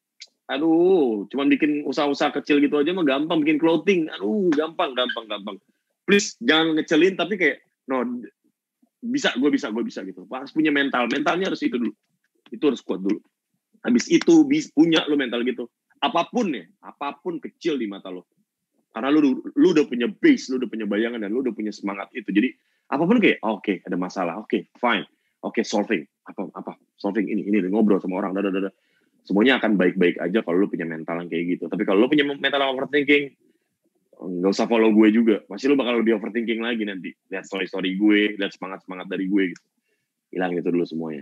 aduh, cuma bikin usaha-usaha kecil gitu aja mah gampang. Bikin clothing, aduh, gampang. Please, jangan ngecelin, tapi kayak, no, gue bisa gitu. Harus punya mentalnya harus itu dulu. Itu harus kuat dulu. Habis itu, punya lo mental gitu. Apapun kecil di mata lo. Karena lu udah punya base, lu udah punya bayangan, dan lu udah punya semangat itu. Jadi, apapun kayak, oke, ada masalah, oke, fine. Oke, solving. Apa? Solving ini, ngobrol sama orang, semuanya akan baik-baik aja kalau lu punya mental yang kayak gitu. Tapi kalau lu punya mental yang overthinking, nggak usah follow gue juga. Pasti lu bakal lebih overthinking lagi nanti. Lihat story gue, lihat semangat dari gue gitu. Hilang itu dulu semuanya.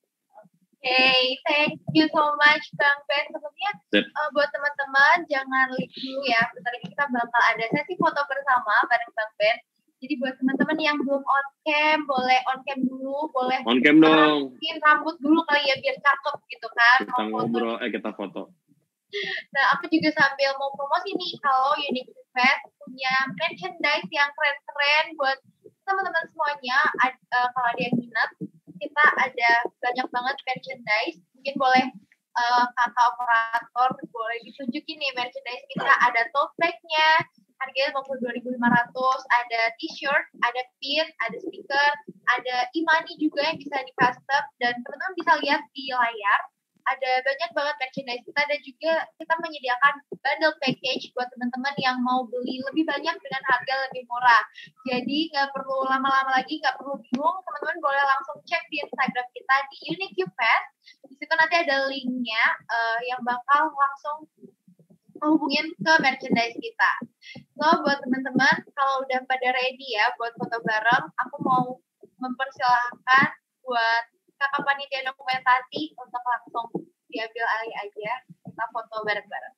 Hey, thank you so much Bang Ben. Sebelumnya buat teman-teman jangan leave dulu ya. Bentar lagi kita bakal ada sesi foto bersama bareng Bang Ben. Jadi buat teman-teman yang belum on cam, boleh on cam dulu, boleh on cam dong. Mungkin rambut dulu kali ya biar cakep gitu kan. Kita ngobrol, kita foto. Nah, aku juga sambil mau promosi nih kalau Unique Fest punya merchandise yang keren-keren buat teman-teman semuanya. Kalau ada yang minat, kita ada banyak banget merchandise. Mungkin boleh kakak operator boleh ditunjukin nih merchandise kita. Ada tote bag-nya, harganya 52.500, ada t-shirt, ada pin, ada stiker, ada e-money juga yang bisa di-custom, dan teman-teman bisa lihat di layar. Ada banyak banget merchandise kita, dan juga kita menyediakan bundle package buat teman-teman yang mau beli lebih banyak dengan harga lebih murah. Jadi nggak perlu lama-lama lagi, nggak perlu bingung, teman-teman boleh langsung cek di Instagram kita di Unique Fest. Di situ nanti ada linknya yang bakal langsung menghubungin ke merchandise kita. So buat teman-teman, kalau udah pada ready ya buat foto bareng, aku mau mempersilahkan buat kakak panitia dokumentasi untuk langsung diambil alih aja, kita foto bareng-bareng.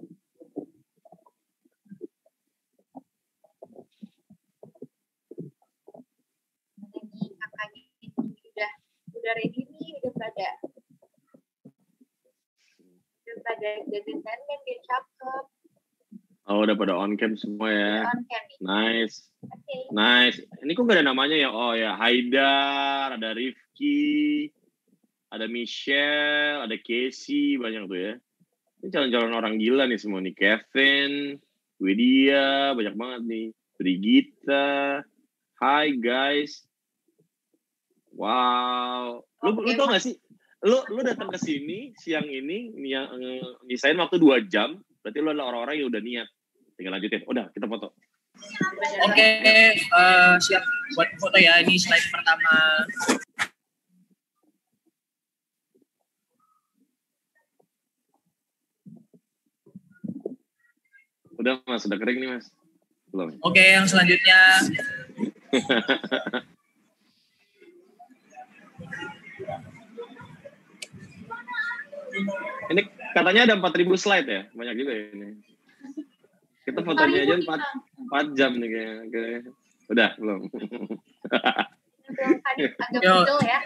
Lagi kakaknya ini udah ready nih, udah pada jadi dandan biar cakep. Oh, udah pada on cam semua ya. On cam. Nice. Okay. Nice. Ini kok gak ada namanya ya? Oh ya, Haidar, ada Rifki, ada Michelle, ada Casey, banyak tuh ya. Ini calon-calon orang gila nih semua nih. Kevin, Widya, banyak banget nih. Brigita. Hi guys. Wow. Lu tau gak sih? Lu datang ke sini siang ini nyisain waktu 2 jam. Berarti lu adalah orang-orang yang udah niat. Tinggal lanjutin. Udah, kita foto. Oke, siap buat foto ya. Ini slide pertama. Udah Mas, udah kering nih Mas. Belum. Oke, yang selanjutnya. Ini katanya ada 4.000 slide ya? Banyak juga ya ini. Kita fotonya aja 4 jam nih kayaknya. Udah, belum. Agak betul ya.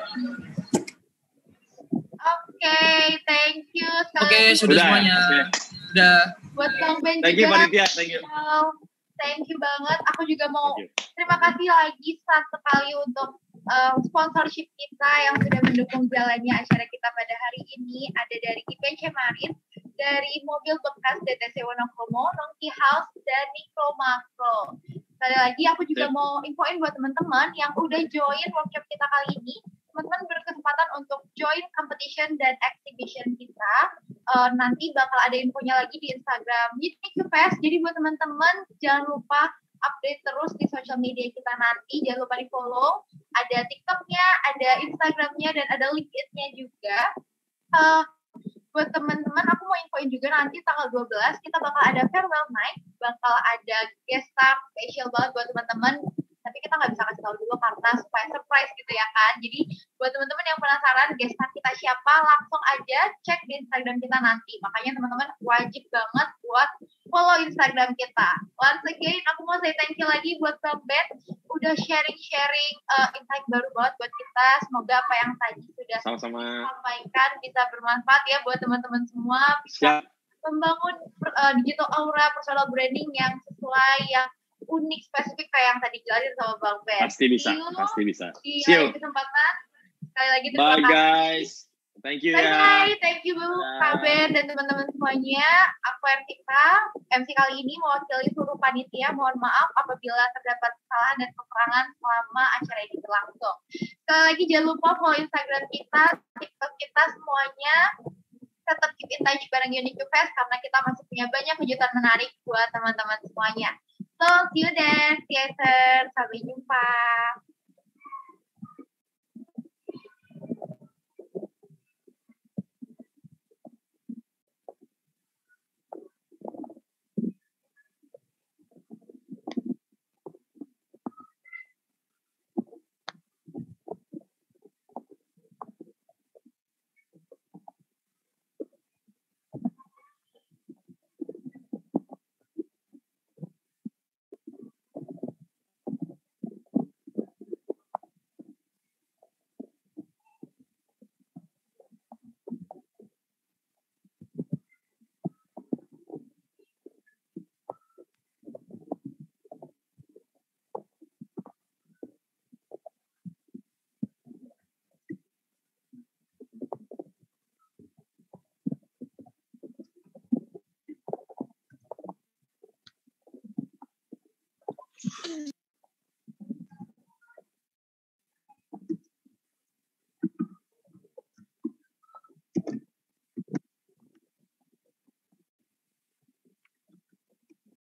Oke, thank you. Oke, sudah semuanya. Udah. Buat Bang Ben thank you, juga. Panitia. Thank you. Thank you banget. Aku juga mau terima kasih lagi sekali untuk sponsorship kita yang sudah mendukung jalannya acara kita pada hari ini. Ada dari IPC Marin, dari mobil bekas DTC Wonokromo, Nongki House, dan Mikro Makro. Sekali lagi aku juga mau infoin buat teman-teman yang udah join workshop kita kali ini. Teman-teman berkesempatan untuk join competition dan exhibition kita. Nanti bakal ada infonya lagi di Instagram Unique Fest. Jadi buat teman-teman jangan lupa update terus di social media kita nanti. Jangan lupa di follow. Ada TikToknya, ada Instagramnya, dan ada LinkedIn-nya juga. Buat teman-teman, aku mau infoin juga nanti tanggal 12 kita bakal ada farewell night. Bakal ada guest star spesial banget buat teman-teman. Tapi kita nggak bisa kasih tahu dulu karena supaya surprise gitu ya kan. Jadi buat teman-teman yang penasaran guest star kita siapa, langsung aja cek di Instagram kita nanti. Makanya teman-teman wajib banget buat follow Instagram kita. Once again, aku mau say thank you lagi buat Bang Ben udah sharing-sharing insight baru banget buat kita. Semoga apa yang tadi sudah disampaikan bisa bermanfaat ya buat teman-teman semua. Bisa membangun digital aura, personal branding yang sesuai, yang unik, spesifik kayak yang tadi jelasin sama Bang Ben. Pasti bisa, pasti bisa. Di lain kesempatan, sekali lagi terima kasih. Bye guys. Thank you ya. Bye, thank you Kak Ben dan teman-teman semuanya. Aku Ertika, MC kali ini mewakili seluruh panitia. Mohon maaf apabila terdapat kesalahan dan kekurangan selama acara ini berlangsung. Sekali lagi jangan lupa follow Instagram kita, TikTok kita semuanya. Tetap keep in touch bareng Unique Fest karena kita masih punya banyak kejutan menarik buat teman-teman semuanya. So, see you there, theater. Sampai jumpa.